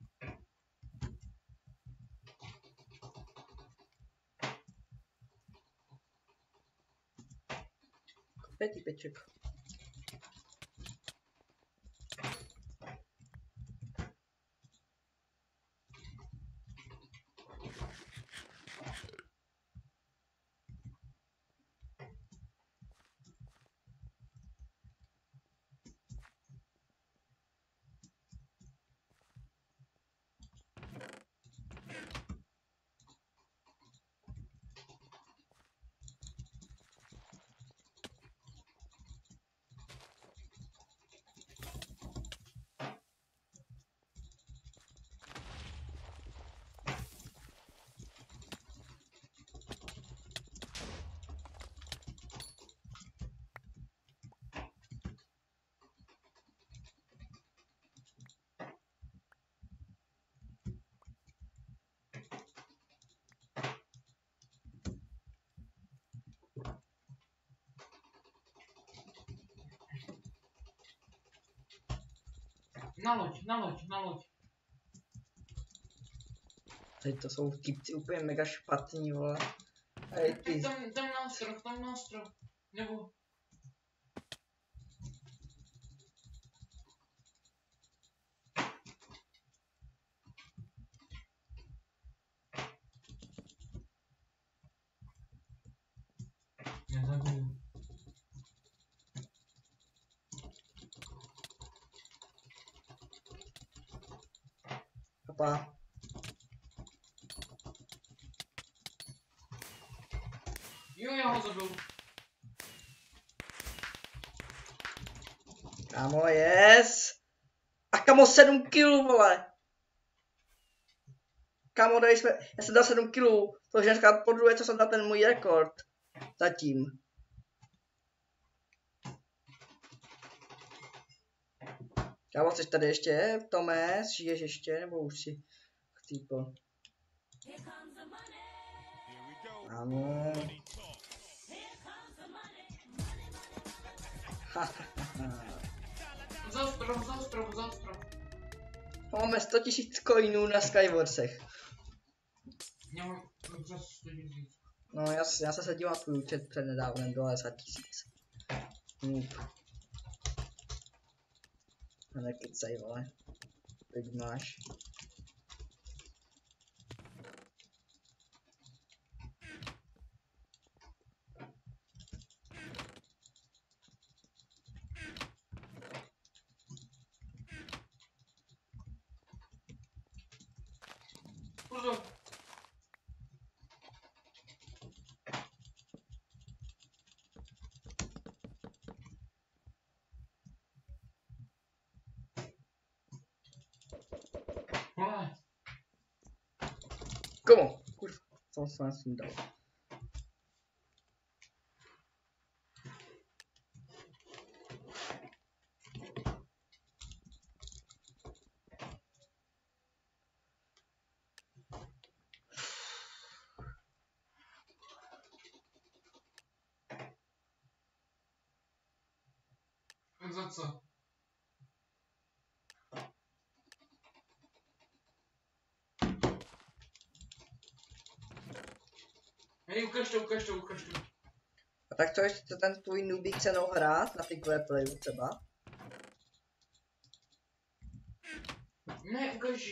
Pětí peček. Na loď. Teď to jsou vtipci úplně mega špatní, vole. Hej, ty. Tam na ostrov. Nebo... Nezabiju. Papa. Jo, já ho zabiju. Kámo, yes. A kamo 7 kg, vole. Kámo, já jsem dal 7 kg. To je dneska podruhé, co jsem dal ten můj rekord. Zatím. Kámo, jsi tady ještě? Tome, žiješ ještě? Nebo už si chcípl? Ano. Za ostrov. Máme 100 000 coinů na Skywarsech. Já mám přes 100 000. No já se dívám na tvůj účet před nedávnem, 90 000. Nekecej, vole. Teď máš. Pozor. Vole. Komu? Kurva, co jsem si dal. Za co? Hej, ukaž to. A tak co ještě ten tvůj nubík chce hrát na ty playu třeba? Ne, ukaž.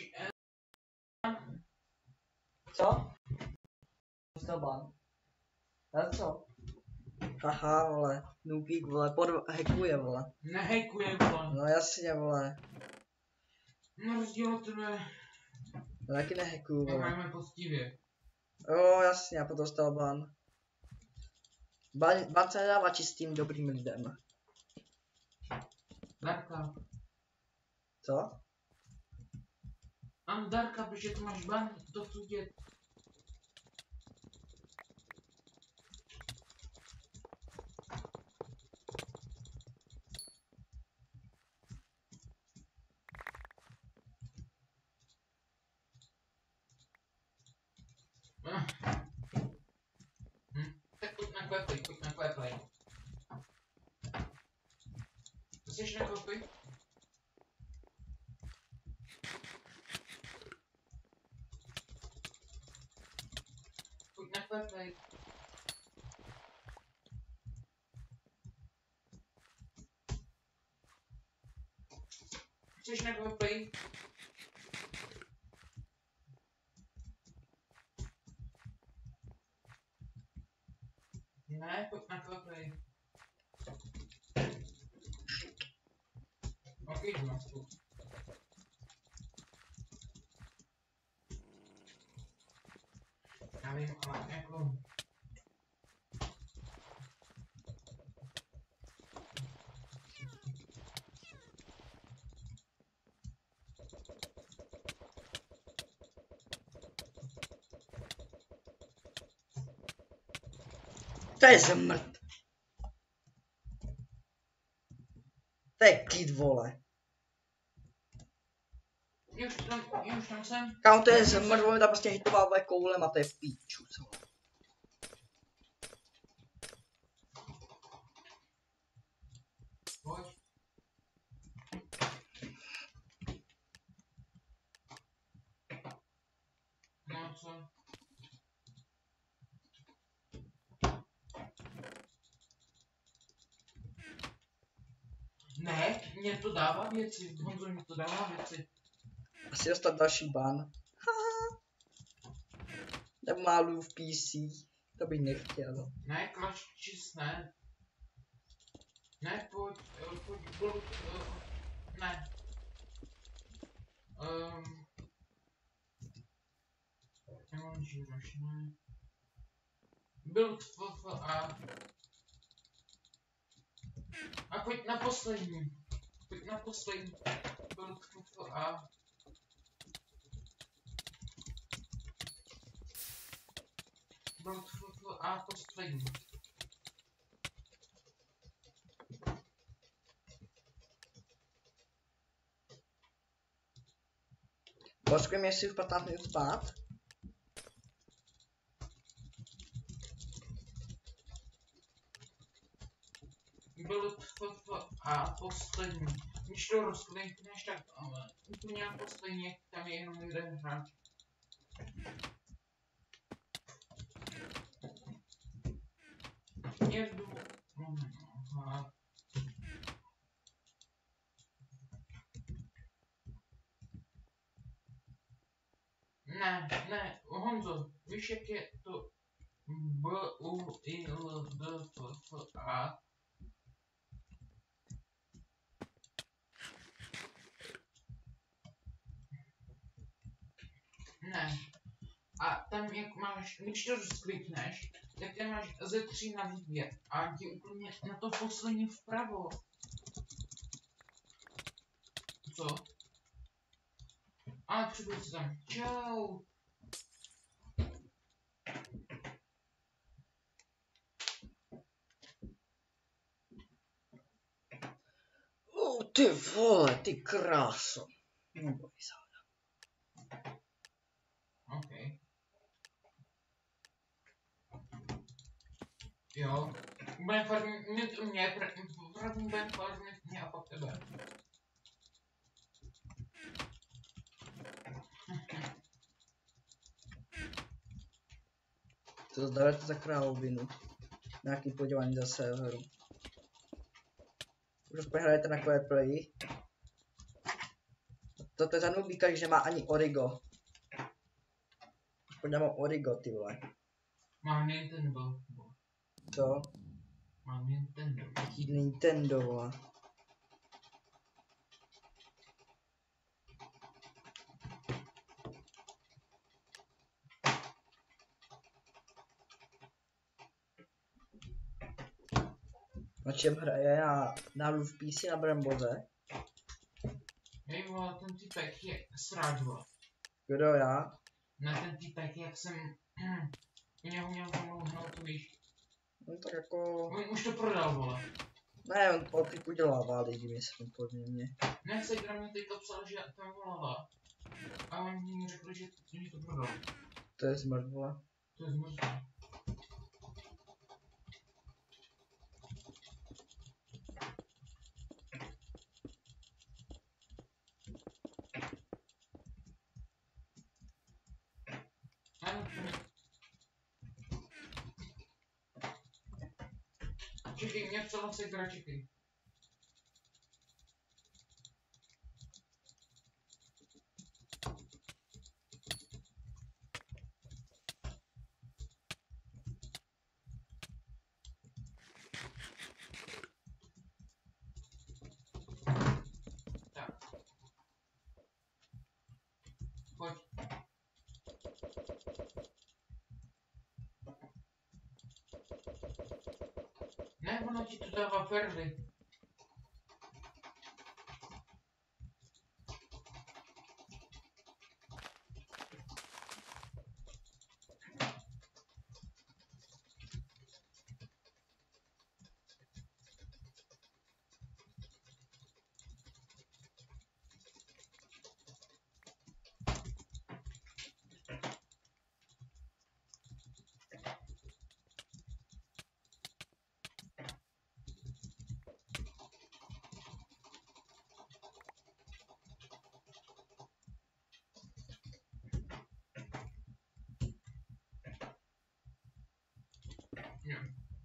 Co? Dostal ban. Ale co? Haha, vole, nubík, vole, hackuje, vole. Nehackuje, vole. No jasně, vole. Na rozdíl od tebe. Já taky nehackuju, vole. Hrajeme poctivě. Jo, jasně, já potom dostal ban. Ban se nedává čistým dobrým lidem. Darka. Co? Mám Darka, protože tu máš ban, to chci dět. Tak pojď na Claplay. Jsi na Claplay? Pojď na Claplay. Jsi na Claplay? Ne, pojď na Claplay. Ok, jdu na spolu. Já vím, ale jako... To je zmrt. To je kid, vole. Už tam jsem. Kámo, to je zmrt, vole, tam prostě hitoval koulem a to je píču, co? Pojď. co? Ne, mě to dává věci, Honzo, mě to dává věci. Asi dostat další ban. Nemálu v PC. To bych nechtěl. Ne, klaččis, ne. Ne, pojď, ne. Emoji rush, ne. Build FFA. A pojď na poslední. Build FFA. Build FFA poslední. Počkejme, jestli v 15 minut spát. Build FFA poslední. Když to rozklikneš, tak úplně poslední, tam je jenom jeden hráč. Jedu. Aha. Ne, Honzo, víš, jak je to BUILDFA? Ne. A tam jak máš, když to rozklikneš, tak tam máš ze 3 na výběr a ti úplně na to poslední vpravo. Co? Ale přibuď se tam. Čau. Ty vole, ty kráso. Neboj se. OK. Jo. Budeme farmit mě, první budeme farmit mě a pak tebe. To dáváte za královinu. Nějaký podívání za serveru. Už aspoň hrajete na Quiet Play. Toto je za nubíka, že má ani Origo. Aspoň já mám Origo, ty vole. Mám Nintendo. Co? Mám Nintendo. Jaký Nintendo, vole. Na čem hraje? Na v PC na Bramboze? Hej vole, ten typek je sráč, vole. Kdo já? Na ten typek, jak jsem u něho měl zamlouhnout, to víš. No tak jako... On už to prodal, vole. Ne, on opět udělává lidi, myslím, podle mě. Ne, Segra mě teďka psal, že tam volala. A oni mi řekli, že to prodal. To je smrt, vole. To je zmrzlé. Čekej, mě psala Segra, čekej. Tak. Pojď. Ne, ono ti to dává perly. Jo.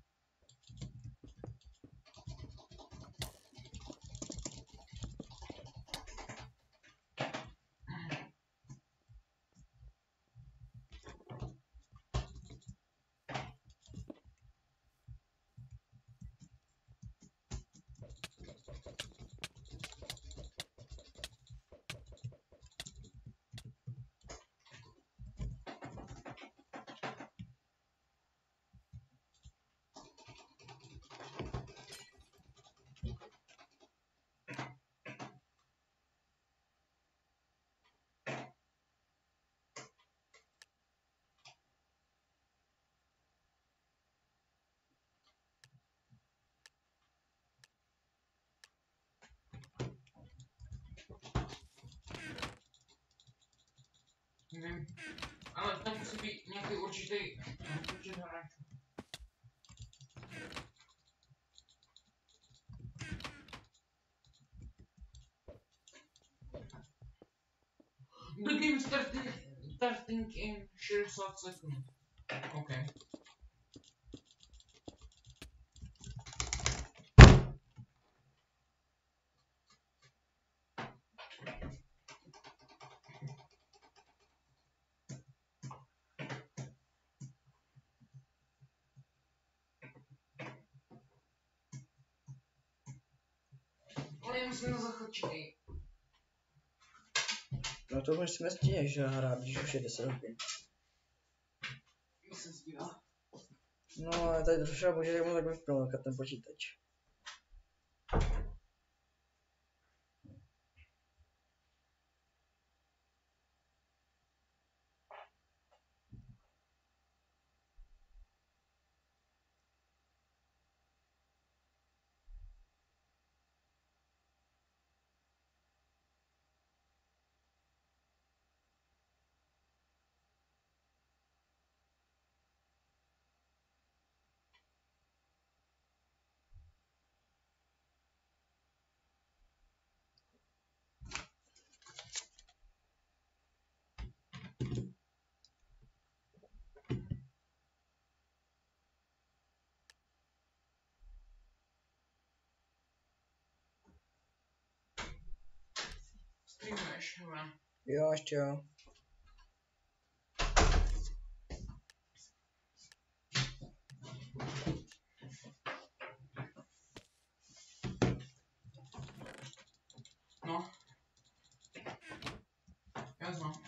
Nevím. Ale tam musí být nějaký určitý počet hráčů. The game starting in 60 sekund. OK. Ale musíme zachočit. No to musíme stíněž hrát, když už je 10 hodin. Jo se zbývá. No ale tady třeba můžete mu takhle promlkat ten počítač. Streamuješ, hele. Jo, ještě jo. No. Já znám.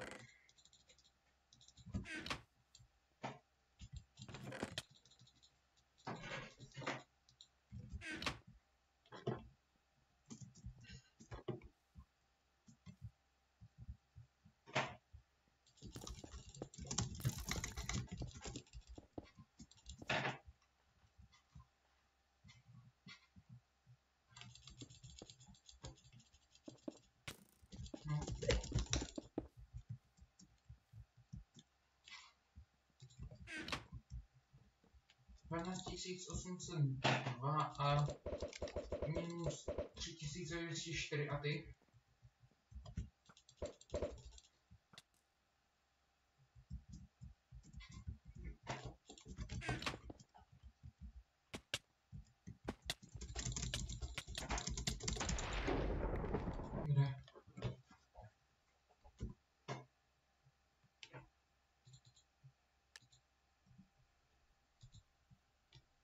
No. $12,802 a minus 3,204 a ty? Kde?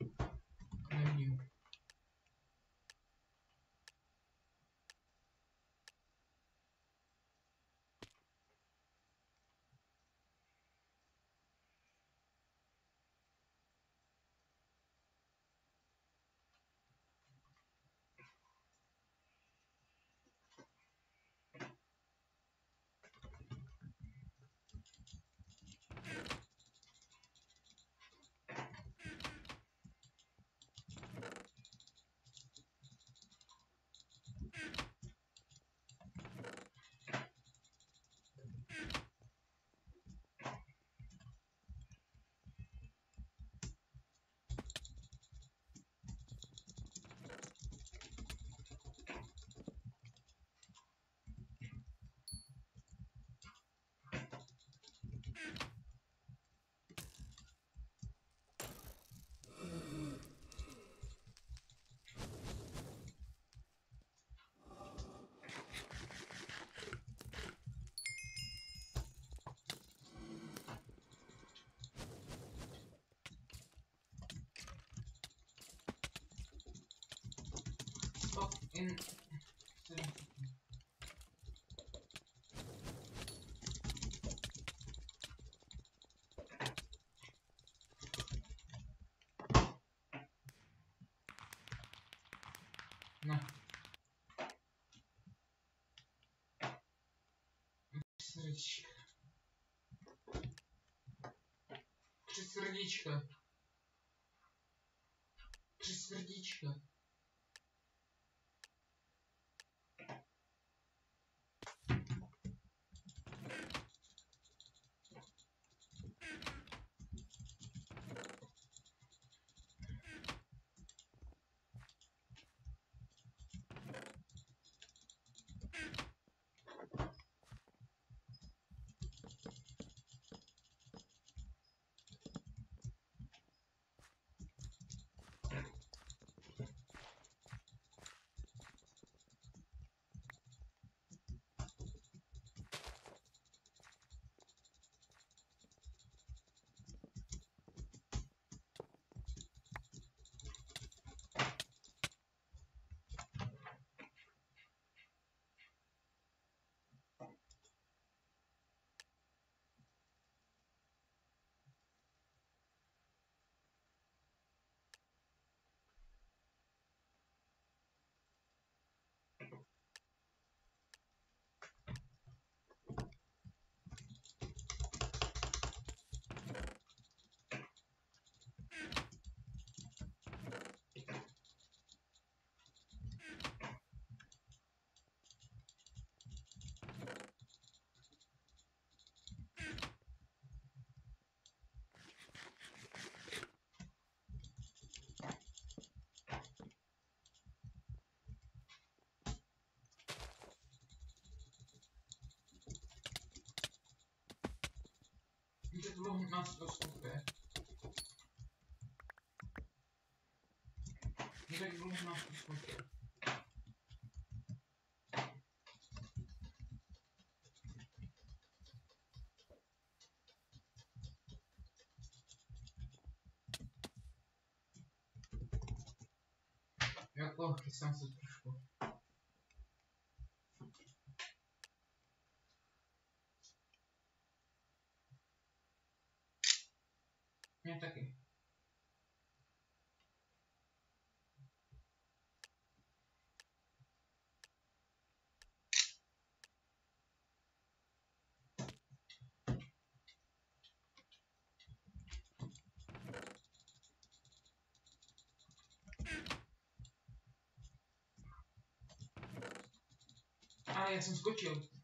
Nevidím. In... Ne. Srdíčka. 3 srdíčka. 3 srdíčka. Jak dlouho nás to skupuje? Jak dlouho nás to skupuje? Jako chystám se trošku. Mě taky. Ale já jsem skočil.